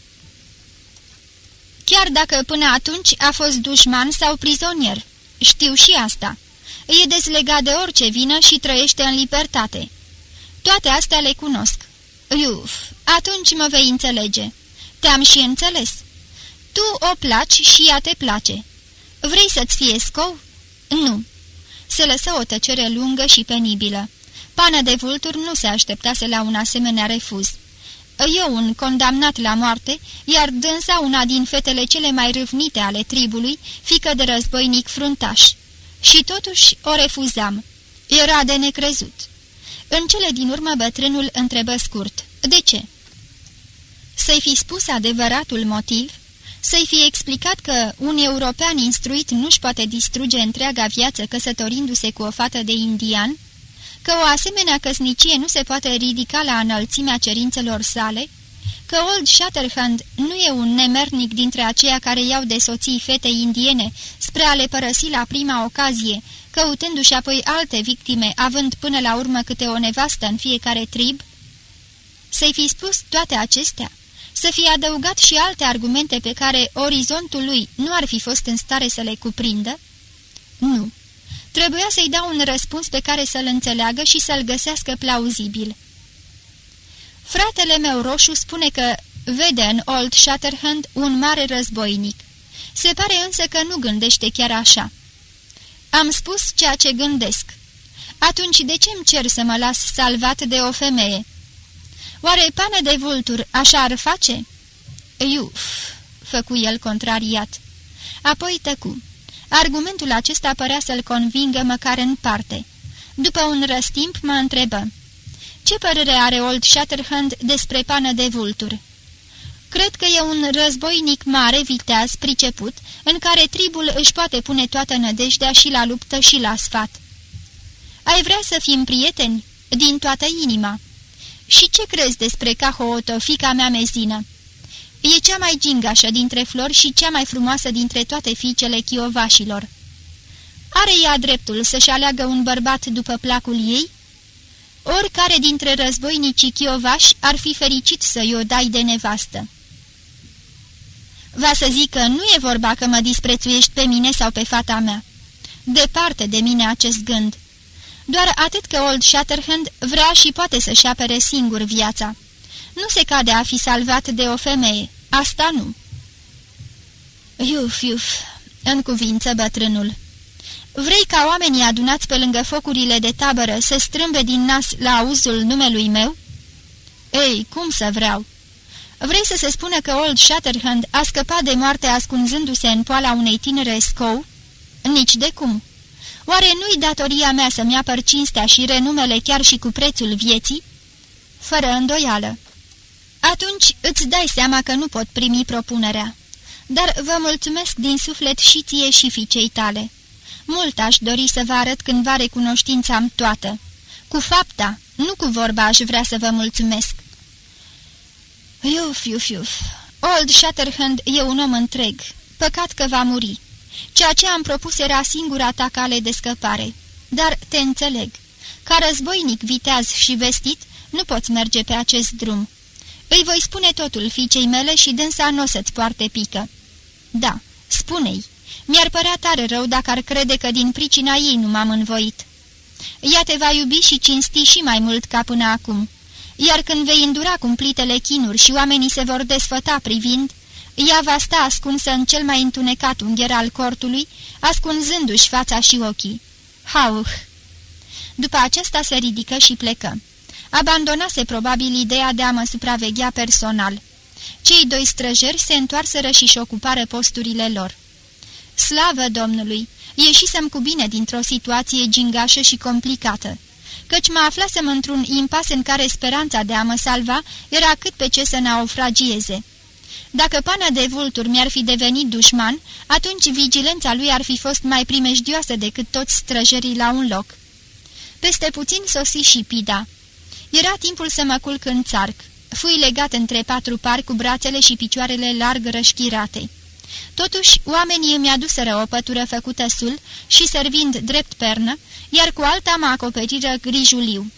Chiar dacă până atunci a fost dușman sau prizonier. Știu și asta. E dezlegat de orice vină și trăiește în libertate. Toate astea le cunosc. Iuf, atunci mă vei înțelege. Te-am și înțeles. Tu o placi și ea te place. Vrei să-ți fie scou? Nu. Se lăsă o tăcere lungă și penibilă. Pană de Vultur nu se așteptase la un asemenea refuz. Eu un condamnat la moarte, iar dânsa una din fetele cele mai râvnite ale tribului, fiică de războinic fruntaș. Și totuși o refuzam. Era de necrezut. În cele din urmă bătrânul întrebă scurt. De ce? Să-i fi spus adevăratul motiv? Să-i fi explicat că un european instruit nu-și poate distruge întreaga viață căsătorindu-se cu o fată de indian? Că o asemenea căsnicie nu se poate ridica la înălțimea cerințelor sale? Că Old Shatterhand nu e un nemernic dintre aceia care iau de soții fete indiene spre a le părăsi la prima ocazie, căutându-și apoi alte victime, având până la urmă câte o nevastă în fiecare trib? Să-i fi spus toate acestea? Să fie adăugat și alte argumente pe care orizontul lui nu ar fi fost în stare să le cuprindă? Nu. Trebuia să-i dau un răspuns pe care să-l înțeleagă și să-l găsească plauzibil. Fratele meu roșu spune că vede în Old Shatterhand un mare războinic. Se pare însă că nu gândește chiar așa. Am spus ceea ce gândesc. Atunci de ce-mi cer să mă las salvat de o femeie? Oare Pană de Vultur așa ar face? Iuf, făcu el contrariat. Apoi tăcu. Argumentul acesta părea să-l convingă măcar în parte. După un răstimp mă întrebă. Ce părere are Old Shatterhand despre Pană de Vultur? Cred că e un războinic mare, viteaz, priceput, în care tribul își poate pune toată nădejdea și la luptă și la sfat. Ai vrea să fim prieteni? Din toată inima. Și ce crezi despre Kahooto, fiica mea mezină? E cea mai gingașă dintre flori și cea mai frumoasă dintre toate fiicele chiovașilor. Are ea dreptul să-și aleagă un bărbat după placul ei? Oricare dintre războinicii chiovași ar fi fericit să-i o dai de nevastă. Va să zic că nu e vorba că mă disprețuiești pe mine sau pe fata mea. Departe de mine acest gând. Doar atât că Old Shatterhand vrea și poate să-și apere singur viața. Nu se cade a fi salvat de o femeie. Asta nu. Iuf, iuf, în cuvință bătrânul. Vrei ca oamenii adunați pe lângă focurile de tabără să strâmbe din nas la auzul numelui meu? Ei, cum să vreau? Vrei să se spună că Old Shatterhand a scăpat de moarte ascunzându-se în poala unei tinere scou? Nici de cum. Oare nu-i datoria mea să-mi apăr cinstea și renumele chiar și cu prețul vieții? Fără îndoială. Atunci îți dai seama că nu pot primi propunerea. Dar vă mulțumesc din suflet și ție și fiicei tale. Mult aș dori să vă arăt cândva recunoștința-mi toată. Cu fapta, nu cu vorba aș vrea să vă mulțumesc. Iuf, iuf, iuf. Old Shatterhand e un om întreg. Păcat că va muri. Ceea ce am propus era singura ta cale de scăpare. Dar te înțeleg. Ca războinic viteaz și vestit, nu poți merge pe acest drum. Îi voi spune totul fiicei mele și dânsa n-o să-ți poarte pică. Da, spune-i. Mi-ar părea tare rău dacă ar crede că din pricina ei nu m-am învoit. Ea te va iubi și cinsti și mai mult ca până acum. Iar când vei îndura cumplitele chinuri și oamenii se vor desfăta privind, ea va sta ascunsă în cel mai întunecat ungher al cortului, ascunzându-și fața și ochii. Hauh! După aceasta se ridică și plecă. Abandonase probabil ideea de a mă supraveghea personal. Cei doi străjeri se întoarseră și-și ocupară posturile lor. Slavă Domnului! Ieșisem cu bine dintr-o situație gingașă și complicată, căci mă aflasem într-un impas în care speranța de a mă salva era cât pe ce să naufragieze. Dacă Pana de Vultur mi-ar fi devenit dușman, atunci vigilența lui ar fi fost mai primejdioasă decât toți străjerii la un loc. Peste puțin sosi și Pida. Era timpul să mă culc în țarc. Fui legat între 4 pari cu brațele și picioarele larg rășchirate. Totuși, oamenii îmi aduseră o pătură făcută sul și servind drept pernă, iar cu alta mă acoperiră grijuliu.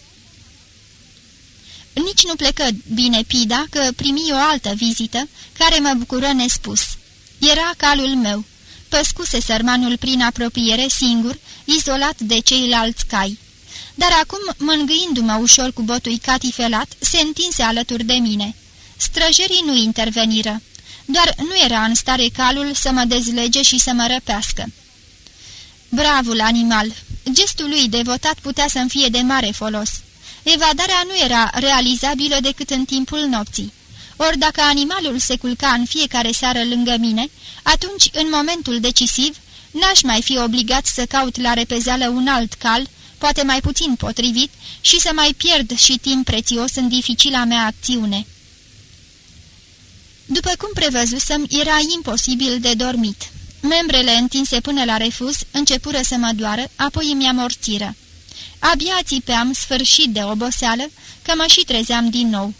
Nici nu plecă bine Pida, că primi o altă vizită, care mă bucură nespus. Era calul meu. Păscuse sărmanul prin apropiere singur, izolat de ceilalți cai. Dar acum, mângâindu-mă ușor cu botul catifelat, se întinse alături de mine. Străjerii nu interveniră. Doar nu era în stare calul să mă dezlege și să mă răpească. Bravul animal! Gestul lui devotat putea să-mi fie de mare folos. Evadarea nu era realizabilă decât în timpul nopții. Ori dacă animalul se culca în fiecare seară lângă mine, atunci, în momentul decisiv, n-aș mai fi obligat să caut la repezeală un alt cal, poate mai puțin potrivit, și să mai pierd și timp prețios în dificila mea acțiune. După cum prevăzusem, era imposibil de dormit. Membrele întinse până la refuz începură să mă doară, apoi îmi amorțiră. Abia țipeam, sfârșit de oboseală, că mă și trezeam din nou.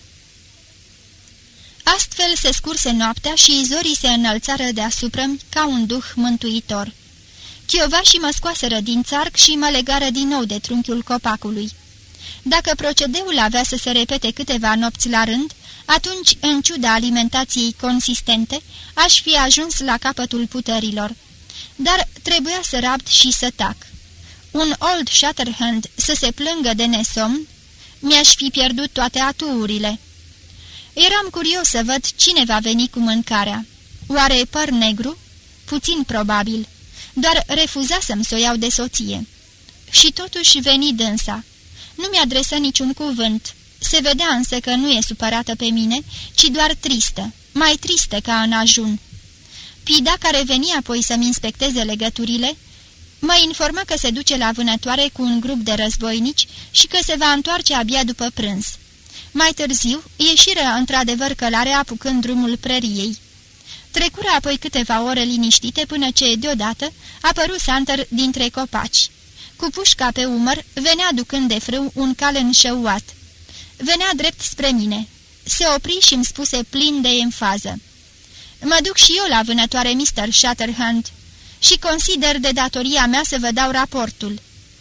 Astfel se scurse noaptea și zorii se înălțară deasupra-mi ca un duh mântuitor. Chiovașii mă scoaseră din țarc și mă legară din nou de trunchiul copacului. Dacă procedeul avea să se repete câteva nopți la rând, atunci, în ciuda alimentației consistente, aș fi ajuns la capătul puterilor. Dar trebuia să rabd și să tac. Un Old Shatterhand să se plângă de nesomn, mi-aș fi pierdut toate atuurile. Eram curios să văd cine va veni cu mâncarea. Oare păr negru? Puțin probabil. Doar refuzasem să o iau de soție. Și totuși veni dânsa. Nu mi-adresă niciun cuvânt. Se vedea însă că nu e supărată pe mine, ci doar tristă, mai tristă ca în ajun. Pida, care veni apoi să-mi inspecteze legăturile, mă informă că se duce la vânătoare cu un grup de războinici și că se va întoarce abia după prânz. Mai târziu, ieșiră într-adevăr călare apucând drumul preriei. Trecură apoi câteva ore liniștite până ce, deodată, apăru Santer dintre copaci. Cu pușca pe umăr, venea ducând de frâu un cal înșeuat. Venea drept spre mine. Se opri și îmi spuse plin de emfază: "Mă duc și eu la vânătoare, Mr. Shatterhand, și consider de datoria mea să vă dau raportul.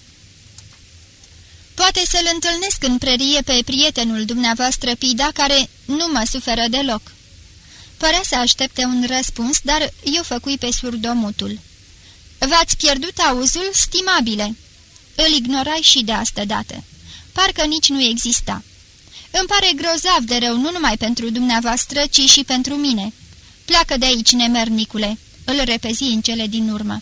Poate să-l întâlnesc în prerie pe prietenul dumneavoastră Pida, care nu mă suferă deloc." Părea să aștepte un răspuns, dar eu făcui pe surdomutul. "V-ați pierdut auzul, stimabile?" Îl ignorai și de astădată. Parcă nici nu exista. "Îmi pare grozav de rău, nu numai pentru dumneavoastră, ci și pentru mine. Pleacă de aici, nemernicule," îl repezi în cele din urmă.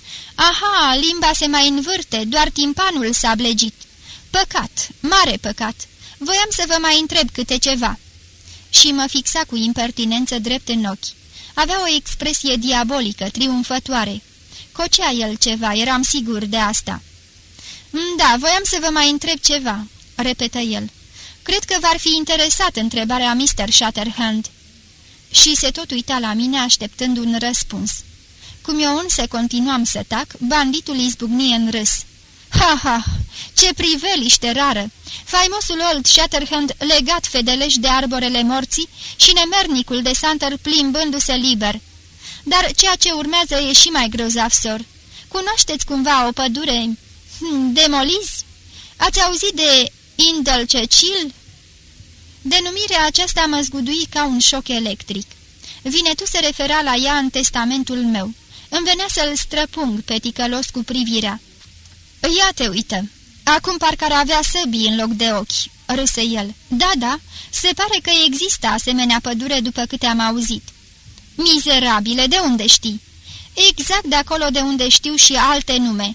"Aha, limba se mai învârte, doar timpanul s-a blegit. Păcat, mare păcat. Voiam să vă mai întreb câte ceva." Și mă fixa cu impertinență drept în ochi. Avea o expresie diabolică, triumfătoare. Cocea el ceva, eram sigur de asta. "Da, voiam să vă mai întreb ceva," repetă el. "Cred că v-ar fi interesat întrebarea Mr. Shatterhand." Și se tot uita la mine așteptând un răspuns. Cum eu însă continuam să tac, banditul izbucni în râs. "Ha, ha, ce priveliște rară! Faimosul old Shatterhand legat fedeleș de arborele morții și nemernicul de Santer plimbându-se liber. Dar ceea ce urmează e și mai grozav, sor. Cunoașteți cumva o pădure demoliz? Ați auzit de Indalcecil?" Denumirea aceasta mă zgudui ca un șoc electric. Vinetu se refera la ea în testamentul meu. Îmi venea să-l străpung pe ticălos cu privirea. "Ia te uită! Acum parcă ar avea săbii în loc de ochi," râse el. "Da, da, se pare că există asemenea pădure după câte am auzit." "Mizerabile, de unde știi?" "Exact de acolo de unde știu și alte nume.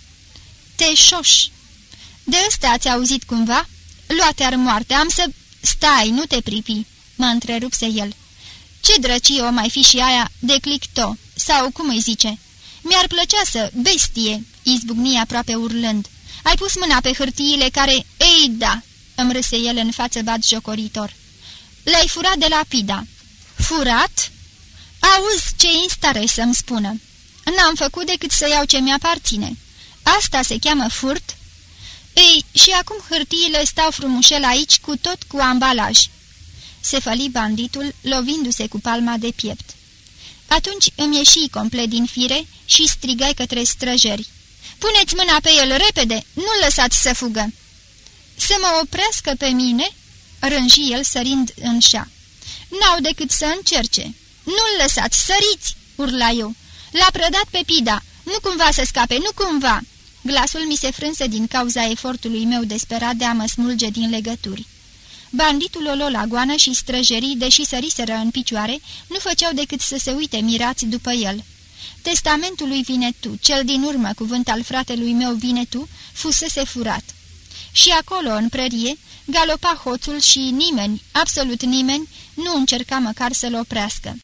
Teșoș. De ăsta ați auzit cumva? Luate-ar moarte, am să..." "Stai, nu te pripi," mă întrerupse el. "Ce drăcie o mai fi și aia de Clicto, sau cum îi zice? Mi-ar plăcea să... bestie!" izbucni aproape urlând. "Ai pus mâna pe hârtiile care... Ei, da!" îmi râse el în față batjocoritor. "Le-ai furat de la Pida." "Furat? Auzi ce instare să-mi spună. N-am făcut decât să iau ce mi-aparține. Asta se cheamă furt? Ei, și acum hârtiile stau frumușel aici cu ambalaj." Se făli banditul, lovindu-se cu palma de piept. Atunci îmi ieși complet din fire și strigai către străjeri: "Puneți mâna pe el, repede! Nu-l lăsați să fugă!" "Să mă oprească pe mine?" rânji el sărind în șa. "N-au decât să încerce." "Nu-l lăsați, săriți!" urla eu. "L-a prădat pe Pida! Nu cumva să scape, nu cumva!" Glasul mi se frânse din cauza efortului meu desperat de a mă smulge din legături. Banditul o luă la goană și străjerii, deși săriseră în picioare, nu făceau decât să se uite mirați după el. Testamentul lui Vinetu, cel din urmă cuvânt al fratelui meu Vinetu, fusese furat. Și acolo, în prărie, galopa hoțul și nimeni, absolut nimeni, nu încerca măcar să-l oprească.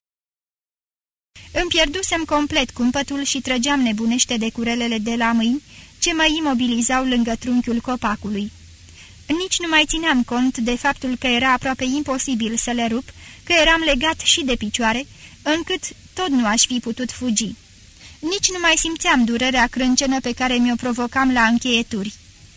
Îmi pierdusem complet cumpătul și trăgeam nebunește de curelele de la mâini, ce mă imobilizau lângă trunchiul copacului. Nici nu mai țineam cont de faptul că era aproape imposibil să le rup, că eram legat și de picioare, încât tot nu aș fi putut fugi. Nici nu mai simțeam durerea crâncenă pe care mi-o provocam la încheieturi.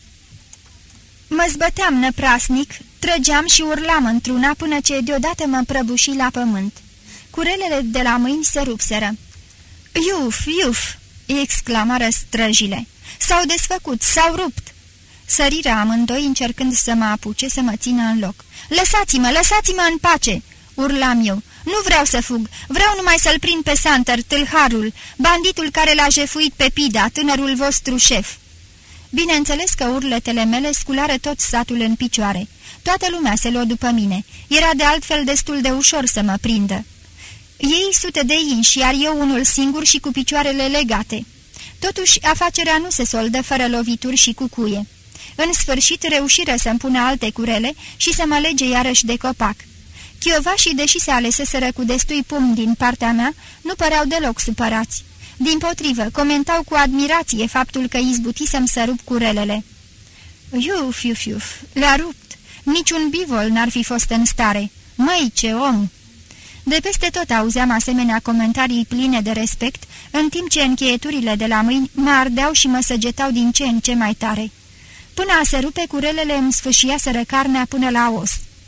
Mă zbăteam năprasnic, trăgeam și urlam într-una până ce deodată mă prăbuși la pământ. Curelele de la mâini se rupseră. "Iuf, iuf!" exclamară străjile. "S-au desfăcut, s-au rupt!" Săriră amândoi încercând să mă apuce, să mă țină în loc. "Lăsați-mă, lăsați-mă în pace!" urlam eu. "Nu vreau să fug, vreau numai să-l prind pe Santer, tâlharul, banditul care l-a jefuit pe Pida, tânărul vostru șef." Bineînțeles că urletele mele sculară tot satul în picioare. Toată lumea se luă după mine. Era de altfel destul de ușor să mă prindă. Ei sute de inși, iar eu unul singur și cu picioarele legate. Totuși, afacerea nu se soldă fără lovituri și cucuie. În sfârșit reușiră să-mi pună alte curele și să mă lege iarăși de copac. Chiovașii, deși se aleseseră cu destui pumni din partea mea, nu păreau deloc supărați. Dimpotrivă, comentau cu admirație faptul că izbutisem să rup curelele. "Iuf, iuf, iuf, le-a rupt, Niciun bivol n-ar fi fost în stare. Măi, ce om! De peste tot auzeam asemenea comentarii pline de respect, în timp ce încheieturile de la mâini mă ardeau și mă săgetau din ce în ce mai tare. Până a se rupe, curelele îmi sfâșiaseră carnea până la os.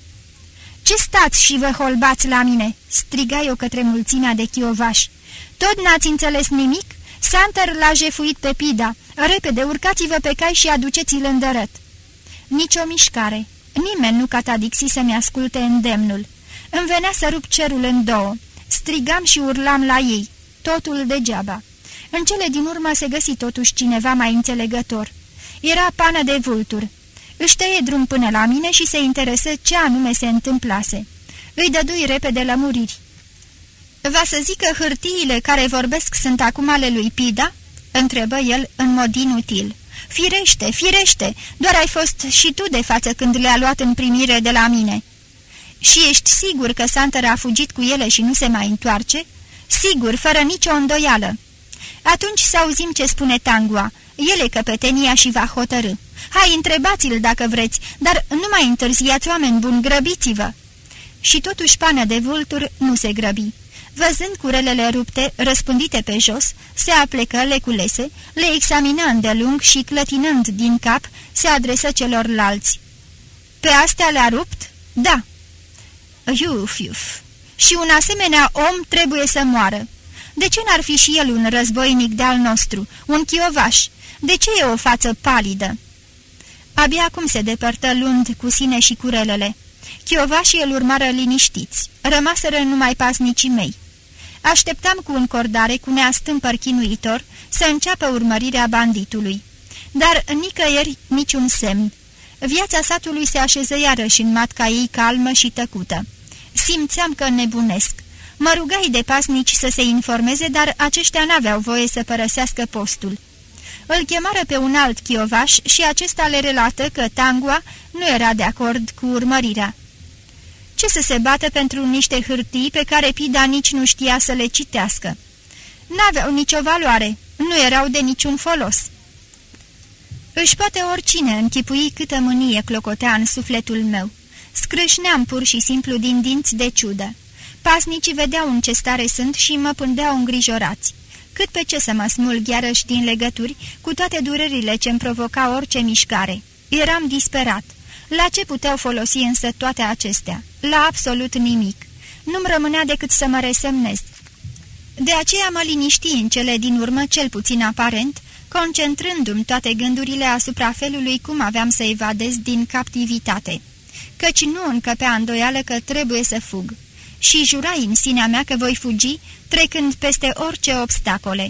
"Ce stați și vă holbați la mine?" striga eu către mulțimea de chiovași. "Tot n-ați înțeles nimic? Santer l-a jefuit pe Pida. Repede, urcați-vă pe cai și aduceți-l îndărăt." Nici o mișcare. Nimeni nu catadixi să-mi asculte îndemnul. Îmi venea să rup cerul în două. Strigam și urlam la ei. Totul degeaba. În cele din urmă se găsi totuși cineva mai înțelegător. Era Pană de Vultur. Își tăie drum până la mine și se interesă ce anume se întâmplase. Îi dădui repede lămuriri. "Va să zic că hârtiile care vorbesc sunt acum ale lui Pida?" întrebă el în mod inutil. "Firește, firește, doar ai fost și tu de față când le-a luat în primire de la mine." "Și ești sigur că Santer a fugit cu ele și nu se mai întoarce?" "Sigur, fără nicio îndoială." "Atunci să auzim ce spune Tangua. El e căpetenia și va hotărâ. Hai, întrebați-l dacă vreți, dar nu mai întârziați, oameni buni, grăbiți-vă." Și totuși Pană de Vultur nu se grăbi. Văzând curelele rupte, răspândite pe jos, se aplecă, le culese, le examină îndelung și, clătinând din cap, se adresă celorlalți. "Pe astea le-a rupt?" "Da." "Iuf, iuf. Și un asemenea om trebuie să moară. De ce n-ar fi și el un războinic de-al nostru, un chiovaș? De ce e o față palidă?" Abia acum se depărtă luând cu sine și curelele. Chiovașii îl urmară liniștiți. Rămaseră numai pasnicii mei. Așteptam cu încordare, cu neastâmpăr chinuitor, să înceapă urmărirea banditului. Dar nicăieri niciun semn. Viața satului se așeză iarăși în matca ei calmă și tăcută. Simțeam că nebunesc. Mă rugai de pasnici să se informeze, dar aceștia n-aveau voie să părăsească postul. Îl chemară pe un alt chiovaș și acesta le relată că Tangua nu era de acord cu urmărirea. Ce să se bată pentru niște hârtii pe care Pida nici nu știa să le citească? N-aveau nicio valoare, nu erau de niciun folos. Își poate oricine închipui câtă mânie clocotea în sufletul meu. Scrâșneam pur și simplu din dinți de ciudă. Pasnicii vedeau în ce stare sunt și mă pândeau îngrijorați. Cât pe ce să mă smulg iarăși din legături, cu toate durerile ce-mi provoca orice mișcare. Eram disperat. La ce puteau folosi însă toate acestea? La absolut nimic. Nu-mi rămânea decât să mă resemnez. De aceea mă liniști în cele din urmă, cel puțin aparent, concentrându-mi toate gândurile asupra felului cum aveam să evadez din captivitate. Căci nu încăpea îndoială că trebuie să fug. Și jurai în sinea mea că voi fugi, trecând peste orice obstacole.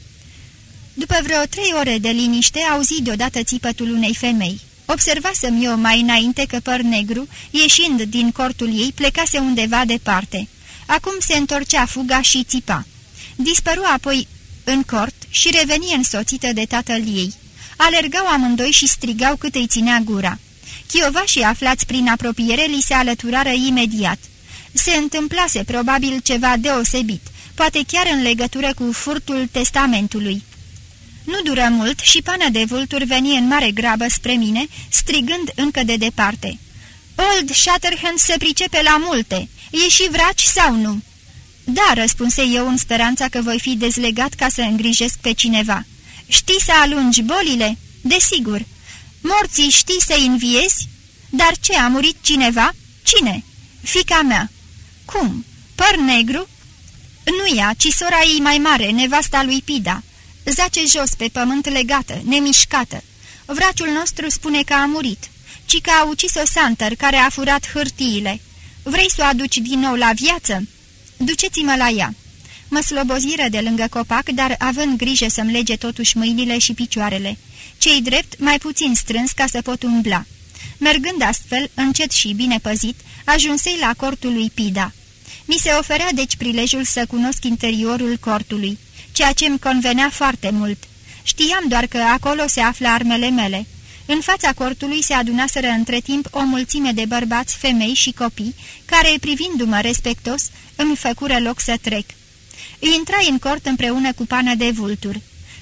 După vreo 3 ore de liniște, auzi deodată țipătul unei femei. Observasem eu mai înainte că Păr Negru, ieșind din cortul ei, plecase undeva departe. Acum se întorcea fuga și țipa. Dispăru apoi în cort și reveni însoțită de tatăl ei. Alergau amândoi și strigau cât îi ținea gura. Chiovașii aflați prin apropiere li se alăturară imediat. Se întâmplase probabil ceva deosebit, poate chiar în legătură cu furtul testamentului. Nu dură mult și Pană de Vultur veni în mare grabă spre mine, strigând încă de departe. "Old Shatterhand se pricepe la multe. E și vraci sau nu?" "Da," răspunse eu în speranța că voi fi dezlegat ca să îngrijesc pe cineva. "Știi să alungi bolile?" "Desigur." "Morții știi să-i înviezi?" "Dar ce, a murit cineva?" "Cine?" "Fiica mea." "Cum? Păr Negru?" "Nu ea, ci sora ei mai mare, nevasta lui Pida. Zace jos pe pământ legată, nemișcată. Vraciul nostru spune că a murit, ci că a ucis-o Santer, care a furat hârtiile. Vrei să o aduci din nou la viață? Duceți-mă la ea." Mă sloboziră de lângă copac, dar având grijă să-mi lege totuși mâinile și picioarele. Cei drept, mai puțin strâns ca să pot umbla. Mergând astfel, încet și bine păzit, ajunsei la cortul lui Pida. Mi se oferea deci prilejul să cunosc interiorul cortului, ceea ce îmi convenea foarte mult. Știam doar că acolo se află armele mele. În fața cortului se adunaseră între timp o mulțime de bărbați, femei și copii, care, privindu-mă respectos, îmi făcură loc să trec. Intrai în cort împreună cu Pană de Vultur.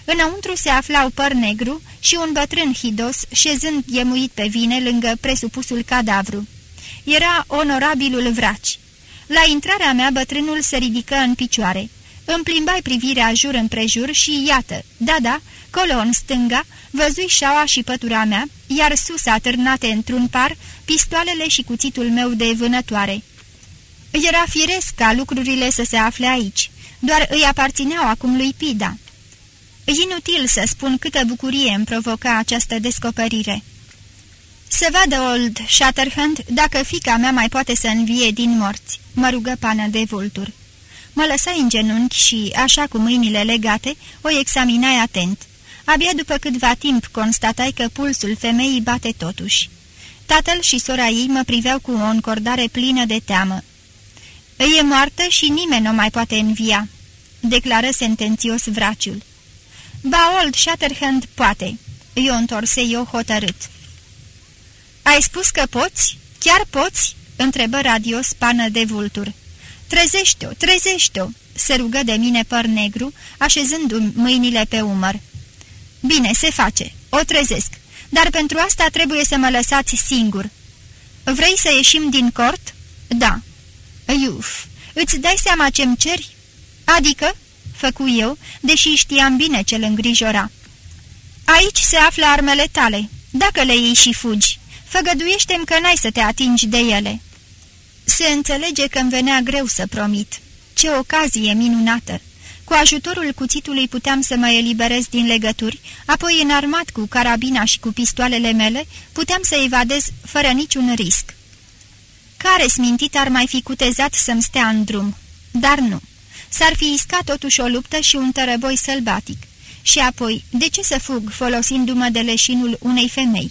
Înăuntru se aflau Păr Negru și un bătrân hidos, șezând ghemuit pe vine lângă presupusul cadavru. Era onorabilul Vraci. La intrarea mea, bătrânul se ridică în picioare. Îmi plimbai privirea jur împrejur și iată, da, colo în stânga, văzui șaua și pătura mea, iar sus atârnate într-un par, pistoalele și cuțitul meu de vânătoare. Era firesc ca lucrurile să se afle aici, doar îi aparțineau acum lui Pida. Inutil să spun câtă bucurie îmi provoca această descoperire. Să vadă Old Shatterhand dacă fiica mea mai poate să învie din morți, mă rugă Pană de Vultur. Mă lăsai în genunchi și, așa cu mâinile legate, o examinai atent. Abia după câtva timp constatai că pulsul femeii bate totuși. Tatăl și sora ei mă priveau cu o încordare plină de teamă. E moartă și nimeni nu mai poate învia, declară sentențios Vraciul. Ba, Old Shatterhand poate, i-o întorse eu hotărât. Ai spus că poți? Chiar poți?" întrebă radios Pană de Vultur. Trezește-o, trezește-o!" se rugă de mine Păr Negru, așezându-mi mâinile pe umăr. Bine, se face, o trezesc, dar pentru asta trebuie să mă lăsați singur." Vrei să ieșim din cort?" Da." Iuf, îți dai seama ce-mi ceri?" Adică?" făcu eu, deși știam bine ce-l îngrijora. Aici se află armele tale, dacă le iei și fugi, făgăduiește-mi că n-ai să te atingi de ele." Se înțelege că îmi venea greu să promit. Ce ocazie minunată! Cu ajutorul cuțitului puteam să mă eliberez din legături, apoi înarmat cu carabina și cu pistoalele mele, puteam să evadez fără niciun risc. Care smintit ar mai fi cutezat să-mi stea în drum? Dar nu. S-ar fi iscat totuși o luptă și un tărăboi sălbatic. Și apoi, de ce să fug folosindu-mă de leșinul unei femei?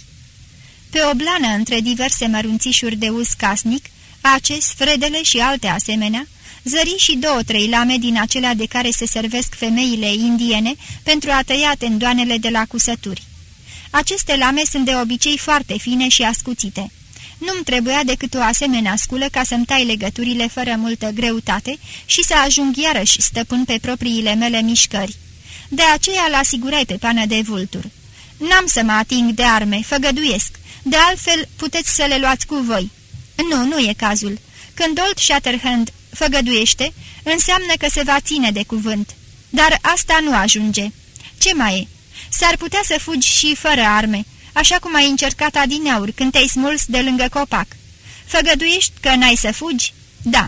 Pe o blană între diverse mărunțișuri de uz casnic, aces, fredele și alte asemenea, zări și 2-3 lame din acelea de care se servesc femeile indiene pentru a tăia tendoanele de la cusături. Aceste lame sunt de obicei foarte fine și ascuțite. Nu-mi trebuia decât o asemenea sculă ca să-mi tai legăturile fără multă greutate și să ajung iarăși stăpân pe propriile mele mișcări. De aceea l-asigurai pe Pană de Vultur. N-am să mă ating de arme, făgăduiesc. De altfel, puteți să le luați cu voi." Nu e cazul. Când Old Shatterhand făgăduiește, înseamnă că se va ține de cuvânt. Dar asta nu ajunge. Ce mai e? S-ar putea să fugi și fără arme, așa cum ai încercat adineauri când te-ai smuls de lângă copac. Făgăduiești că n-ai să fugi? Da.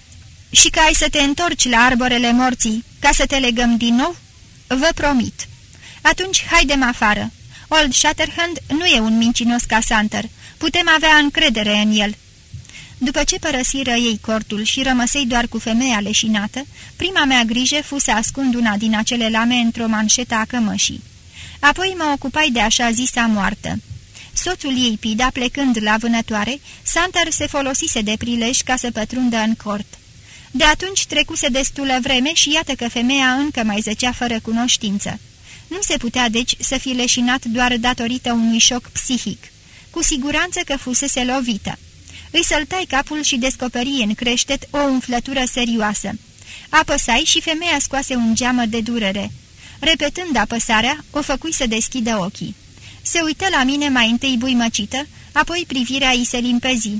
Și că ai să te întorci la arborele morții ca să te legăm din nou? Vă promit. Atunci haidem afară. Old Shatterhand nu e un mincinos ca Santer. Putem avea încredere în el." După ce părăsiră ei cortul și rămăsei doar cu femeia leșinată, prima mea grijă fu să ascund una din acele lame într-o manșetă a cămășii. Apoi mă ocupai de așa zisa moartă. Soțul ei, Pida, plecând la vânătoare, Santer se folosise de prilej ca să pătrundă în cort. De atunci trecuse destulă vreme și iată că femeia încă mai zăcea fără cunoștință. Nu se putea, deci, să fi leșinat doar datorită unui șoc psihic. Cu siguranță că fusese lovită. Îi săltai capul și descoperi în creștet o umflătură serioasă. Apăsai și femeia scoase un geamă de durere. Repetând apăsarea, o făcui să deschidă ochii. Se uită la mine mai întâi buimăcită, apoi privirea ei se limpezi.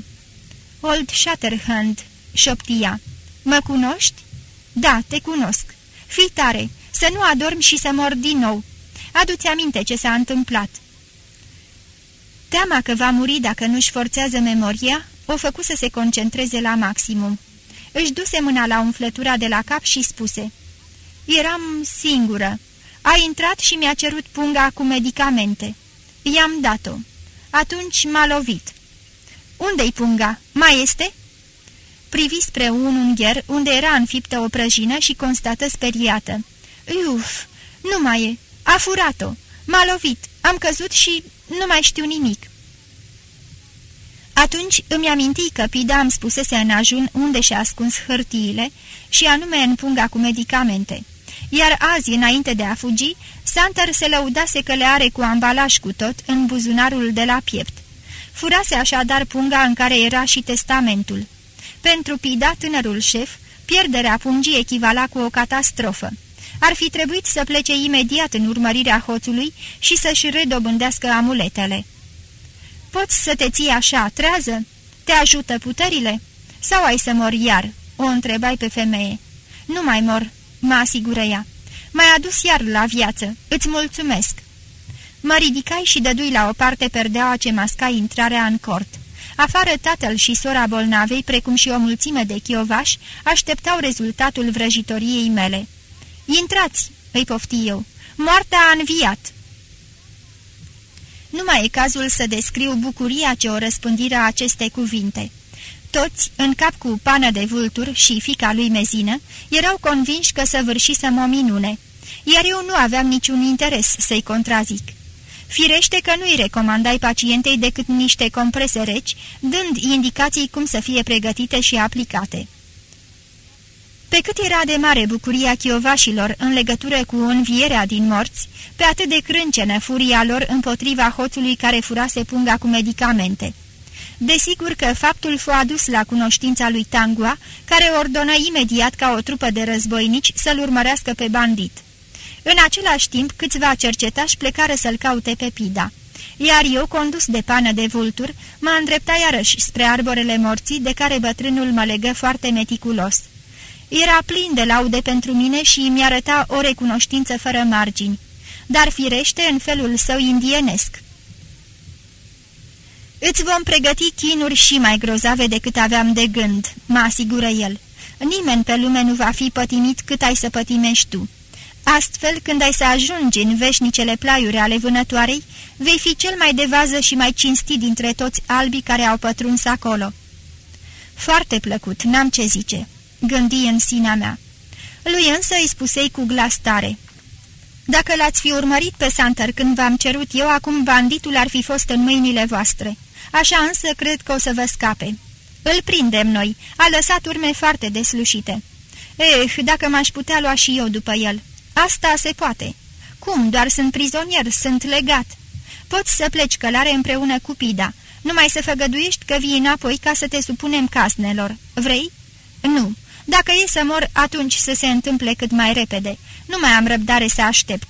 Old Shatterhand, șoptia. Mă cunoști? Da, te cunosc. Fii tare, să nu adormi și să mor din nou. Adu-ți aminte ce s-a întâmplat. Teama că va muri dacă nu-și forțează memoria o făcu să se concentreze la maximum. Își duse mâna la umflătura de la cap și spuse: Eram singură. A intrat și mi-a cerut punga cu medicamente. I-am dat-o. Atunci m-a lovit. Unde-i punga? Mai este?" Privi spre un ungher unde era înfiptă o prăjină și constată speriată: Iuf, nu mai e. A furat-o. M-a lovit. Am căzut și nu mai știu nimic." Atunci îmi aminti că Pida îmi spusese în ajun unde și-a ascuns hârtiile și anume în punga cu medicamente. Iar azi, înainte de a fugi, Santer se lăudase că le are cu ambalaj cu tot în buzunarul de la piept. Furase așadar punga în care era și testamentul. Pentru Pida, tânărul șef, pierderea pungii echivala cu o catastrofă. ar fi trebuit să plece imediat în urmărirea hoțului și să-și redobândească amuletele. Poți să te ții așa trează? Te ajută puterile? Sau ai să mor iar?" o întrebai pe femeie. Nu mai mor," mă asigură ea. M-ai adus iar la viață. Îți mulțumesc." Mă ridicai și dădui la o parte perdeaua ce masca intrarea în cort. Afară tatăl și sora bolnavei, precum și o mulțime de chiovași, așteptau rezultatul vrăjitoriei mele. Intrați!" îi pofti eu. Moartea a înviat!" Nu mai e cazul să descriu bucuria ce o răspândiră aceste cuvinte. Toți, în cap cu Pană de Vultur și fiica lui Mezină, erau convinși că săvârșisem o minune, iar eu nu aveam niciun interes să-i contrazic. Firește că nu-i recomandai pacientei decât niște comprese reci, dând indicații cum să fie pregătite și aplicate. Pe cât era de mare bucuria chiovașilor în legătură cu învierea din morți, pe atât de crâncenă furia lor împotriva hoțului care furase punga cu medicamente. Desigur că faptul fu adus la cunoștința lui Tangua, care ordonă imediat ca o trupă de războinici să-l urmărească pe bandit. În același timp, câțiva cercetași plecară să-l caute pe Pida, iar eu, condus de Pană de Vultur, mă îndrepta iarăși spre arborele morții, de care bătrânul mă legă foarte meticulos. Era plin de laude pentru mine și mi arăta o recunoștință fără margini, dar firește în felul său indienesc. Îți vom pregăti chinuri și mai grozave decât aveam de gând," mă asigură el. Nimeni pe lume nu va fi pătimit cât ai să pătimești tu. Astfel, când ai să ajungi în veșnicele plaiuri ale vânătoarei, vei fi cel mai de vază și mai cinstit dintre toți albii care au pătruns acolo." Foarte plăcut, n-am ce zice," gândi în sinea mea. Lui însă îi spusei cu glas tare. Dacă l-ați fi urmărit pe Santer când v-am cerut eu, acum banditul ar fi fost în mâinile voastre. Așa însă cred că o să vă scape. Îl prindem noi, a lăsat urme foarte deslușite. Dacă m-aș putea lua și eu după el. Asta se poate. Cum, doar sunt prizonier, sunt legat. Poți să pleci călare împreună cu Pida, numai să făgăduiești că vii înapoi ca să te supunem casnelor. Vrei? Nu. Dacă e să mor, atunci să se întâmple cât mai repede. Nu mai am răbdare să aștept."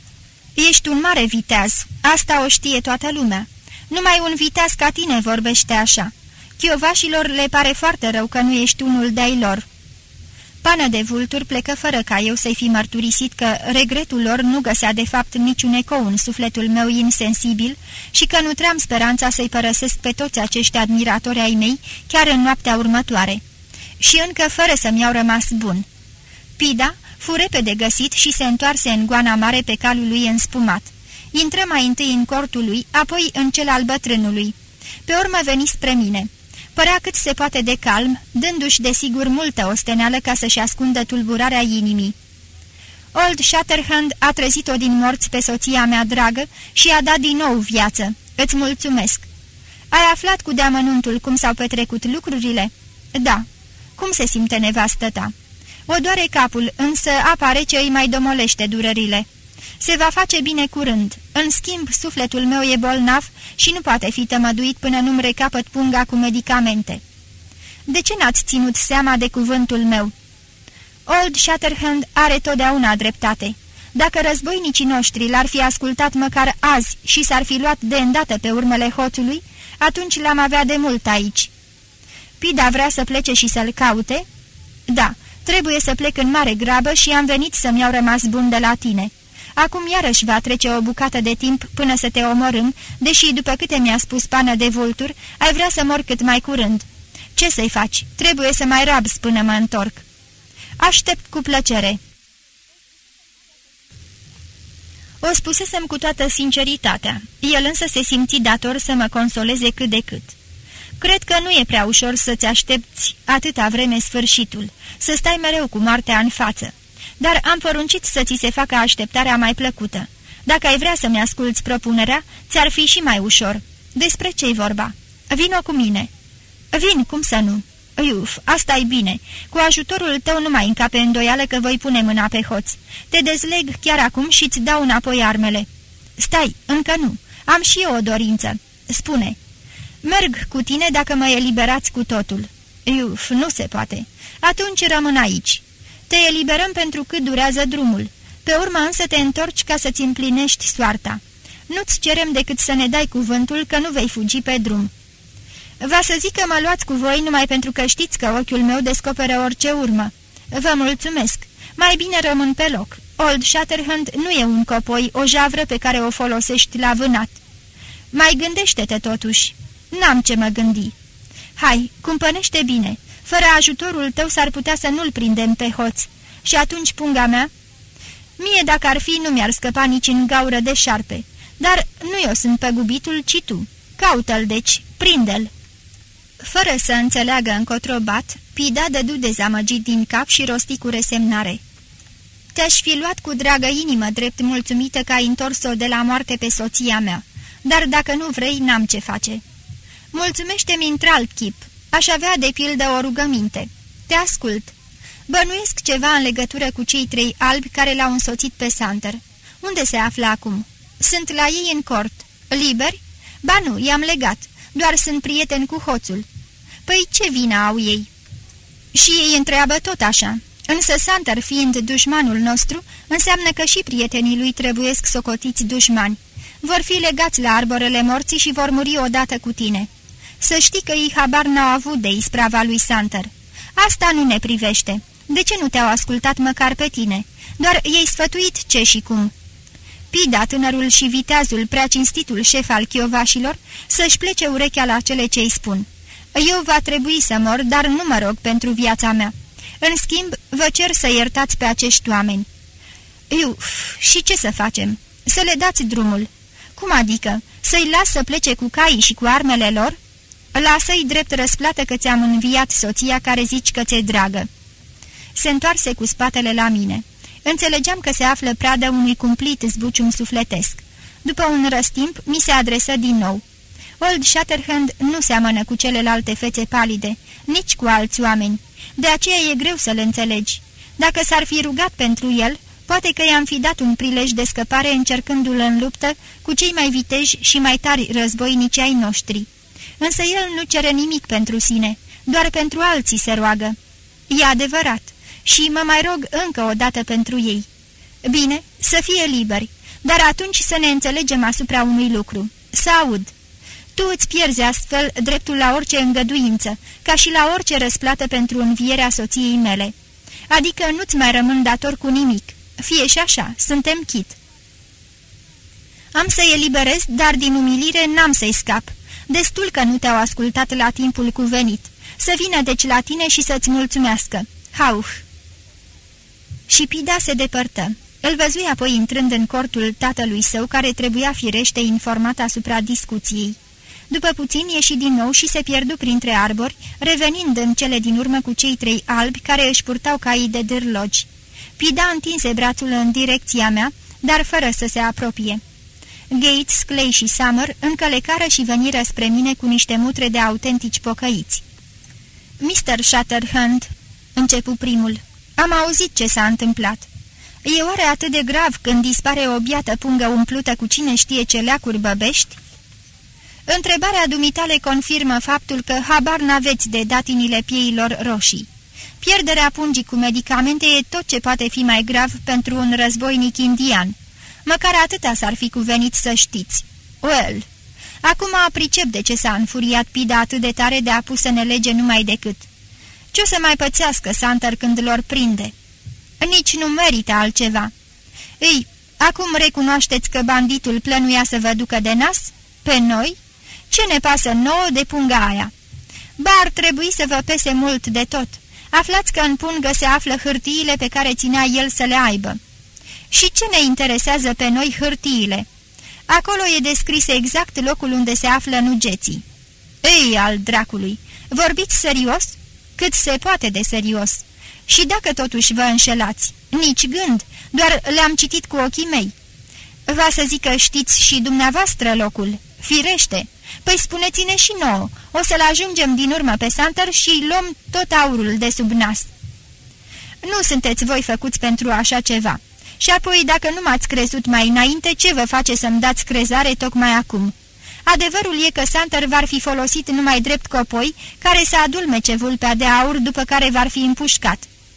Ești un mare viteaz, asta o știe toată lumea. Numai un viteaz ca tine vorbește așa. Chiovașilor le pare foarte rău că nu ești unul de-ai lor." Pană de Vultur plecă fără ca eu să-i fi mărturisit că regretul lor nu găsea de fapt niciun ecou în sufletul meu insensibil și că nutream speranța să-i părăsesc pe toți acești admiratori ai mei chiar în noaptea următoare. Și încă fără să-mi iau rămas bun. Pida fu repede găsit și se întoarse în goana mare pe calul lui înspumat. Intră mai întâi în cortul lui, apoi în cel al bătrânului. Pe urmă veni spre mine. Părea cât se poate de calm, dându-și desigur multă osteneală ca să-și ascundă tulburarea inimii. Old Shatterhand a trezit-o din morți pe soția mea dragă și a dat din nou viață. Îți mulțumesc. Ai aflat cu deamănuntul cum s-au petrecut lucrurile? Da. Cum se simte nevastă ta? O doare capul, însă apa rece îi mai domolește durerile. Se va face bine curând. În schimb, sufletul meu e bolnav și nu poate fi tămăduit până nu-mi recapăt punga cu medicamente. De ce n-ați ținut seama de cuvântul meu? Old Shatterhand are totdeauna dreptate. Dacă războinicii noștri l-ar fi ascultat măcar azi și s-ar fi luat de îndată pe urmele hoțului, atunci l-am avea de mult aici. Pida vrea să plece și să-l caute? Da, trebuie să plec în mare grabă și am venit să-mi iau rămas bun de la tine. Acum iarăși va trece o bucată de timp până să te omorâm, deși, după câte mi-a spus Pană de Vultur, ai vrea să mor cât mai curând. Ce să-i faci? Trebuie să mai rabzi până mă întorc. Aștept cu plăcere." O spusesem cu toată sinceritatea. El însă se simți dator să mă consoleze cât de cât. Cred că nu e prea ușor să-ți aștepți atâta vreme sfârșitul, să stai mereu cu moartea în față. Dar am poruncit să ți se facă așteptarea mai plăcută. Dacă ai vrea să-mi asculți propunerea, ți-ar fi și mai ușor. Despre ce-i vorba? Vino cu mine." Vin, cum să nu?" Iuf, asta-i bine. Cu ajutorul tău nu mai încape îndoială că voi pune mâna pe hoț. Te dezleg chiar acum și îți dau înapoi armele." Stai, încă nu. Am și eu o dorință. Spune." Merg cu tine dacă mă eliberați cu totul." Iuf, nu se poate. Atunci rămân aici. Te eliberăm pentru cât durează drumul. Pe urmă însă te întorci ca să-ți împlinești soarta. Nu-ți cerem decât să ne dai cuvântul că nu vei fugi pe drum. Va să zic că mă luați cu voi numai pentru că știți că ochiul meu descoperă orice urmă. Vă mulțumesc. Mai bine rămân pe loc. Old Shatterhand nu e un copoi, o javră pe care o folosești la vânat. Mai gândește-te totuși. N-am ce mă gândi. Hai, cumpănește bine. Fără ajutorul tău s-ar putea să nu-l prindem pe hoț. Și atunci punga mea? Mie, dacă ar fi, nu mi-ar scăpa nici în gaură de șarpe. Dar nu eu sunt păgubitul, ci tu. Caută-l, deci, prinde-l. Fără să înțeleagă încotro bat, Pida dădu dezamăgit din cap și rosti cu resemnare. Te-aș fi luat cu dragă inimă drept mulțumită că ai întors-o de la moarte pe soția mea, dar dacă nu vrei, n-am ce face. Mulțumește-mi într-alt chip. Aș avea de pildă o rugăminte. Te ascult. Bănuiesc ceva în legătură cu cei 3 albi care l-au însoțit pe Santer. Unde se află acum? Sunt la ei în cort. Liberi? Ba nu, i-am legat. Doar sunt prieteni cu hoțul. Păi ce vină au ei? Și ei întreabă tot așa. Însă Santer fiind dușmanul nostru, înseamnă că și prietenii lui trebuiesc socotiți dușmani. Vor fi legați la arborele morții și vor muri odată cu tine. Să știi că ei habar n-au avut de isprava lui Santer. Asta nu ne privește. De ce nu te-au ascultat măcar pe tine? Doar i-ai sfătuit ce și cum. Pida, tânărul și viteazul, prea cinstitul șef al chiovașilor, să-și plece urechea la cele ce-i spun. Eu va trebui să mor, dar nu mă rog pentru viața mea. În schimb, vă cer să iertați pe acești oameni. Și ce să facem? Să le dați drumul. Cum adică? Să-i las să plece cu caii și cu armele lor? Lasă-i drept răsplată că ți-am înviat soția care zici că ți-e dragă. Se întoarse cu spatele la mine. Înțelegeam că se află pradă unui cumplit zbucium sufletesc. După un răstimp, mi se adresă din nou. Old Shatterhand nu seamănă cu celelalte fețe palide, nici cu alți oameni. De aceea e greu să-l înțelegi. Dacă s-ar fi rugat pentru el, poate că i-am fi dat un prilej de scăpare încercându-l în luptă cu cei mai viteji și mai tari războinici ai noștri. Însă el nu cere nimic pentru sine, doar pentru alții se roagă. E adevărat. Și mă mai rog încă o dată pentru ei. Bine, să fie liberi, dar atunci să ne înțelegem asupra unui lucru. Să aud. Tu îți pierzi astfel dreptul la orice îngăduință, ca și la orice răsplată pentru învierea soției mele. Adică nu-ți mai rămân dator cu nimic. Fie și așa, suntem chit. Am să-i eliberez, dar din umilire n-am să-i scap. Destul că nu te-au ascultat la timpul cuvenit. Să vină deci la tine și să-ți mulțumească. Hauh! Și Pida se depărtă. Îl văzui apoi intrând în cortul tatălui său, care trebuia firește informat asupra discuției. După puțin ieși din nou și se pierdu printre arbori, revenind în cele din urmă cu cei 3 albi care își purtau caii de dârlogi. Pida întinse brațul în direcția mea, dar fără să se apropie. Gates, Clay și Summer încălecară și veniră spre mine cu niște mutre de autentici pocăiți. Mr. Shatterhand, începu primul, am auzit ce s-a întâmplat. E oare atât de grav când dispare o biată pungă umplută cu cine știe ce leacuri băbești? Întrebarea dumitale confirmă faptul că habar n-aveți de datinile pieilor roșii. Pierderea pungii cu medicamente e tot ce poate fi mai grav pentru un războinic indian. Măcar atâta s-ar fi cuvenit să știți. Well, acum pricep de ce s-a înfuriat Pida atât de tare de a pus să ne lege numai decât. Ce o să mai pățească Santer când lor prinde? Nici nu merită altceva. Ei, acum recunoașteți că banditul plănuia să vă ducă de nas? Pe noi? Ce ne pasă nouă de punga aia? Ba, ar trebui să vă pese mult de tot. Aflați că în pungă se află hârtiile pe care ținea el să le aibă. Și ce ne interesează pe noi hârtiile? Acolo e descris exact locul unde se află nugeții. Ei, al dracului, vorbiți serios? Cât se poate de serios. Și dacă totuși vă înșelați, nici gând, doar le-am citit cu ochii mei. Va să zic că știți și dumneavoastră locul. Firește. Păi spuneți-ne și nouă. O să-l ajungem din urmă pe Santer și luăm tot aurul de sub nas. Nu sunteți voi făcuți pentru așa ceva. Și apoi, dacă nu m-ați crezut mai înainte, ce vă face să-mi dați crezare tocmai acum? Adevărul e că Santer va fi folosit numai drept copoi care să adulmece vulpea de aur după care va fi împușcat.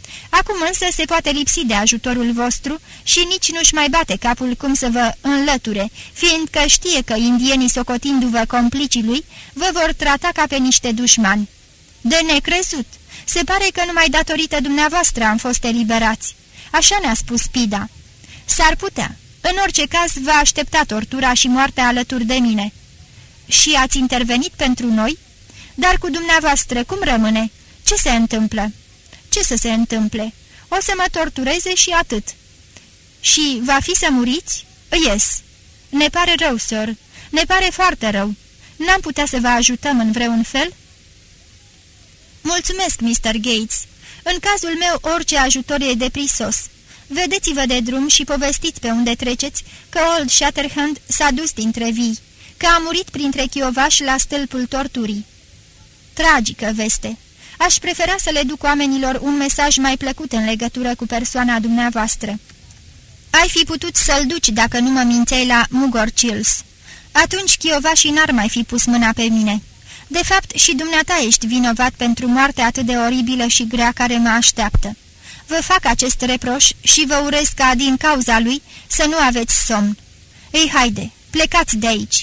Acum însă se poate lipsi de ajutorul vostru și nici nu-și mai bate capul cum să vă înlăture, fiindcă știe că indienii, socotindu-vă complicii lui, vă vor trata ca pe niște dușmani. De necrezut! Se pare că numai datorită dumneavoastră am fost eliberați. Așa ne-a spus Pida. S-ar putea. În orice caz va aștepta tortura și moartea alături de mine. Și ați intervenit pentru noi? Dar cu dumneavoastră cum rămâne? Ce se întâmplă? Ce să se întâmple? O să mă tortureze și atât. Și va fi să muriți? Yes. Ne pare rău, sir. Ne pare foarte rău. N-am putea să vă ajutăm în vreun fel? Mulțumesc, Mr. Gates. În cazul meu, orice ajutor e deprisos. Vedeți-vă de drum și povestiți pe unde treceți că Old Shatterhand s-a dus dintre vii, că a murit printre chiovași la stâlpul torturii. Tragică veste. Aș prefera să le duc oamenilor un mesaj mai plăcut în legătură cu persoana dumneavoastră. Ai fi putut să-l duci dacă nu mă mințeai la Mugorchills. Atunci chiovașii n-ar mai fi pus mâna pe mine. De fapt, și dumneata ești vinovat pentru moartea atât de oribilă și grea care mă așteaptă. Vă fac acest reproș și vă urez ca, din cauza lui, să nu aveți somn. Ei, haide, plecați de aici!"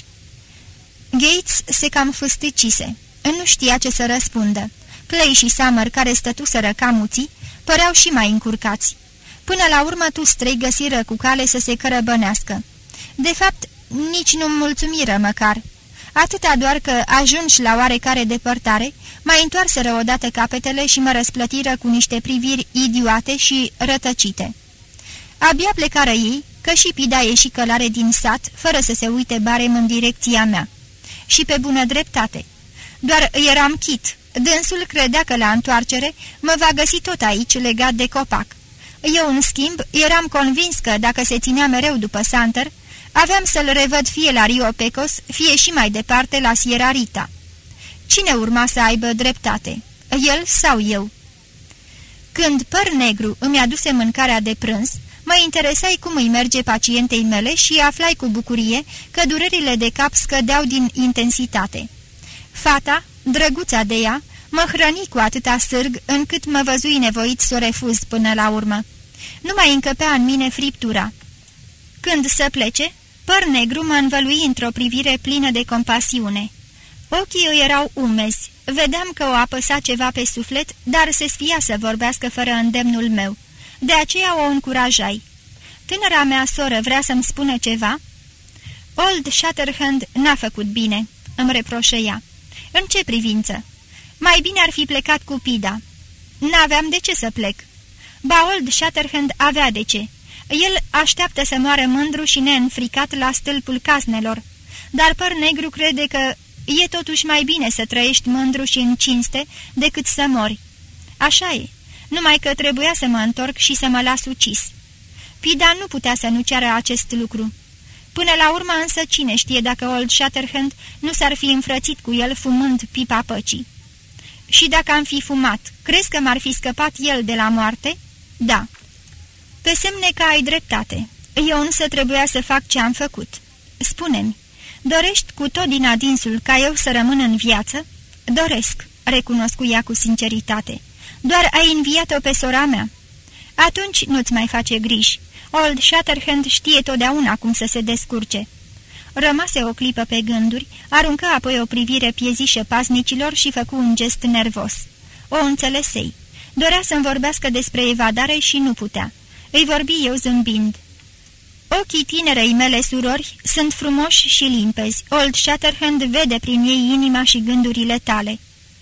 Gates se cam fâstăcise. Nu știa ce să răspundă. Clay și Summer, care stătuseră ca muții, păreau și mai încurcați. Până la urmă, toți trei găsiră cu cale să se cărăbănească. De fapt, nici nu-mi mulțumiră măcar. Atâta doar că, ajunși la oarecare depărtare, mai întoarseră odată capetele și mă răsplătiră cu niște priviri idiote și rătăcite. Abia plecară ei, că și Pida ieși călare din sat, fără să se uite barem în direcția mea. Și pe bună dreptate. Doar eram chit. Dânsul credea că la întoarcere mă va găsi tot aici, legat de copac. Eu, în schimb, eram convins că, dacă se ținea mereu după Santer, aveam să-l revăd fie la Rio Pecos, fie și mai departe la Sierra Rita. Cine urma să aibă dreptate? El sau eu? Când Păr Negru îmi aduse mâncarea de prânz, mă interesai cum îi merge pacientei mele și aflai cu bucurie că durerile de cap scădeau din intensitate. Fata, drăguța de ea, mă hrăni cu atâta sârg încât mă văzui nevoit să o refuz până la urmă. Nu mai încăpea în mine friptura. Când să plece, Păr Negru mă învălui într-o privire plină de compasiune. Ochii îi erau umezi. Vedeam că o apăsa ceva pe suflet, dar se sfia să vorbească fără îndemnul meu. De aceea o încurajai. Tânăra mea soră vrea să-mi spună ceva? Old Shatterhand n-a făcut bine, îmi reproșă ea. În ce privință? Mai bine ar fi plecat cu Pida. N-aveam de ce să plec. Ba, Old Shatterhand avea de ce. El așteaptă să moară mândru și neînfricat la stâlpul casnelor. Dar Păr Negru crede că e totuși mai bine să trăiești mândru și în cinste decât să mori. Așa e, numai că trebuia să mă întorc și să mă las ucis. Pida nu putea să nu ceară acest lucru. Până la urmă însă cine știe dacă Old Shatterhand nu s-ar fi înfrățit cu el fumând pipa păcii. Și dacă am fi fumat, crezi că m-ar fi scăpat el de la moarte? Da. Pe semne că ai dreptate. Eu însă trebuia să fac ce am făcut. Spune-mi, dorești cu tot din adinsul ca eu să rămân în viață? Doresc, recunoscu ea cu sinceritate. Doar ai înviat-o pe sora mea. Atunci nu-ți mai face griji. Old Shatterhand știe totdeauna cum să se descurce. Rămase o clipă pe gânduri, aruncă apoi o privire piezișă pasnicilor și făcu un gest nervos. O înțelesei. Dorea să-mi vorbească despre evadare și nu putea. Îi vorbi eu zâmbind. Ochii tinerei mele surori sunt frumoși și limpezi. Old Shatterhand vede prin ei inima și gândurile tale.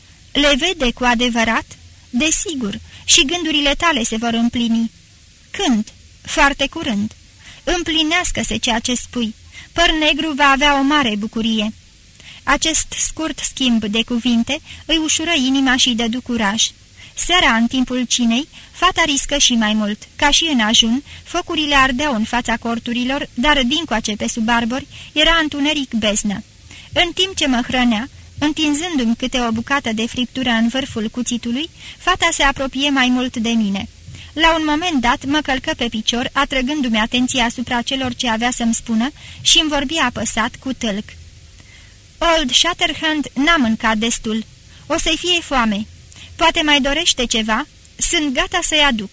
Le vede cu adevărat? Desigur, și gândurile tale se vor împlini. Când? Foarte curând. Împlinească-se ceea ce spui. Păr Negru va avea o mare bucurie. Acest scurt schimb de cuvinte îi ușură inima și îi dădu curaj. Seara, în timpul cinei, fata riscă și mai mult. Ca și în ajun, focurile ardeau în fața corturilor, dar dincoace pe sub arbori era întuneric beznă. În timp ce mă hrănea, întinzându-mi câte o bucată de friptură în vârful cuțitului, fata se apropie mai mult de mine. La un moment dat mă călcă pe picior, atrăgându-mi atenția asupra celor ce avea să-mi spună și îmi vorbi apăsat cu tâlc. Old Shatterhand n-a mâncat destul. O să-i fie foame. Poate mai dorește ceva? Sunt gata să-i aduc."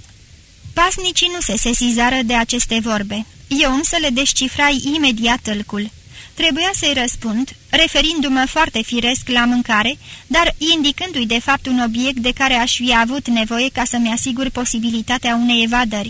Pasnicii nu se sesizară de aceste vorbe. Eu însă le descifrai imediat tâlcul. Trebuia să-i răspund, referindu-mă foarte firesc la mâncare, dar indicându-i de fapt un obiect de care aș fi avut nevoie ca să-mi asigur posibilitatea unei evadări.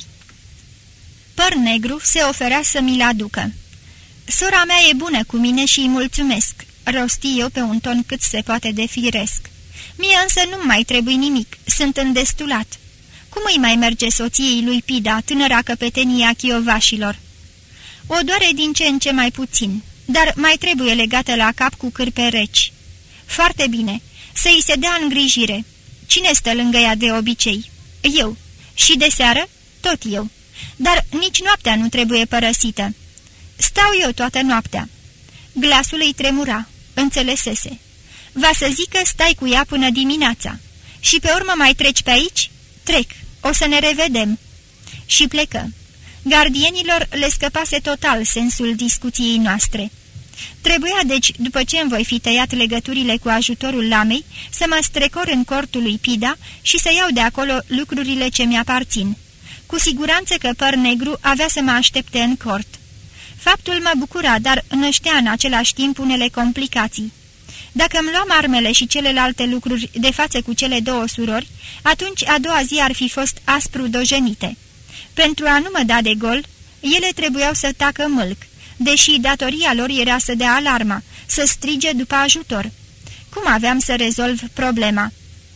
Păr Negru se oferea să mi-l aducă. "Sora mea e bună cu mine și îi mulțumesc," rosti eu pe un ton cât se poate de firesc. "Mie însă nu mai trebuie nimic, sunt îndestulat. Cum îi mai merge soției lui Pida, tânăra căpetenie a chiovașilor? O doare din ce în ce mai puțin, dar mai trebuie legată la cap cu cârpe reci. Foarte bine, să-i se dea îngrijire. Cine stă lângă ea de obicei? Eu. Și de seară? Tot eu. Dar nici noaptea nu trebuie părăsită. Stau eu toată noaptea." Glasul îi tremura. Înțelesese. "Va să zică stai cu ea până dimineața. Și pe urmă mai treci pe aici? Trec. O să ne revedem." Și plecă. Gardienilor le scăpase total sensul discuției noastre. Trebuia deci, după ce îmi voi fi tăiat legăturile cu ajutorul lamei, să mă strecor în cortul lui Pida și să iau de acolo lucrurile ce mi-aparțin. Cu siguranță că Păr Negru avea să mă aștepte în cort. Faptul mă bucura, dar năștea în același timp unele complicații. Dacă îmi luam armele și celelalte lucruri de față cu cele două surori, atunci a doua zi ar fi fost aspru dojenite. Pentru a nu mă da de gol, ele trebuiau să tacă mâlc, deși datoria lor era să dea alarma, să strige după ajutor. Cum aveam să rezolv problema?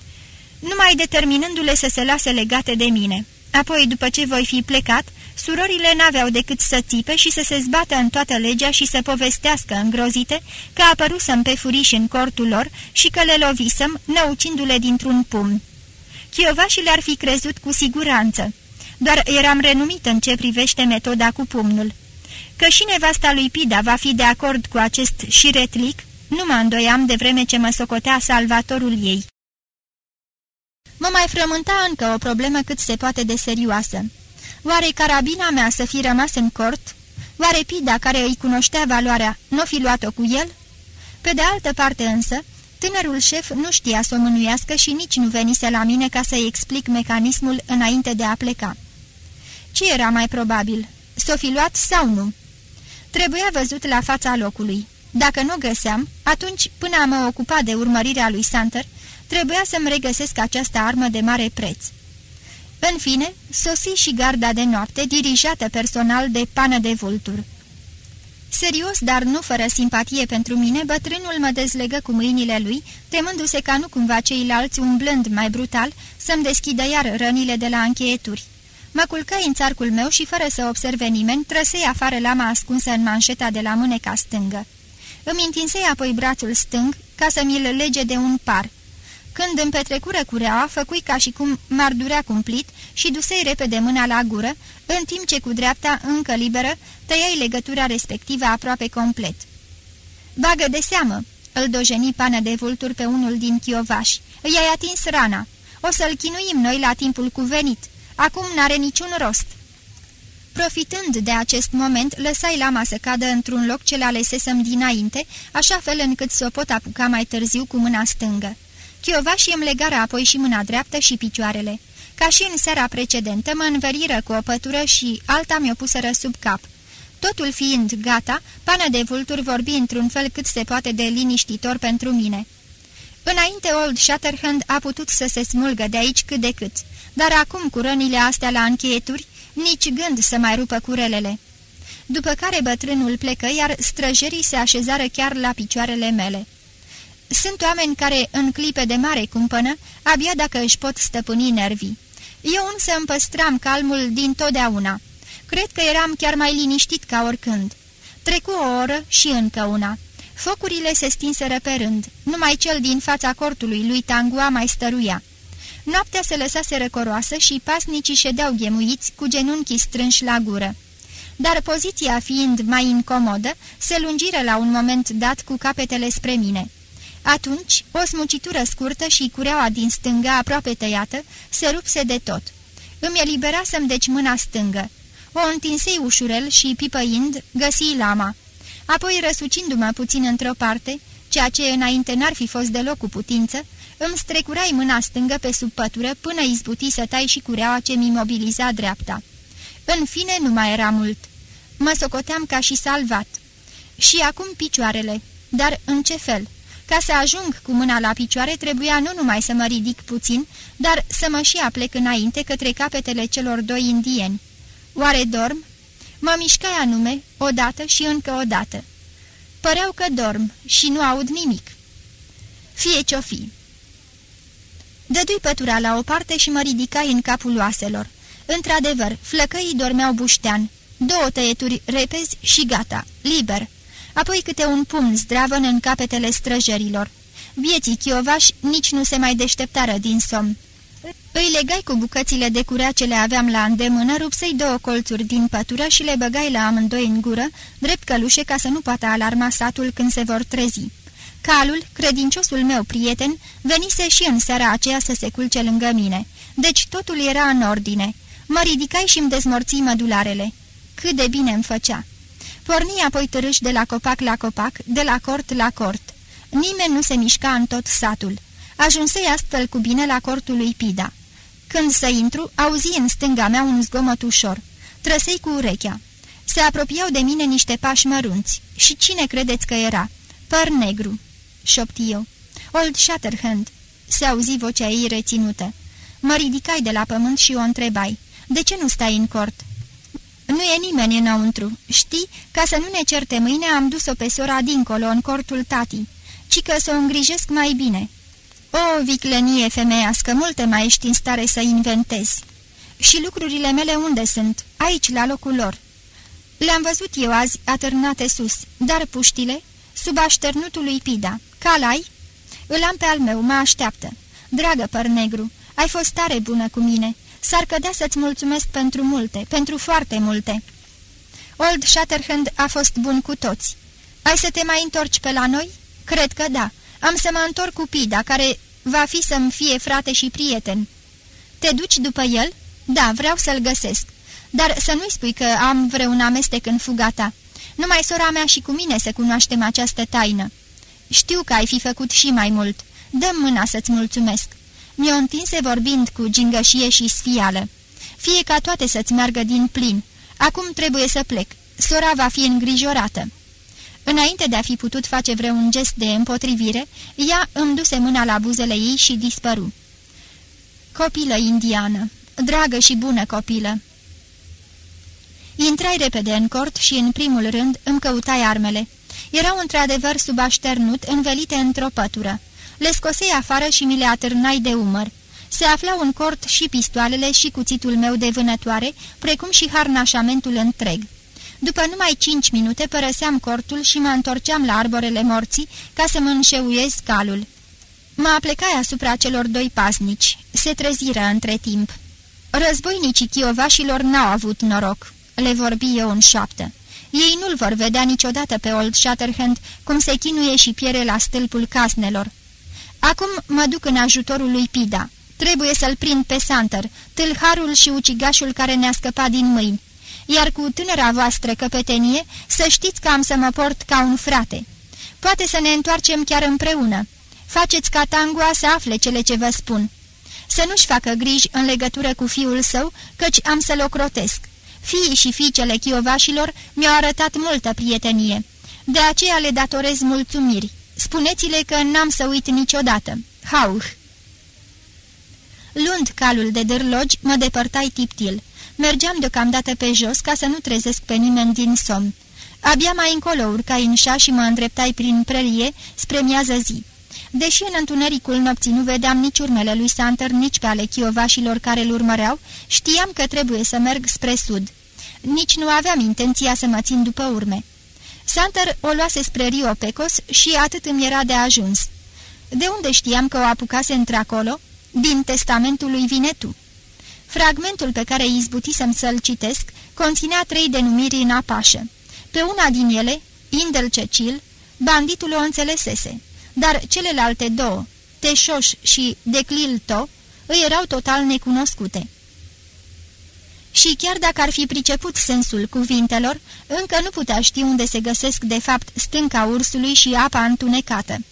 Numai determinându-le să se lase legate de mine. Apoi, după ce voi fi plecat, surorile n-aveau decât să țipe și să se zbată în toată legea și să povestească îngrozite că apărusem pe furiș în cortul lor și că le lovisem, năucindu-le dintr-un pumn. Chiovașii le-ar fi crezut cu siguranță. Doar eram renumit în ce privește metoda cu pumnul. Că și nevasta lui Pida va fi de acord cu acest șiretlic, nu mă îndoiam de vreme ce mă socotea salvatorul ei. Mă mai frământa încă o problemă cât se poate de serioasă. Oare carabina mea să fi rămas în cort? Oare Pida, care îi cunoștea valoarea, n-o fi luat-o cu el? Pe de altă parte însă, tânărul șef nu știa să o mânuiască și nici nu venise la mine ca să-i explic mecanismul înainte de a pleca. Ce era mai probabil? S-o fi luat sau nu? Trebuia văzut la fața locului. Dacă nu o găseam, atunci, până a mă ocupa de urmărirea lui Santer, trebuia să-mi regăsesc această armă de mare preț. În fine, sosi și garda de noapte, dirijată personal de Pană de Vultur. Serios, dar nu fără simpatie pentru mine, bătrânul mă dezlegă cu mâinile lui, temându-se ca nu cumva ceilalți, umblând mai brutal, să-mi deschidă iar rănile de la încheieturi. Mă culcai în țarcul meu și, fără să observe nimeni, trăsei afară lama ascunsă în manșeta de la mâneca stângă. Îmi întinsei apoi brațul stâng ca să mi-l lege de un par. Când îmi petrecură cureaua, făcui ca și cum m-ar durea cumplit și dusei repede mâna la gură, în timp ce cu dreapta, încă liberă, tăiai legătura respectivă aproape complet. "Bagă de seamă!" îl dojeni Pană de Vultur pe unul din chiovași. "I-ai atins rana. O să-l chinuim noi la timpul cuvenit. Acum n-are niciun rost." Profitând de acest moment, lăsai lama să cadă într-un loc ce l-alesesem dinainte, așa fel încât să o pot apuca mai târziu cu mâna stângă. Chiovașii îmi legară apoi și mâna dreaptă și picioarele. Ca și în seara precedentă, mă înveriră cu o pătură și alta mi-o puseră sub cap. Totul fiind gata, Pană de Vultur vorbi într-un fel cât se poate de liniștitor pentru mine. Înainte Old Shatterhand a putut să se smulgă de aici cât de cât, dar acum cu rănile astea la încheieturi, nici gând să mai rupă curelele. După care bătrânul plecă, iar străjerii se așezară chiar la picioarele mele. Sunt oameni care, în clipe de mare cumpănă, abia dacă își pot stăpâni nervii. Eu însă îmi păstram calmul dintotdeauna. Cred că eram chiar mai liniștit ca oricând. Trecu o oră și încă una. Focurile se stinseră pe rând. Numai cel din fața cortului lui Tangua mai stăruia. Noaptea se lăsase răcoroasă și pasnicii ședeau ghemuiți, cu genunchii strânși la gură. Dar poziția fiind mai incomodă, se lungiră la un moment dat cu capetele spre mine. Atunci, o smucitură scurtă și cureaua din stânga aproape tăiată se rupse de tot. Îmi eliberasem deci mâna stângă. O întinsei ușurel și, pipăind, găsi lama. Apoi, răsucindu-mă puțin într-o parte, ceea ce înainte n-ar fi fost deloc cu putință, Îmi strecurai mâna stângă pe sub pătură până izbuti să tai și cureaua ce mi imobiliza dreapta. În fine, nu mai era mult. Mă socoteam ca și salvat. Și acum picioarele. Dar în ce fel? Ca să ajung cu mâna la picioare, trebuia nu numai să mă ridic puțin, dar să mă și aplec înainte către capetele celor doi indieni. Oare dorm? Mă mișcai anume, odată și încă o dată. Păreau că dorm și nu aud nimic. Fie ce-o fi. Dădui pătura la o parte și mă ridicai în capul oaselor. Într-adevăr, flăcăii dormeau buștean. 2 tăieturi repezi și gata, liber. Apoi câte un pumn zdravăn în capetele străjerilor. Vieții chiovași nici nu se mai deșteptară din somn. Îi legai cu bucățile de curea ce le aveam la îndemână, rupsei 2 colțuri din pătură și le băgai la amândoi în gură, drept călușe ca să nu poată alarma satul când se vor trezi. Calul, credinciosul meu prieten, venise și în seara aceea să se culce lângă mine. Deci totul era în ordine. Mă ridicai și îmi dezmorții mădularele. Cât de bine îmi făcea! Porni apoi târâș de la copac la copac, de la cort la cort. Nimeni nu se mișca în tot satul. Ajunsei astfel cu bine la cortul lui Pida. Când să intru, auzi în stânga mea un zgomot ușor. Trăsei cu urechea. Se apropiau de mine niște pași mărunți. Și cine credeți că era? Păr negru, șopti eu. Old Shatterhand, se auzi vocea ei reținută. Mă ridicai de la pământ și o întrebai. De ce nu stai în cort? Nu e nimeni înăuntru. Știi, ca să nu ne certe mâine, am dus-o pe sora dincolo, în cortul tatii, ci că să o îngrijesc mai bine. O, viclenie femeiască, multe mai ești în stare să inventezi. Și lucrurile mele unde sunt? Aici, la locul lor. Le-am văzut eu azi atârnate sus, dar puștile, sub așternutul lui Pida. Calai? Îl am pe al meu, mă așteaptă. Dragă păr negru, ai fost tare bună cu mine. S-ar cădea să-ți mulțumesc pentru multe, pentru foarte multe. Old Shatterhand a fost bun cu toți. Ai să te mai întorci pe la noi? Cred că da. Am să mă întorc cu Pida, care va fi să-mi fie frate și prieten. Te duci după el? Da, vreau să-l găsesc. Dar să nu-i spui că am vreun amestec în fuga ta. Numai sora mea și cu mine să cunoaștem această taină. Știu că ai fi făcut și mai mult. Dă-mi mâna să-ți mulțumesc. Mi-o întinse vorbind cu gingășie și sfială. Fie ca toate să-ți meargă din plin. Acum trebuie să plec. Sora va fi îngrijorată. Înainte de a fi putut face vreun gest de împotrivire, ea îmi duse mâna la buzele ei și dispăru. Copilă indiană, dragă și bună copilă. Intrai repede în cort și, în primul rând, îmi căutai armele. Erau într-adevăr sub așternut, învelite într-o pătură. Le scosei afară și mi le atârnai de umăr. Se aflau în cort și pistoalele și cuțitul meu de vânătoare, precum și harnașamentul întreg. După numai 5 minute părăseam cortul și mă întorceam la arborele morții ca să mă înșeuiez calul. Mă aplecai asupra celor 2 paznici. Se treziră între timp. Războinicii chiovașilor n-au avut noroc, le vorbi eu în șoaptă. Ei nu-l vor vedea niciodată pe Old Shatterhand cum se chinuie și piere la stâlpul casnelor. Acum mă duc în ajutorul lui Pida. Trebuie să-l prind pe Santer, tâlharul și ucigașul care ne-a scăpat din mâini. Iar cu tânăra voastră căpetenie, să știți că am să mă port ca un frate. Poate să ne întoarcem chiar împreună. Faceți ca Tangua să afle cele ce vă spun. Să nu-și facă griji în legătură cu fiul său, căci am să-l ocrotesc. Fiii și fiicele chiovașilor mi-au arătat multă prietenie. De aceea le datorez mulțumiri. Spuneți-le că n-am să uit niciodată. Hauh! Luând calul de dârlogi, mă depărtai tiptil. Mergeam deocamdată pe jos ca să nu trezesc pe nimeni din somn. Abia mai încolo urcai în șa și mă îndreptai prin prerie spre miază zi. Deși în întunericul nopții nu vedeam nici urmele lui Santer, nici pe ale chiovașilor care îl urmăreau, știam că trebuie să merg spre sud. Nici nu aveam intenția să mă țin după urme. Santer o luase spre Rio Pecos și atât îmi era de ajuns. De unde știam că o apucase într-acolo? Din testamentul lui Vinetu. Fragmentul pe care izbutisem să-l citesc conținea 3 denumiri în apașă. Pe una din ele, Indel Cecil, banditul o înțelesese, dar celelalte 2, Teșoș și Declilto, îi erau total necunoscute. Și chiar dacă ar fi priceput sensul cuvintelor, încă nu putea ști unde se găsesc de fapt stânca ursului și apa întunecată.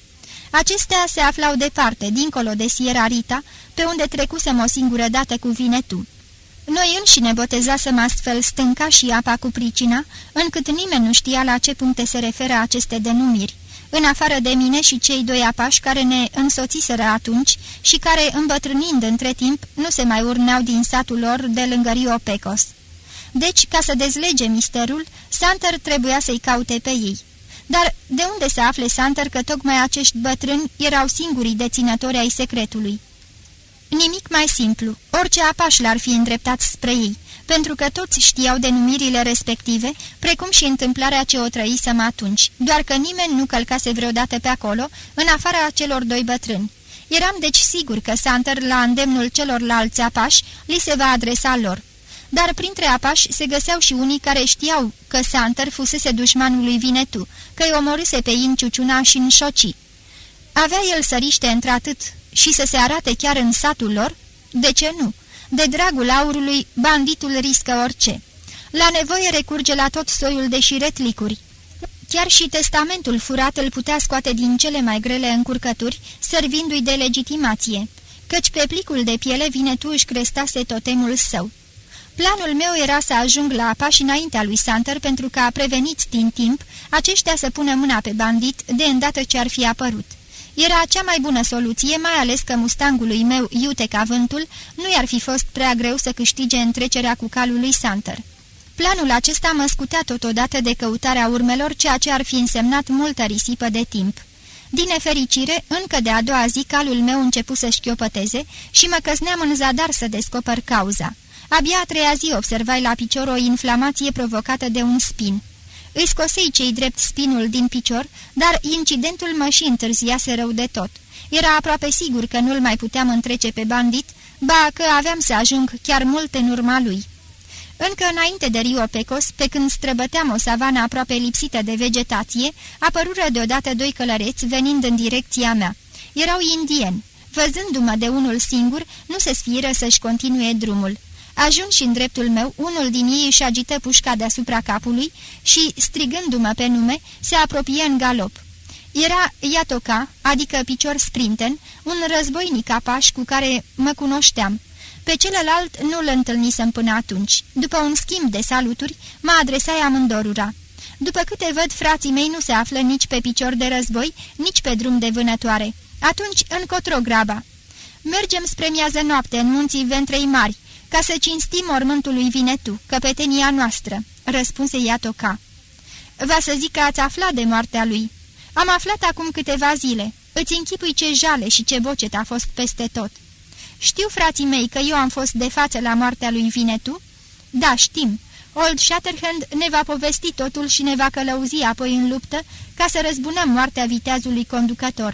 Acestea se aflau departe, dincolo de Sierra Rita, pe unde trecusem o singură dată cu Vinetу. Noi înșine botezasem astfel stânca și apa cu pricina, încât nimeni nu știa la ce puncte se referă aceste denumiri, în afară de mine și cei doi apași care ne însoțiseră atunci și care, îmbătrânind între timp, nu se mai urneau din satul lor de lângă Rio Pecos. Deci, ca să dezlege misterul, Santer trebuia să-i caute pe ei. Dar de unde să afle Santer că tocmai acești bătrâni erau singurii deținători ai secretului? Nimic mai simplu, orice apaș l-ar fi îndreptat spre ei, pentru că toți știau denumirile respective, precum și întâmplarea ce o trăisem atunci, doar că nimeni nu călcase vreodată pe acolo, în afara celor doi bătrâni. Eram deci sigur că Santer, la îndemnul celorlalți apași, li se va adresa lor. Dar printre apași se găseau și unii care știau că Santer fusese dușmanul lui Vinetу, că-i omorâse pe In Ciuciuna și în Șoci. Avea el săriște într-atât și să se arate chiar în satul lor? De ce nu? De dragul aurului, banditul riscă orice. La nevoie recurge la tot soiul de șiretlicuri. Chiar și testamentul furat îl putea scoate din cele mai grele încurcături, servindu-i de legitimație, căci pe plicul de piele Vinetу își crestase totemul său. Planul meu era să ajung la apași înaintea lui Santer pentru ca, preveniți din timp, aceștia să pună mâna pe bandit de îndată ce ar fi apărut. Era cea mai bună soluție, mai ales că mustangului meu, iute ca vântul, nu i-ar fi fost prea greu să câștige întrecerea cu calul lui Santer. Planul acesta mă scutea totodată de căutarea urmelor, ceea ce ar fi însemnat multă risipă de timp. Din nefericire, încă de a doua zi calul meu începu să șchiopăteze și mă căzneam în zadar să descoper cauza. Abia a treia zi observai la picior o inflamație provocată de un spin. Îi scosei cei drept spinul din picior, dar incidentul mă și întârziase rău de tot. Era aproape sigur că nu-l mai puteam întrece pe bandit, ba că aveam să ajung chiar mult în urma lui. Încă înainte de Rio Pecos, pe când străbăteam o savană aproape lipsită de vegetație, apărură deodată doi călăreți venind în direcția mea. Erau indieni. Văzându-mă de unul singur, nu se sfiră să-și continue drumul. Ajunși în dreptul meu, unul din ei își agită pușca deasupra capului și, strigându-mă pe nume, se apropie în galop. Era Iatoca, adică picior sprinten, un războinic apaș cu care mă cunoșteam. Pe celălalt nu-l întâlnisem până atunci. După un schimb de saluturi, mă adresai amândorura. După câte văd, frații mei nu se află nici pe picior de război, nici pe drum de vânătoare. Atunci, încotro graba. Mergem spre miază noapte în munții Ventrei Mari, ca să cinstim mormântul lui Vinetу, căpetenia noastră, răspunse Iatoca. Va să zic că ați aflat de moartea lui. Am aflat acum câteva zile. Îți închipui ce jale și ce bocet a fost peste tot. Știu, frații mei, că eu am fost de față la moartea lui Vinetу? Da, știm. Old Shatterhand ne va povesti totul și ne va călăuzi apoi în luptă ca să răzbunăm moartea viteazului conducător.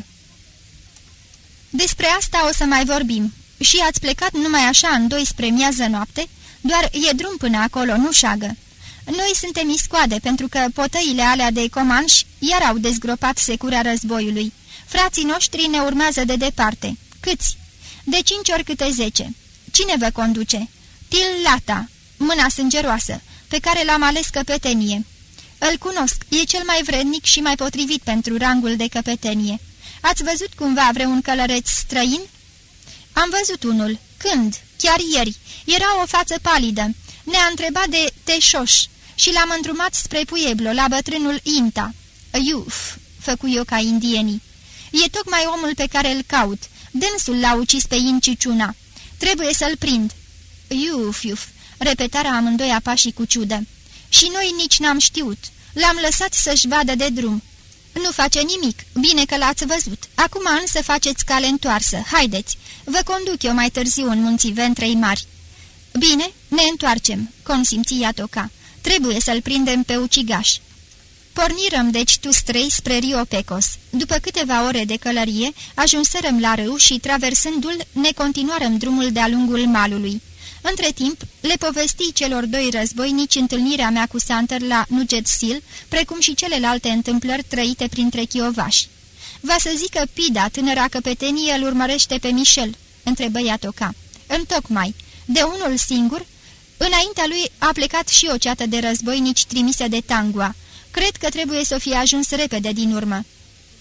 Despre asta o să mai vorbim. Și ați plecat numai așa în doi spre miază noapte? Doar e drum până acolo, nu șagă. Noi suntem iscoade pentru că potăile alea de comanși iar au dezgropat secura războiului. Frații noștri ne urmează de departe. Câți? De 5 ori câte 10. Cine vă conduce? Tillata, mâna sângeroasă, pe care l-am ales căpetenie. Îl cunosc, e cel mai vrednic și mai potrivit pentru rangul de căpetenie. Ați văzut cumva vreun călăreț străin? Am văzut unul. Când? Chiar ieri. Era o față palidă. Ne-a întrebat de Teșoș și l-am îndrumat spre Pueblo, la bătrânul Inta. Iuf, făcu eu ca indienii. E tocmai omul pe care îl caut. Dânsul l-a ucis pe In Ciuciuna. Trebuie să-l prind. Iuf, repetarea amândoi apașii cu ciudă. Și noi nici n-am știut. L-am lăsat să-și vadă de drum. Nu face nimic, bine că l-ați văzut. Acum însă faceți cale întoarsă, haideți. Vă conduc eu mai târziu în munții Ventrei Mari. Bine, ne întoarcem, consimți Iatoca. Trebuie să-l prindem pe ucigaș. Pornirăm deci tu străi spre Rio Pecos. După câteva ore de călărie, ajunserăm la râu și, traversându-l, ne continuarăm drumul de-a lungul malului. Între timp, le povesti celor doi războinici întâlnirea mea cu Santer la Nugget Sil, precum și celelalte întâmplări trăite printre chiovași. Va să zică Pida, tânăra căpetenie, îl urmărește pe Michel?" întrebă Iatoca. Întocmai. De unul singur? Înaintea lui a plecat și o ceată de războinici trimise de Tangua. Cred că trebuie să fie ajuns repede din urmă."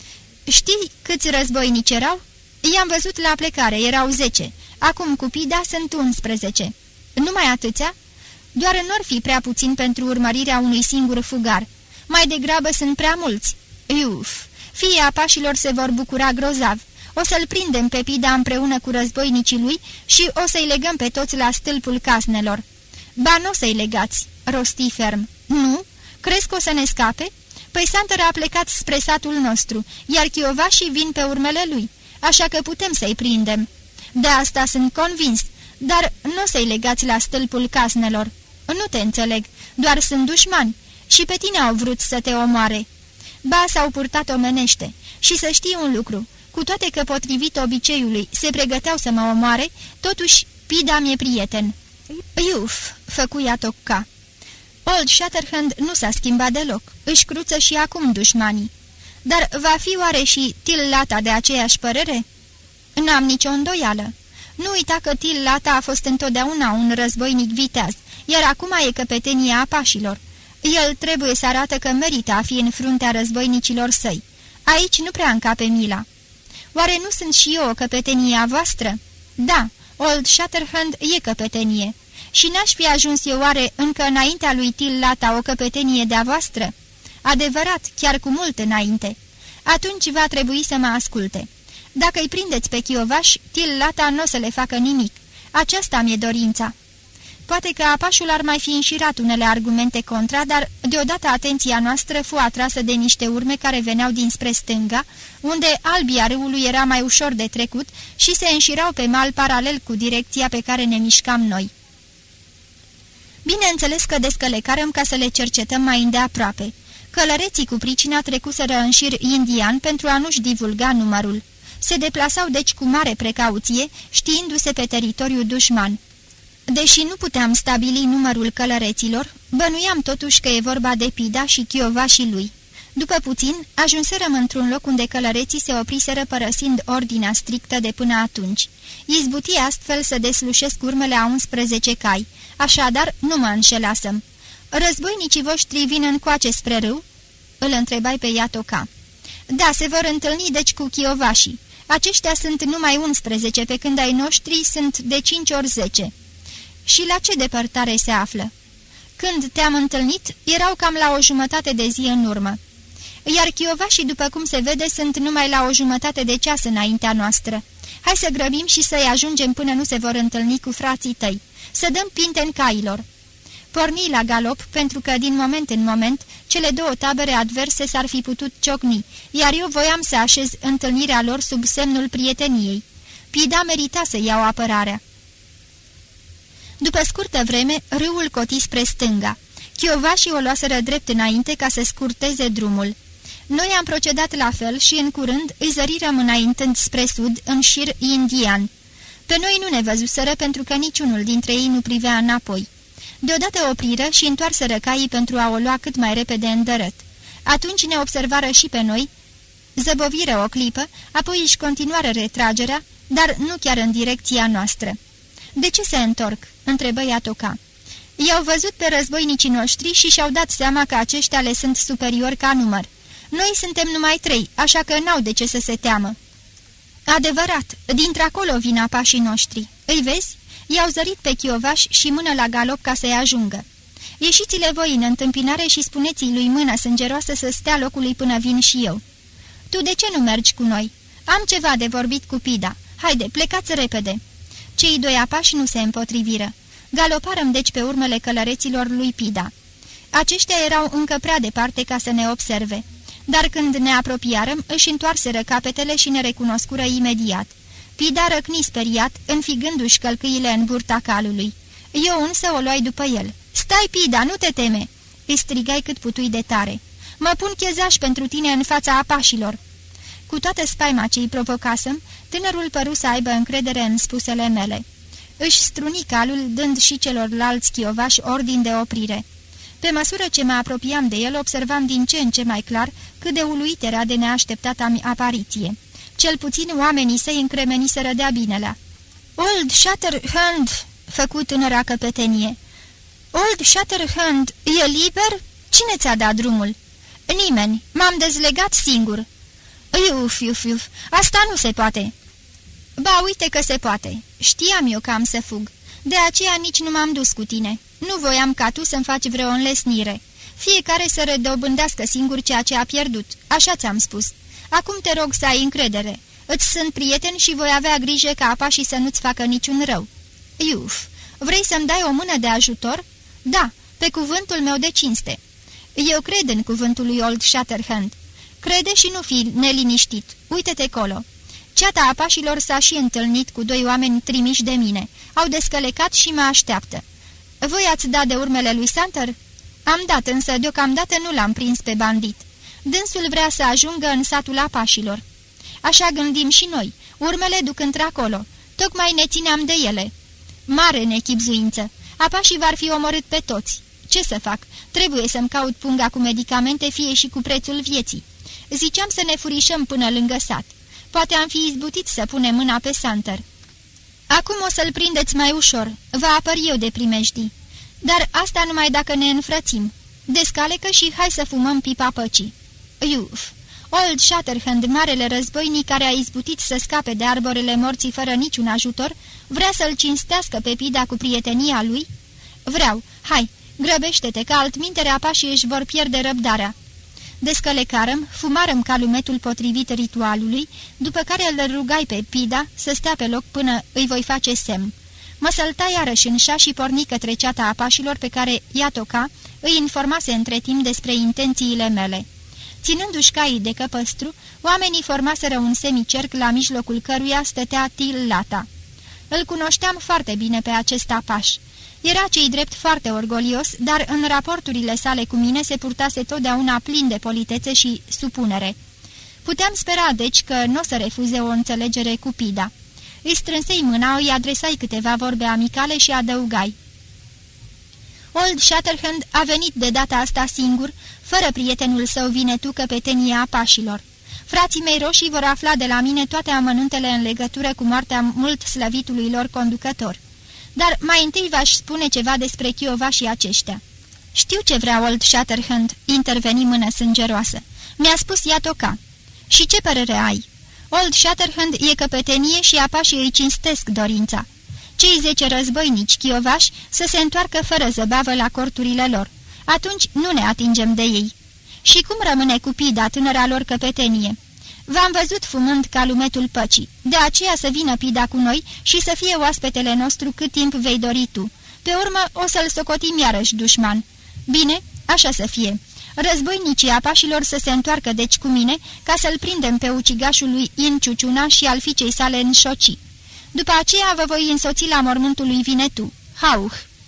Știi câți războinici erau? I-am văzut la plecare, erau 10. Acum cu Pida sunt 11. Numai atâția? Doar n-or fi prea puțin pentru urmărirea unui singur fugar. Mai degrabă sunt prea mulți. Iuf, fiii apașilor se vor bucura grozav. O să-l prindem pe Pida împreună cu războinicii lui și o să-i legăm pe toți la stâlpul casnelor. Ba, n-o să-i legați, rosti ferm. Nu? Crezi că o să ne scape? Păi Santer a plecat spre satul nostru, iar chiovașii vin pe urmele lui, așa că putem să-i prindem. De asta sunt convins, dar nu o să-i legați la stâlpul casnelor. Nu te înțeleg, doar sunt dușmani și pe tine au vrut să te omoare. Ba, s-au purtat omenește și să știi un lucru, cu toate că potrivit obiceiului se pregăteau să mă omoare, totuși Pida mi-e prieten. Iuf, făcu Iatoca. Old Shatterhand nu s-a schimbat deloc, își cruță și acum dușmanii. Dar va fi oare și Till Lata de aceeași părere? N-am nicio îndoială. Nu uita că Till Lata a fost întotdeauna un războinic viteaz, iar acum e căpetenia apașilor. El trebuie să arată că merită a fi în fruntea războinicilor săi. Aici nu prea încape mila. Oare nu sunt și eu o căpetenie a voastră? Da, Old Shatterhand e căpetenie. Și n-aș fi ajuns eu oare încă înaintea lui Till Lata o căpetenie de-a voastră? Adevărat, chiar cu mult înainte. Atunci va trebui să mă asculte. Dacă îi prindeți pe chiovaș, Till Lata nu o să le facă nimic. Aceasta mi-e dorința. Poate că apașul ar mai fi înșirat unele argumente contra, dar deodată atenția noastră fu atrasă de niște urme care veneau dinspre stânga, unde albia râului era mai ușor de trecut și se înșirau pe mal paralel cu direcția pe care ne mișcam noi. Bineînțeles că descălecarăm ca să le cercetăm mai îndeaproape. Călăreții cu pricina trecuseră în șir indian pentru a nu-și divulga numărul. Se deplasau deci cu mare precauție, știindu-se pe teritoriul dușman. Deși nu puteam stabili numărul călăreților, bănuiam totuși că e vorba de Pida și chiovașii lui. După puțin, ajunserăm într-un loc unde călăreții se opriseră părăsind ordinea strictă de până atunci. Izbuti astfel să deslușesc urmele a 11 cai, așadar nu mă înșelasem. Războinicii voștri vin încoace spre râu?" îl întrebai pe Iatoca. Da, se vor întâlni deci cu chiovașii. Aceștia sunt numai 11, pe când ai noștri sunt de 5 ori 10. Și la ce depărtare se află? Când te-am întâlnit, erau cam la o jumătate de zi în urmă. Iar chiovașii, după cum se vede, sunt numai la o jumătate de ceas înaintea noastră. Hai să grăbim și să-i ajungem până nu se vor întâlni cu frații tăi. Să dăm pinte-n cailor." Porni la galop, pentru că, din moment în moment, cele două tabere adverse s-ar fi putut ciocni, iar eu voiam să așez întâlnirea lor sub semnul prieteniei. Pida merita să iau apărarea. După scurtă vreme, râul coti spre stânga. Chiovașii o luaseră drept înainte ca să scurteze drumul. Noi am procedat la fel și, în curând, îi zărirăm înaintând spre sud, în șir indian. Pe noi nu ne văzuseră pentru că niciunul dintre ei nu privea înapoi. Deodată opriră și întoarseră caii pentru a o lua cât mai repede în dărăt. Atunci ne observară și pe noi, zăboviră o clipă, apoi își continuară retragerea, dar nu chiar în direcția noastră. De ce se întorc?" întrebă Iatoca. I-au văzut pe războinicii noștri și și-au dat seama că aceștia le sunt superiori ca număr. Noi suntem numai 3, așa că n-au de ce să se teamă." Adevărat, dintre-acolo vin apașii noștri. Îi vezi? I-au zărit pe chiovaș și mână la galop ca să-i ajungă. Ieșiți-le voi în întâmpinare și spuneți-i lui mână sângeroasă să stea locului până vin și eu. Tu de ce nu mergi cu noi? Am ceva de vorbit cu Pida. Haide, plecați repede." Cei doi apași nu se împotriviră. Galoparăm deci pe urmele călăreților lui Pida. Aceștia erau încă prea departe ca să ne observe, dar când ne apropiarăm, își întoarseră capetele și ne recunoscură imediat. Pida răcni speriat, înfigându-și călcâile în burta calului. Eu însă o luai după el. Stai, Pida, nu te teme!" îi strigai cât putui de tare. Mă pun chezaș pentru tine în fața apașilor." Cu toată spaima ce îi provocasem, tânărul păru să aibă încredere în spusele mele. Își struni calul, dând și celorlalți chiovași ordin de oprire. Pe măsură ce mă apropiam de el, observam din ce în ce mai clar cât de uluit era de neașteptata apariție. Cel puțin oamenii săi încremeniseră de-a binelea. Old Shatterhand!" făcu tânăra căpetenie. Old Shatterhand, e liber? Cine ți-a dat drumul?" Nimeni, m-am dezlegat singur." Iuf, asta nu se poate." Ba, uite că se poate. Știam eu că am să fug. De aceea nici nu m-am dus cu tine. Nu voiam ca tu să-mi faci vreo înlesnire. Fiecare să redobândească singur ceea ce a pierdut. Așa ți-am spus. Acum te rog să ai încredere. Îți sunt prieten și voi avea grijă ca apașii să nu-ți facă niciun rău." Iuf, vrei să-mi dai o mână de ajutor?" Da, pe cuvântul meu de cinste." Eu cred în cuvântul lui Old Shatterhand. Crede și nu fi neliniștit. Uite-te colo." Ceata apașilor s-a și întâlnit cu 2 oameni trimiși de mine. Au descălecat și mă așteaptă. Voi ați dat de urmele lui Santer?" Am dat, însă deocamdată nu l-am prins pe bandit. Dânsul vrea să ajungă în satul apașilor." Așa gândim și noi. Urmele duc într-acolo. Tocmai ne țineam de ele." Mare nechibzuință. Apașii v-ar fi omorât pe toți. Ce să fac? Trebuie să-mi caut punga cu medicamente, fie și cu prețul vieții. Ziceam să ne furișăm până lângă sat. Poate am fi izbutit să punem mâna pe Santer. Acum o să-l prindeți mai ușor. Vă apăr eu de primejdii. Dar asta numai dacă ne înfrățim. Descalecă și hai să fumăm pipa păcii." Iuf! Old Shatterhand, marele războinic care a izbutit să scape de arborele morții fără niciun ajutor, vrea să-l cinstească pe Pida cu prietenia lui? Vreau. Hai, grăbește-te, că altminteri apașii își vor pierde răbdarea." Descălecarăm, fumarăm calumetul potrivit ritualului, după care îl rugai pe Pida să stea pe loc până îi voi face semn. Mă sălta iarăși în șa și porni către ceata apașilor pe care Iatoca îi informase între timp despre intențiile mele. Ținându-și caii de căpăstru, oamenii formaseră un semicerc la mijlocul căruia stătea Til-Lata. Îl cunoșteam foarte bine pe acest apaș. Era cei drept foarte orgolios, dar în raporturile sale cu mine se purtase totdeauna plin de politețe și supunere. Puteam spera, deci, că nu o să refuze o înțelegere cu Pida. Îi strânsei mâna, îi adresai câteva vorbe amicale și adăugai: Old Shatterhand a venit de data asta singur, fără prietenul său Vinetu, căpetenia apașilor. Frații mei roșii vor afla de la mine toate amănuntele în legătură cu moartea mult slăvitului lor conducător. Dar mai întâi v-aș spune ceva despre chiovașii aceștia." Știu ce vrea Old Shatterhand," interveni mână sângeroasă. Mi-a spus Iatoca." Și ce părere ai?" Old Shatterhand e căpetenie și apașii îi cinstesc dorința. Cei 10 războinici chiovași să se întoarcă fără zăbavă la corturile lor. Atunci nu ne atingem de ei. Și cum rămâne cu Pida, tânăra lor căpetenie? V-am văzut fumând calumetul păcii. De aceea să vină Pida cu noi și să fie oaspetele nostru cât timp vei dori tu. Pe urmă o să-l socotim iarăși dușman. Bine, așa să fie. Războinicii apașilor să se întoarcă deci cu mine ca să-l prindem pe ucigașul lui In Ciuciuna și al fiicei sale în Șoci. După aceea vă voi însoți la mormântul lui Vinetu. Hauh!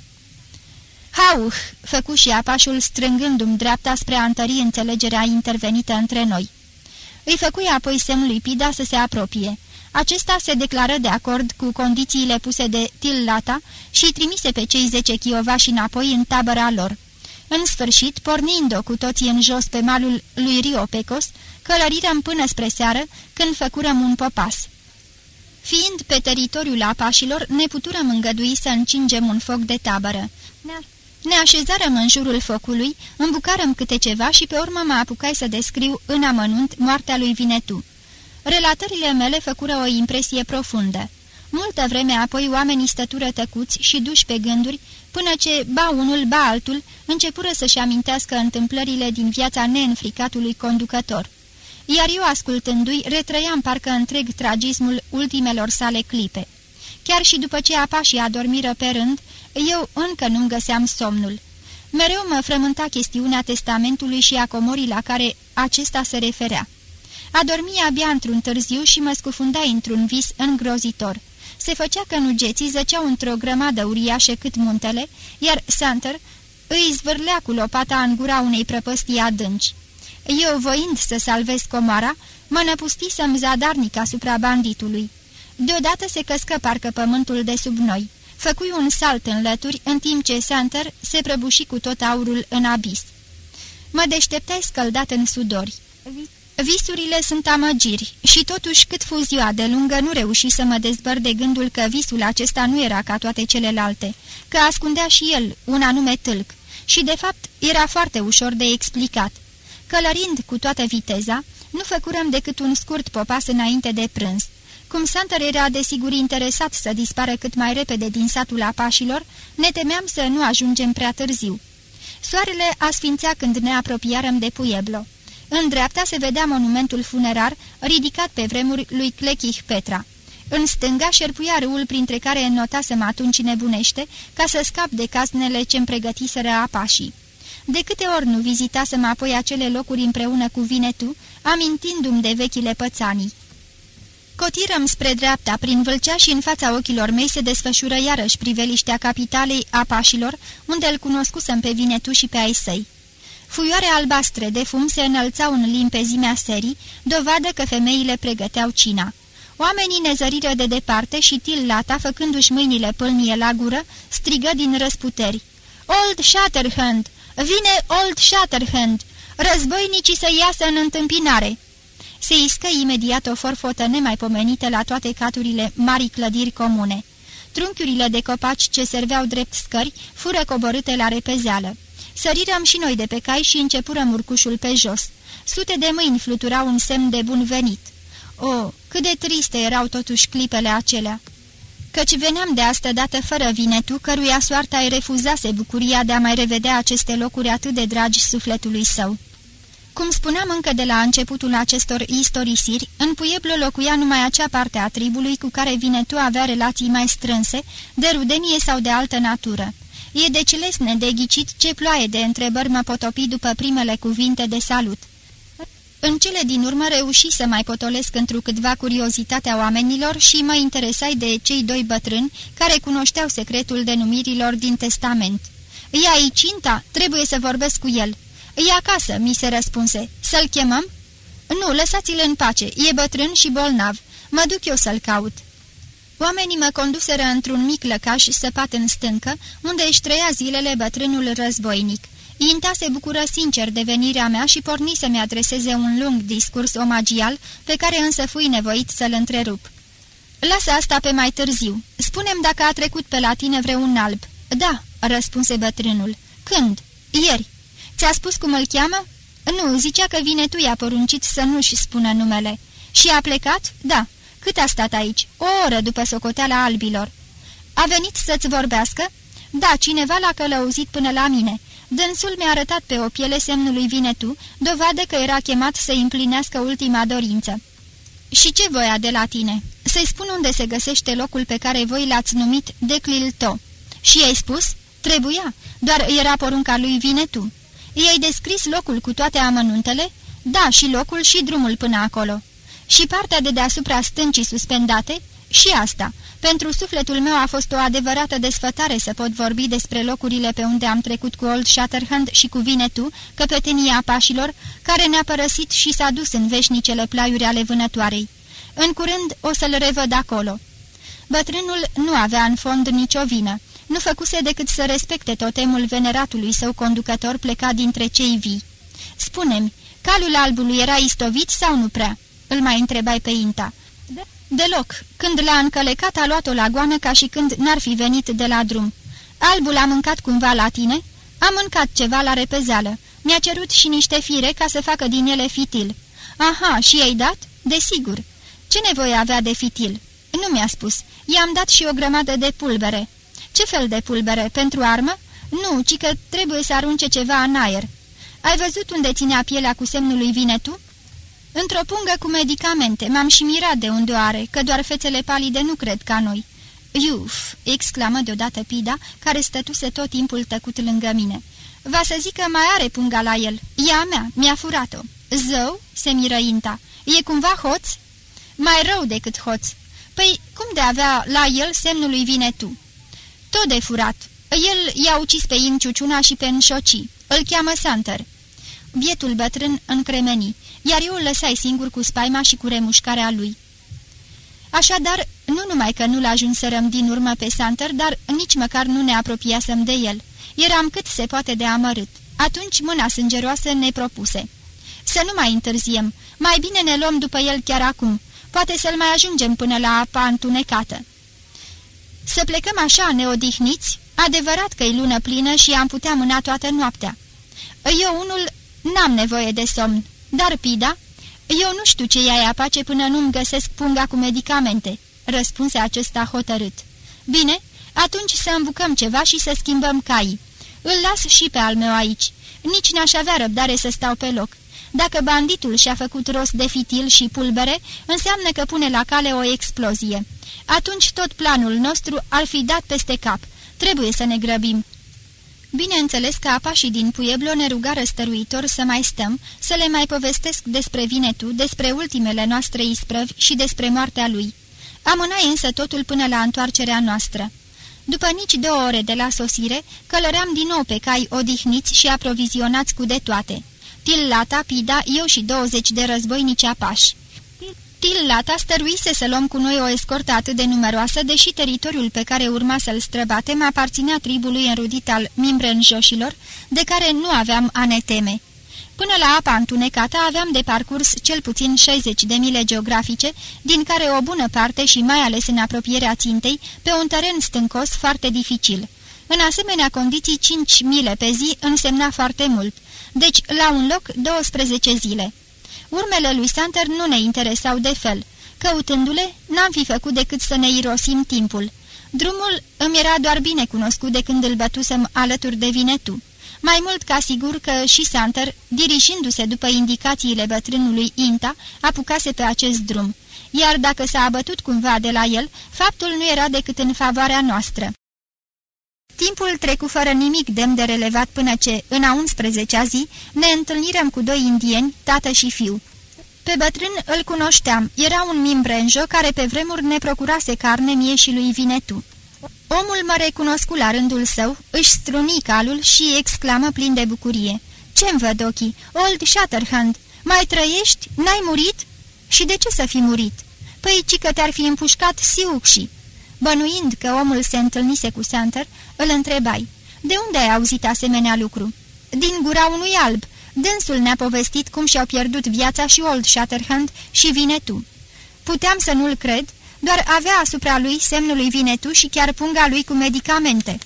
Hauh! Făcu și apașul strângându-mi dreapta spre a întări înțelegerea intervenită între noi. Îi făcui apoi semn lui Pida să se apropie. Acesta se declară de acord cu condițiile puse de Til-Lata și trimise pe cei 10 chiovași înapoi în tabăra lor. În sfârșit, pornind-o cu toții în jos pe malul lui Rio Pecos, călărirăm până spre seară, când făcurăm un popas. Fiind pe teritoriul apașilor, ne puturăm îngădui să încingem un foc de tabără. Ne așezarăm în jurul focului, îmbucarăm câte ceva și pe urmă mă apucai să descriu în amănunt moartea lui Vinetu. Relatările mele făcură o impresie profundă. Multă vreme apoi oamenii stătură tăcuți și duși pe gânduri, până ce, ba unul, ba altul, începură să-și amintească întâmplările din viața neînfricatului conducător. Iar eu, ascultându-i, retrăiam parcă întreg tragismul ultimelor sale clipe. Chiar și după ce apașii adormiră pe rând, eu încă nu-mi găseam somnul. Mereu mă frământa chestiunea testamentului și a comorii la care acesta se referea. Adormi abia într-un târziu și mă scufundai într-un vis îngrozitor. Se făcea că nugeții zăceau într-o grămadă uriașă cât muntele, iar Santer îi zvârlea cu lopata în gura unei prăpăstii adânci. Eu, voind să salvez comoara, mă năpustisem zadarnic asupra banditului. Deodată se căscă parcă pământul de sub noi. Făcui un salt în lături, în timp ce Santer se prăbuși cu tot aurul în abis. Mă deșteptai scăldat în sudori. Visurile sunt amăgiri și totuși cât fu ziua de lungă nu reuși să mă dezbăr de gândul că visul acesta nu era ca toate celelalte, că ascundea și el un anume tâlc și de fapt era foarte ușor de explicat. Călărind cu toată viteza, Nu făcurăm decât un scurt popas înainte de prânz. Cum Santer era desigur interesat să dispară cât mai repede din satul Apașilor, ne temeam să nu ajungem prea târziu. Soarele asfințea când ne apropiarăm de Pueblo. În dreapta se vedea monumentul funerar, ridicat pe vremuri lui Clechich Petra. În stânga șerpuia râul printre care înnotasem atunci nebunește, ca să scap de caznele ce-mi pregătiseră Apașii. De câte ori nu vizitasem apoi acele locuri împreună cu Vinetu, amintindu-mi de vechile pățanii. Cotirăm spre dreapta prin Vâlcea și în fața ochilor mei se desfășură iarăși priveliștea capitalei Apașilor, unde îl cunoscusem pe Vinetu și pe ai săi. Fuioare albastre de fum se înălțau în limpezimea serii, dovadă că femeile pregăteau cina. Oamenii ne zăriră de departe și Til Lata, făcându-și mâinile pâlnie la gură, strigă din răsputeri: "Old Shatterhand! Vine Old Shatterhand! Războinicii să iasă în întâmpinare!" Se iscă imediat o forfotă nemaipomenită la toate caturile marii clădiri comune. Trunchiurile de copaci ce serveau drept scări fură coborâte la repezeală. Sărirăm și noi de pe cai și începurăm urcușul pe jos. Sute de mâini fluturau un semn de bun venit. Oh, cât de triste erau totuși clipele acelea! Căci veneam de astă dată fără Vinetu, căruia soarta îi refuzase bucuria de a mai revedea aceste locuri atât de dragi sufletului său. Cum spuneam încă de la începutul acestor istorisiri, în Pueblo locuia numai acea parte a tribului cu care Vinetu avea relații mai strânse, de rudenie sau de altă natură. E deci lesne de ghicit ce ploaie de întrebări mă potopi după primele cuvinte de salut. În cele din urmă reuși să mai potolesc întrucâtva curiozitatea oamenilor și mă interesai de cei doi bătrâni care cunoșteau secretul denumirilor din testament. "E aici Cinta? Trebuie să vorbesc cu el." "E acasă," mi se răspunse. "Să-l chemăm?" "Nu, lăsați-l în pace, e bătrân și bolnav. Mă duc eu să-l caut." Oamenii mă conduseră într-un mic lăcaș săpat în stâncă, unde își trăia zilele bătrânul războinic. Inta se bucură sincer de venirea mea și porni să-mi adreseze un lung discurs omagial, pe care însă fui nevoit să-l întrerup. "Lasă asta pe mai târziu. Spune-mi dacă a trecut pe la tine vreun alb." "Da," răspunse bătrânul. "Când?" "Ieri." "Ți-a spus cum îl cheamă?" "Nu, zicea că Vinetu i-a poruncit să nu-și spună numele." "Și a plecat?" "Da." "Cât a stat aici?" "O oră după socoteala albilor." "A venit să-ți vorbească?" "Da, cineva l-a călăuzit până la mine. Dânsul mi-a arătat pe o piele semnul lui Vinetu, dovadă că era chemat să împlinească ultima dorință." "Și ce voia de la tine?" "Să-i spun unde se găsește locul pe care voi l-ați numit Declilto." "Și i-ai spus?" "Trebuia, doar era porunca lui Vinetu." "I-ai descris locul cu toate amănuntele?" "Da, și locul și drumul până acolo." "Și partea de deasupra stâncii suspendate?" "Și asta. Pentru sufletul meu a fost o adevărată desfătare să pot vorbi despre locurile pe unde am trecut cu Old Shatterhand și cu Vinetu, căpetenia Apașilor, care ne-a părăsit și s-a dus în veșnicele plaiuri ale vânătoarei. În curând o să-l revăd acolo." Bătrânul nu avea în fond nicio vină. Nu făcuse decât să respecte totemul veneratului său conducător plecat dintre cei vii. "Spune-mi, calul albului era istovit sau nu prea?" îl mai întrebai pe Inta. "Deloc. Când l-a încălecat a luat-o la goană ca și când n-ar fi venit de la drum." "Albul a mâncat cumva la tine?" "A mâncat ceva la repezeală. Mi-a cerut și niște fire ca să facă din ele fitil." "Aha, și i-ai dat?" "Desigur." "Ce nevoie avea de fitil?" "Nu mi-a spus. I-am dat și o grămadă de pulbere." "Ce fel de pulbere? Pentru armă?" "Nu, ci că trebuie să arunce ceva în aer." "Ai văzut unde ținea pielea cu semnul lui Vinetu?" "Într-o pungă cu medicamente. M-am și mirat de unde o are, că doar fețele palide nu cred ca noi." "Iuf!" exclamă deodată Pida, care stătuse tot timpul tăcut lângă mine. "Va să zic că mai are punga la el. E a mea, mi-a furat-o." "Zău?" se miră Inta. "E cumva hoț?" "Mai rău decât hoț." "Păi, cum de avea la el semnul lui Vinetu?" "Tot de furat. El i-a ucis pe Inciuciuna și pe Înșoci. Îl cheamă Santer." Bietul bătrân încremeni, iar eu îl lăsai singur cu spaima și cu remușcarea lui. Așadar, nu numai că nu-l ajunserăm din urmă pe Santer, dar nici măcar nu ne apropiasem de el. Eram cât se poate de amărât. Atunci mâna sângeroasă ne propuse: "Să nu mai întârziem, mai bine ne luăm după el chiar acum, poate să-l mai ajungem până la apa întunecată." "Să plecăm așa neodihniți? Adevărat că-i lună plină și am putea mâna toată noaptea." "Eu unul n-am nevoie de somn, dar Pida?" Eu nu știu ce i-ai apace până nu-mi găsesc punga cu medicamente," răspunse acesta hotărât. Bine, atunci să îmbucăm ceva și să schimbăm caii. Îl las și pe al meu aici. Nici n-aș avea răbdare să stau pe loc. Dacă banditul și-a făcut rost de fitil și pulbere, înseamnă că pune la cale o explozie. Atunci tot planul nostru ar fi dat peste cap. Trebuie să ne grăbim." Bineînțeles că apașii din Pueblo ne rugară stăruitor să mai stăm, să le mai povestesc despre Vinetu, despre ultimele noastre isprăvi și despre moartea lui. Amânai însă totul până la întoarcerea noastră. După nici 2 ore de la sosire, călăream din nou pe cai odihniți și aprovizionați cu de toate. Tillata, Pida, eu și 20 de războinici apași. Tillata stăruise să luăm cu noi o escortă atât de numeroasă, deși teritoriul pe care urma să-l străbatem aparținea tribului înrudit al Mimbrenjoșilor, de care nu aveam a ne teme. Până la apa întunecată aveam de parcurs cel puțin 60 de mile geografice, din care o bună parte și mai ales în apropierea țintei, pe un teren stâncos foarte dificil. În asemenea condiții 5 mile pe zi însemna foarte mult, deci la un loc 12 zile. Urmele lui Santer nu ne interesau de fel. Căutându-le, n-am fi făcut decât să ne irosim timpul. Drumul îmi era doar bine cunoscut de când îl bătusem alături de Vinetu. Mai mult ca sigur că și Santer, dirijindu-se după indicațiile bătrânului Inta, apucase pe acest drum, iar dacă s-a abătut cumva de la el, faptul nu era decât în favoarea noastră. Timpul trecu fără nimic demn de relevat până ce, în a 11-a zi, ne întâlnirăm cu 2 indieni, tată și fiu. Pe bătrân îl cunoșteam, era un Mimbrenjo care pe vremuri ne procurase carne mie și lui Vinetu. Omul mă recunoscu la rândul său, își struni calul și exclamă plin de bucurie: "Ce-mi văd ochii? Old Shatterhand, mai trăiești? N-ai murit?" "Și de ce să fi murit?" "Păi, ci că te-ar fi împușcat Siucși." Bănuind că omul se întâlnise cu Santer, îl întrebai: "De unde ai auzit asemenea lucru?" "Din gura unui alb. Dânsul ne-a povestit cum și-au pierdut viața și Old Shatterhand și Vinetu." Puteam să nu-l cred, doar avea asupra lui semnul lui Vinetu și chiar punga lui cu medicamente.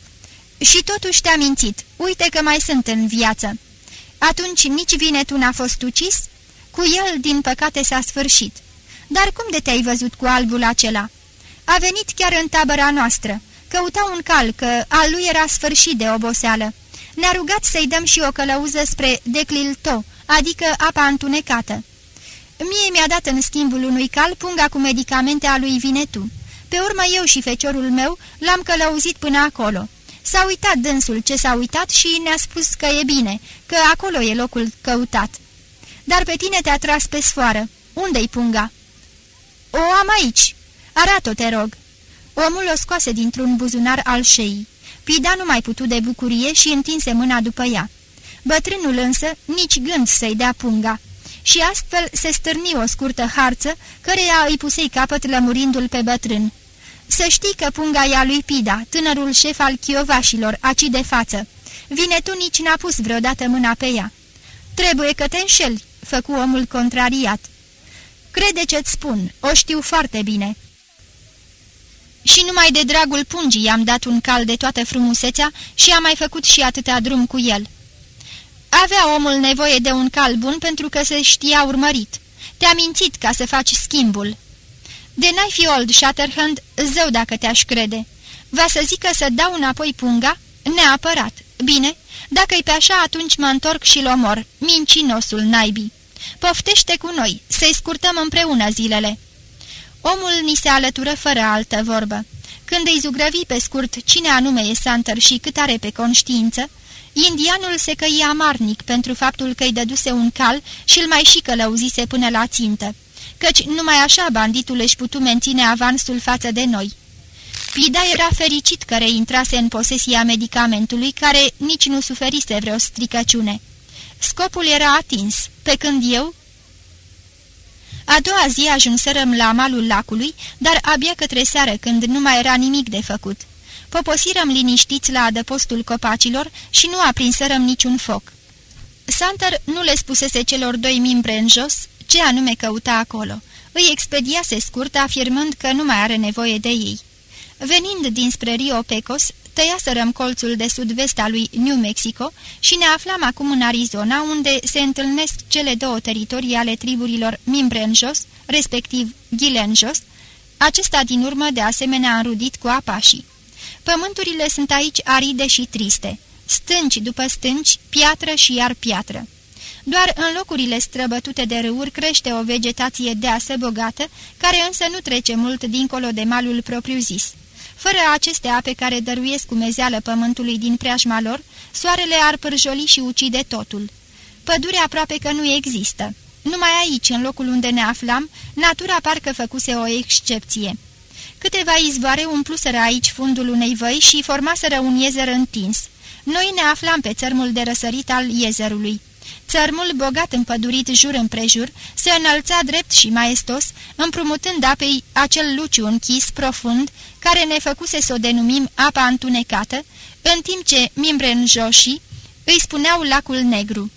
"Și totuși te-a mințit. Uite că mai sunt în viață." "Atunci nici Vinetu n-a fost ucis?" "Cu el, din păcate, s-a sfârșit." "Dar cum de te-ai văzut cu albul acela?" "A venit chiar în tabăra noastră. Căuta un cal, că al lui era sfârșit de oboseală. Ne-a rugat să-i dăm și o călăuză spre Declilto, adică apa întunecată. Mie mi-a dat în schimbul unui cal punga cu medicamente a lui Vinetu. Pe urmă eu și feciorul meu l-am călăuzit până acolo. S-a uitat dânsul ce s-a uitat și ne-a spus că e bine, că acolo e locul căutat. Dar pe tine te-a tras pe sfoară. Unde-i punga?" "O am aici. Arată-o, te rog." Omul o scoase dintr-un buzunar al șeii. Pida nu mai putu de bucurie și întinse mâna după ea. Bătrânul însă nici gând să-i dea punga. Și astfel se stârni o scurtă harță, căreia îi pusei capăt lămurindu-l pe bătrân. "Să știi că punga e a lui Pida, tânărul șef al chiovașilor, aci de față. Vinetu nici n-a pus vreodată mâna pe ea." "Trebuie că te înșeli," făcu omul contrariat. "Crede ce-ți spun, o știu foarte bine." "Și numai de dragul pungii i-am dat un cal de toată frumusețea și am mai făcut și atâta drum cu el." "Avea omul nevoie de un cal bun pentru că se știa urmărit. Te-a mințit ca să faci schimbul." "De n-ai fi Old Shatterhand, zău dacă te-aș crede. Va să zică să dau înapoi punga? Neapărat. Bine, dacă-i pe așa, atunci mă întorc și-l omor, mincinosul naibii. Poftește cu noi, să-i scurtăm împreună zilele." Omul ni se alătură fără altă vorbă. Când îi zugrăvi pe scurt cine anume e Santer și cât are pe conștiință, indianul se căia amarnic pentru faptul că îi dăduse un cal și îl mai și călăuzise până la țintă, căci numai așa banditul își putu menține avansul față de noi. Pida era fericit că reintrase în posesia medicamentului, care nici nu suferise vreo stricăciune. Scopul era atins, pe când eu... A doua zi ajunserăm la malul lacului, dar abia către seară, când nu mai era nimic de făcut. Poposirăm liniștiți la adăpostul copacilor și nu aprinserăm niciun foc. Santer nu le spusese celor 2 Mimbrenjos ce anume căuta acolo. Îi expediase scurt, afirmând că nu mai are nevoie de ei. Venind dinspre Rio Pecos, tăiaserăm colțul de sud-vest al lui New Mexico și ne aflam acum în Arizona, unde se întâlnesc cele două teritorii ale triburilor Mimbrenjos, respectiv Ghilenjos, acesta din urmă de asemenea înrudit cu apașii. Pământurile sunt aici aride și triste, stânci după stânci, piatră și iar piatră. Doar în locurile străbătute de râuri crește o vegetație deasă, bogată, care însă nu trece mult dincolo de malul propriu-zis. Fără aceste ape care dăruiesc umezeală pământului din preajma lor, soarele ar pârjoli și ucide totul. Pădurea aproape că nu există. Numai aici, în locul unde ne aflam, natura parcă făcuse o excepție. Câteva izvoare umpluseră aici fundul unei văi și formaseră un iezer întins. Noi ne aflam pe țărmul de răsărit al iezerului. Țărmul, bogat împădurit jur împrejur, se înălța drept și maestos, împrumutând apei acel luciu închis profund, care ne făcuse să o denumim apa întunecată, în timp ce Mimbrenjoșii îi spuneau lacul negru.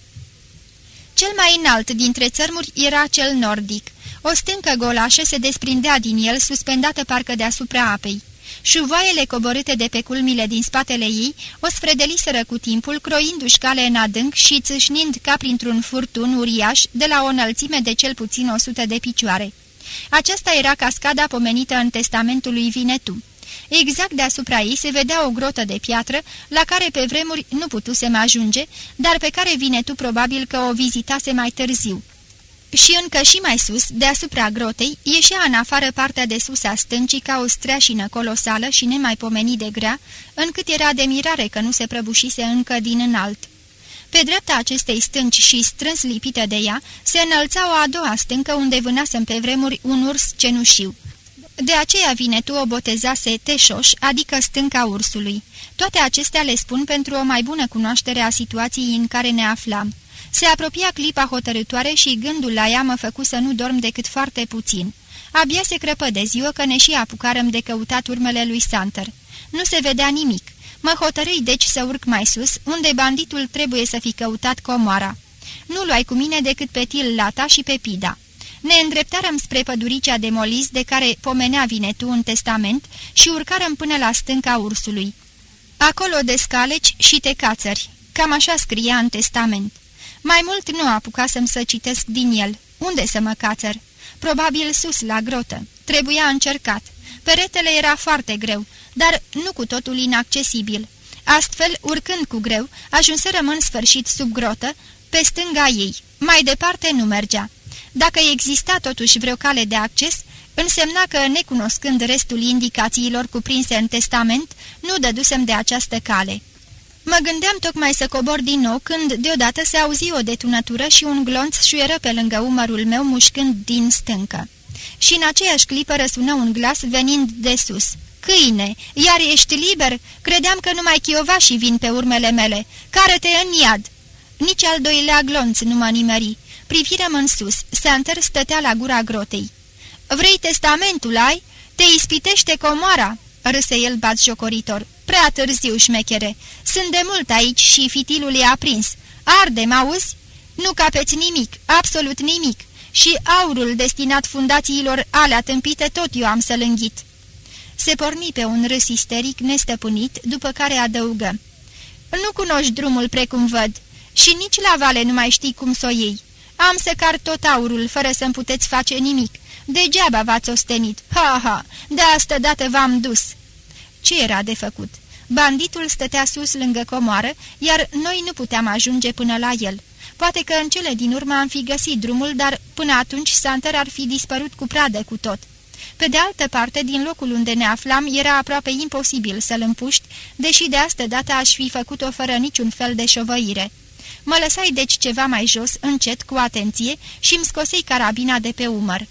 Cel mai înalt dintre țărmuri era cel nordic. O stâncă golașă se desprindea din el, suspendată parcă deasupra apei. Șuvoaiele coborâte de pe culmile din spatele ei o sfredeliseră cu timpul, croindu-și cale în adânc și țâșnind ca printr-un furtun uriaș de la o înălțime de cel puțin 100 de picioare. Aceasta era cascada pomenită în testamentul lui Winnetou. Exact deasupra ei se vedea o grotă de piatră, la care pe vremuri nu putusem ajunge, dar pe care Winnetou probabil că o vizitase mai târziu. Și încă și mai sus, deasupra grotei, ieșea în afară partea de sus a stâncii ca o streașină colosală și nemaipomenit de grea, încât era de mirare că nu se prăbușise încă din înalt. Pe dreapta acestei stânci și strâns lipită de ea, se înălța o a doua stâncă unde vânasem pe vremuri un urs cenușiu. De aceea Winnetou o botezase Teșoș, adică stânca ursului. Toate acestea le spun pentru o mai bună cunoaștere a situației în care ne aflam. Se apropia clipa hotărâtoare și gândul la ea mă făcu să nu dorm decât foarte puțin. Abia se crăpă de ziua că ne și apucarăm de căutat urmele lui Santer. Nu se vedea nimic. Mă hotărâi deci să urc mai sus, unde banditul trebuie să fi căutat comoara. Nu luai cu mine decât pe Til Lata și pe Pida. Ne îndreptarăm spre păduricea de moliz de care pomenea Winnetou în testament și urcarăm până la stânca ursului. Acolo descaleci și te cațări, cam așa scria în testament. Mai mult nu apucasem să citesc din el. Unde să mă cațăr? Probabil sus, la grotă. Trebuia încercat. Peretele era foarte greu, dar nu cu totul inaccesibil. Astfel, urcând cu greu, ajunserăm în sfârșit sub grotă, pe stânga ei. Mai departe nu mergea. Dacă exista totuși vreo cale de acces, însemna că, necunoscând restul indicațiilor cuprinse în testament, nu dădusem de această cale. Mă gândeam tocmai să cobor din nou când deodată se auzi o detunătură și un glonț șuieră pe lângă umărul meu mușcând din stâncă. Și în aceeași clipă răsună un glas venind de sus. Câine, iar ești liber? Credeam că numai chiovașii vin pe urmele mele. Cară-te în iad!" Nici al doilea glonț nu mă nimeri. Privirăm în sus. Santer stătea la gura grotei. Vrei testamentul, ai? Te ispitește comoara!" râse el batjocoritor. Prea târziu, șmechere. Sunt de mult aici și fitilul e aprins. Arde, m-auzi? Nu capeți nimic, absolut nimic. Și aurul destinat fundațiilor alea tâmpite tot eu am să-l înghit." Se porni pe un râs isteric nestăpânit, după care adăugă. Nu cunoști drumul precum văd și nici la vale nu mai știi cum s-o iei. Am să car tot aurul, fără să-mi puteți face nimic. Degeaba v-ați ostenit. Ha, ha, de asta dată v-am dus." Ce era de făcut? Banditul stătea sus lângă comoară, iar noi nu puteam ajunge până la el. Poate că în cele din urmă am fi găsit drumul, dar până atunci Santer ar fi dispărut cu pradă cu tot. Pe de altă parte, din locul unde ne aflam, era aproape imposibil să-l împuști, deși de astă dată aș fi făcut-o fără niciun fel de șovăire. Mă lăsai deci ceva mai jos, încet, cu atenție, și îmi scosei carabina de pe umăr.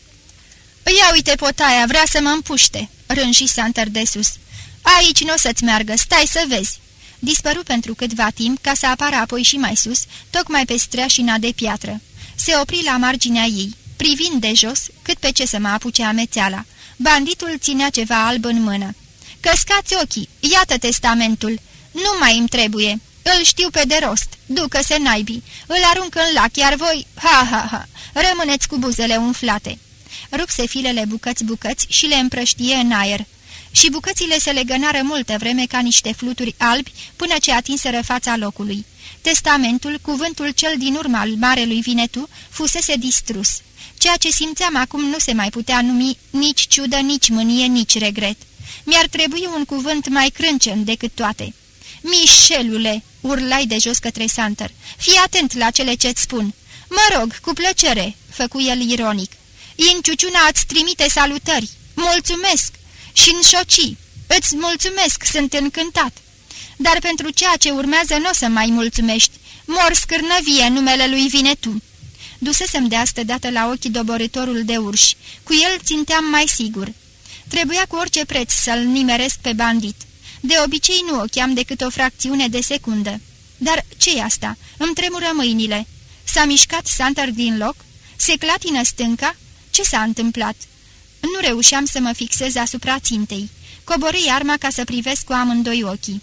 Ia uite potaia, vrea să mă împuște," rânji Santer de sus. Aici nu o să-ți meargă, stai să vezi." Dispăru pentru câtva timp, ca să apară apoi și mai sus, tocmai pe streașina de piatră. Se opri la marginea ei, privind de jos, cât pe ce să mă apuce amețeala. Banditul ținea ceva alb în mână. Căscați ochii, iată testamentul. Nu mai îmi trebuie. Îl știu pe de rost. Ducă-se naibii. Îl arunc în lac, iar voi, ha, ha, ha, rămâneți cu buzele umflate." Rupse filele bucăți-bucăți și le împrăștie în aer. și bucățile se legănară multă vreme ca niște fluturi albi până ce atinseră fața locului. Testamentul, cuvântul cel din urmă al marelui Vinetu, fusese distrus. Ceea ce simțeam acum nu se mai putea numi nici ciudă, nici mânie, nici regret. Mi-ar trebui un cuvânt mai crâncen decât toate. Mișelule, urlai de jos către Santer, fii atent la cele ce-ți spun. Mă rog, cu plăcere, făcu el ironic. Inciuciuna îți trimite salutări. Mulțumesc! Și-n șoci. Îți mulțumesc, sunt încântat. Dar pentru ceea ce urmează n-o să mai mulțumești. Mor scârnăvie numele lui Vinetu. Dusesem de astă dată la ochi doborâtorul de urși. Cu el ținteam mai sigur. Trebuia cu orice preț să-l nimeresc pe bandit. De obicei nu o cheam decât o fracțiune de secundă. Dar ce-i asta? Îmi tremură mâinile. S-a mișcat Santer din loc? Se clatină stânca? Ce s-a întâmplat? Nu reușeam să mă fixez asupra țintei. Coborâi arma ca să privesc cu amândoi ochii.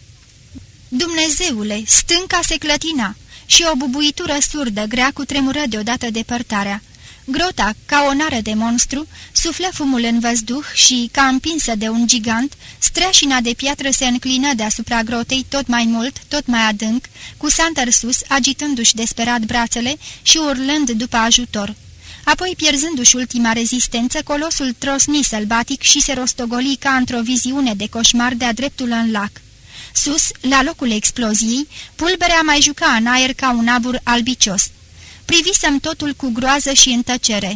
Dumnezeule, stânca se clătina și o bubuitură surdă grea cutremură deodată depărtarea. Grota, ca o nară de monstru, suflă fumul în văzduh și, ca împinsă de un gigant, streașina de piatră se înclină deasupra grotei tot mai mult, tot mai adânc, cu Santer sus, agitându-și desperat brațele și urlând după ajutor. Apoi, pierzându-și ultima rezistență, colosul trosni sălbatic și se rostogoli ca într-o viziune de coșmar de-a dreptul în lac. Sus, la locul exploziei, pulberea mai juca în aer ca un abur albicios. Privisem totul cu groază și în tăcere.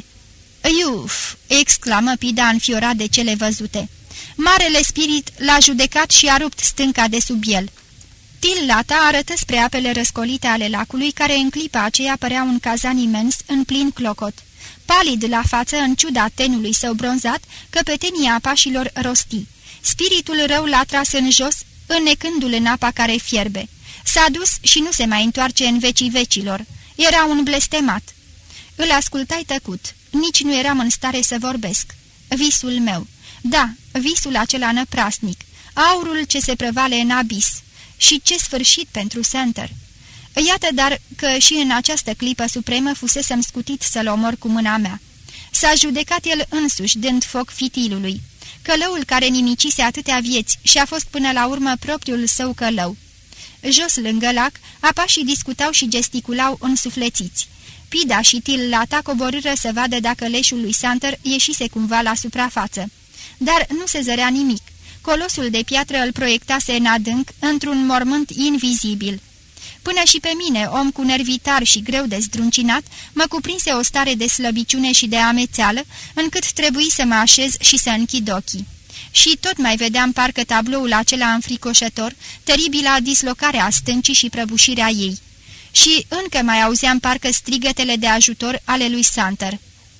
Iuf!" exclamă Pida înfiorat de cele văzute. Marele spirit l-a judecat și a rupt stânca de sub el. Tillata arătă spre apele răscolite ale lacului, care în clipa aceea părea un cazan imens în plin clocot. Palid la față, în ciuda tenului său bronzat, căpetenia pașilor rosti. Spiritul rău l-a tras în jos, înnecându-l în apa care fierbe. S-a dus și nu se mai întoarce în vecii vecilor. Era un blestemat. Îl ascultai tăcut. Nici nu eram în stare să vorbesc. Visul meu. Da, visul acela năprasnic. Aurul ce se prevale în abis. Și ce sfârșit pentru Santer. Iată dar că și în această clipă supremă fusesem scutit să-l omor cu mâna mea. S-a judecat el însuși, dând foc fitilului. Călăul care nimicise atâtea vieți și a fost până la urmă propriul său călău. Jos lângă lac, apașii discutau și gesticulau însuflețiți. Pida și Tillata coborâră să vadă dacă leșul lui Santer ieșise cumva la suprafață. Dar nu se zărea nimic. Colosul de piatră îl proiectase în adânc, într-un mormânt invizibil. Până și pe mine, om cu nervi tari și greu de zdruncinat, mă cuprinse o stare de slăbiciune și de amețeală, încât trebuie să mă așez și să închid ochii. Și tot mai vedeam parcă tabloul acela înfricoșător, teribila dislocare a stâncii și prăbușirea ei. Și încă mai auzeam parcă strigătele de ajutor ale lui Santer.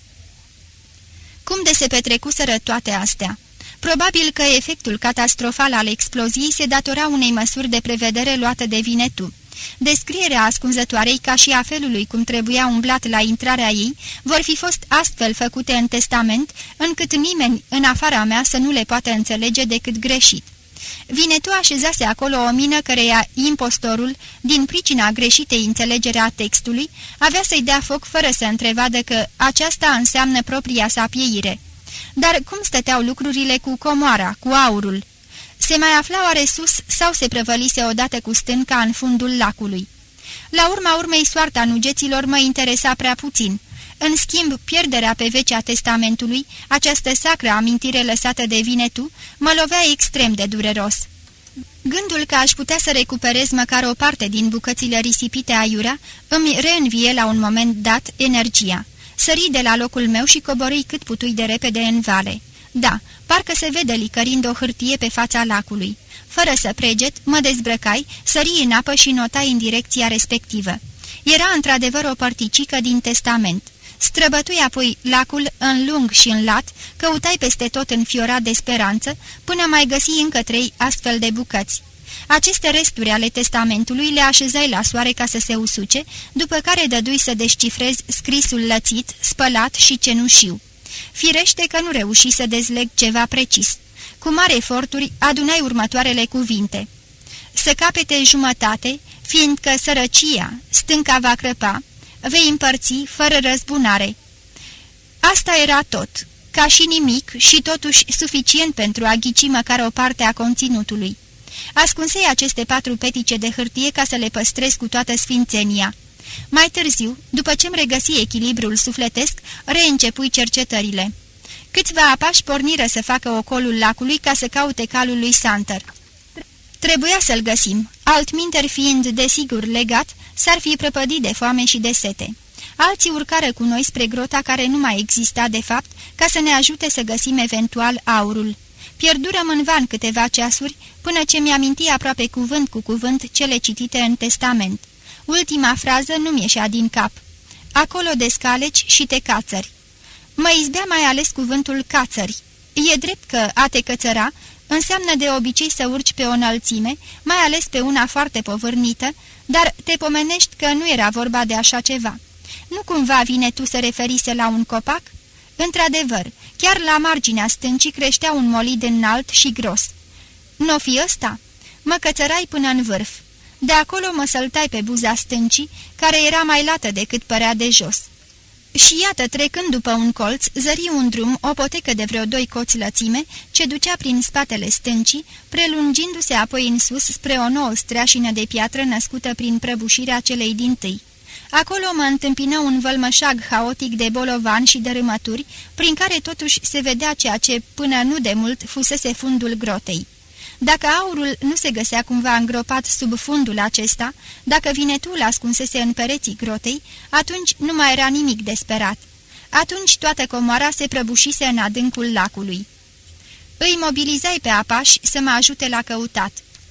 Cum de se petrecuseră toate astea? Probabil că efectul catastrofal al exploziei se datora unei măsuri de prevedere luată de Vinetu. Descrierea ascunzătoarei ca și a felului cum trebuia umblat la intrarea ei vor fi fost astfel făcute în testament, încât nimeni în afara mea să nu le poată înțelege decât greșit. Vinetu așezase acolo o mină căreia impostorul, din pricina greșitei înțelegere a textului, avea să-i dea foc fără să întrevadă că aceasta înseamnă propria sa pieire. Dar cum stăteau lucrurile cu comoara, cu aurul? Se mai afla oare sus sau se prăvălise odată cu stânca în fundul lacului? La urma urmei, soarta nugeților mă interesa prea puțin. În schimb, pierderea pe veci a testamentului, această sacră amintire lăsată de Vinetu, mă lovea extrem de dureros. Gândul că aș putea să recuperez măcar o parte din bucățile risipite aiurea, îmi reînvie la un moment dat energia. Sări de la locul meu și coborâi cât putui de repede în vale. Da, parcă se vede licărind o hârtie pe fața lacului. Fără să preget, mă dezbrăcai, sări în apă și notai în direcția respectivă. Era într-adevăr o părticică din testament. Străbătui apoi lacul în lung și în lat, căutai peste tot înfiorat de speranță, până mai găsi încă 3 astfel de bucăți. Aceste resturi ale testamentului le așezai la soare ca să se usuce, după care dădui să descifrezi scrisul lățit, spălat și cenușiu. Firește că nu reuși să dezleg ceva precis. Cu mari eforturi adunai următoarele cuvinte. Să capete jumătate, fiindcă sărăcia, stânca va crăpa, vei împărți fără răzbunare. Asta era tot. ca și nimic și totuși suficient pentru a ghici măcar o parte a conținutului. Ascunsei aceste 4 petice de hârtie ca să le păstrez cu toată sfințenia. Mai târziu, după ce-mi regăsi echilibrul sufletesc, reîncepui cercetările. Câțiva apași porniră să facă ocolul lacului ca să caute calul lui Santer. Trebuia să-l găsim, altminteri fiind desigur legat, s-ar fi prăpădit de foame și de sete. Alții urcară cu noi spre grota care nu mai exista de fapt, ca să ne ajute să găsim eventual aurul. Pierdurăm în van câteva ceasuri, până ce mi-aminti aproape cuvânt cu cuvânt cele citite în testament. Ultima frază nu-mi ieșea din cap. Acolo de scaleci și te cațări. Mă izbea mai ales cuvântul cațări. E drept că a te cățăra înseamnă de obicei să urci pe o înălțime, mai ales pe una foarte povârnită, dar te pomenești că nu era vorba de așa ceva. Nu cumva vine tu să referise la un copac? Într-adevăr, chiar la marginea stâncii creștea un molid înalt și gros. N-o fi ăsta? Mă cățărai până în vârf. De acolo mă săltai pe buza stâncii, care era mai lată decât părea de jos. Și iată, trecând după un colț, zări un drum, o potecă de vreo 2 coți lățime, ce ducea prin spatele stâncii, prelungindu-se apoi în sus spre o nouă streașină de piatră născută prin prăbușirea celei dintâi. Acolo mă întâmpină un vălmășag haotic de bolovani și dărâmături, prin care totuși se vedea ceea ce până nu de mult fusese fundul grotei. Dacă aurul nu se găsea cumva îngropat sub fundul acesta, dacă vinetul ascunsese în pereții grotei, atunci nu mai era nimic de sperat. Atunci toată comoara se prăbușise în adâncul lacului. Îi mobilizai pe apași să mă ajute la căutat.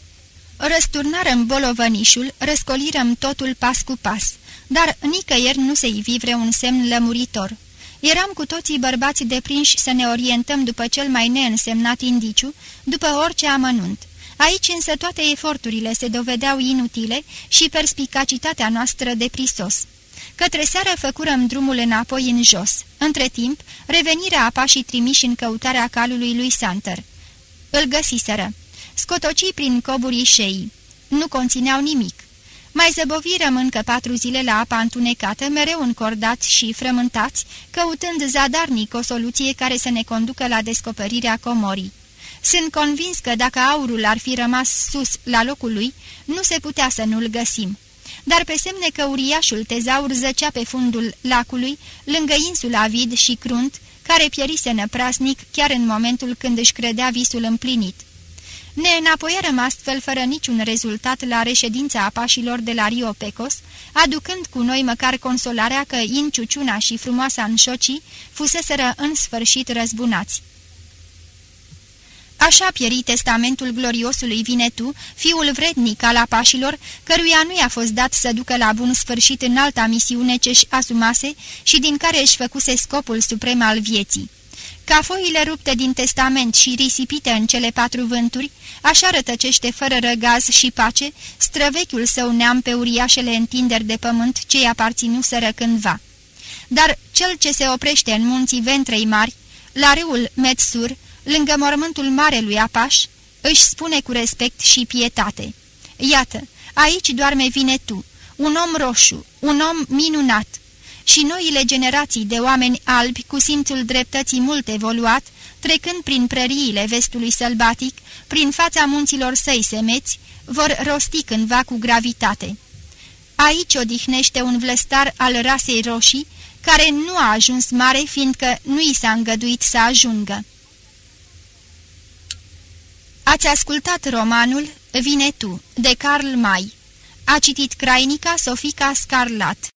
Răsturnarăm bolovănișul, răscolirăm totul pas cu pas, dar nicăieri nu se ivi vreun semn lămuritor. Eram cu toții bărbați deprinși să ne orientăm după cel mai neînsemnat indiciu, după orice amănunt. Aici însă toate eforturile se dovedeau inutile și perspicacitatea noastră de prisos. Către seară făcurăm drumul înapoi în jos. Între timp, revenirea apașii trimiși în căutarea calului lui Santer. Îl găsiseră. Scotocii prin coburii șeii. Nu conțineau nimic. Mai zăbovirăm încă 4 zile la apa întunecată, mereu încordați și frământați, căutând zadarnic o soluție care să ne conducă la descoperirea comorii. Sunt convins că dacă aurul ar fi rămas sus la locul lui, nu se putea să nu-l găsim. Dar pe semne că uriașul tezaur zăcea pe fundul lacului, lângă insula avid și crunt, care pierise năprasnic chiar în momentul când își credea visul împlinit. Ne înapoiarăm astfel fără niciun rezultat la reședința apașilor de la Rio Pecos, aducând cu noi măcar consolarea că Inciuciuna și frumoasa Înșocii fuseseră în sfârșit răzbunați. Așa pieri testamentul gloriosului Vinetu, fiul vrednic al apașilor, căruia nu i-a fost dat să ducă la bun sfârșit în alta misiune ce-și asumase și din care își făcuse scopul suprem al vieții. Ca foile rupte din testament și risipite în cele 4 vânturi, așa rătăcește fără răgaz și pace străvechiul său neam pe uriașele întinderi de pământ ce-i aparținuseră cândva. Dar cel ce se oprește în munții Ventrei Mari, la râul Metsur, lângă mormântul marelui apaș, își spune cu respect și pietate: iată, aici doarme Vinetu, un om roșu, un om minunat. Și noile generații de oameni albi cu simțul dreptății mult evoluat, trecând prin prăriile vestului sălbatic, prin fața munților săi semeți, vor rosti cândva cu gravitate: aici odihnește un vlăstar al rasei roșii, care nu a ajuns mare, fiindcă nu i s-a îngăduit să ajungă. Ați ascultat romanul Vinetu, de Carl May. A citit crainica Sofica Scarlat.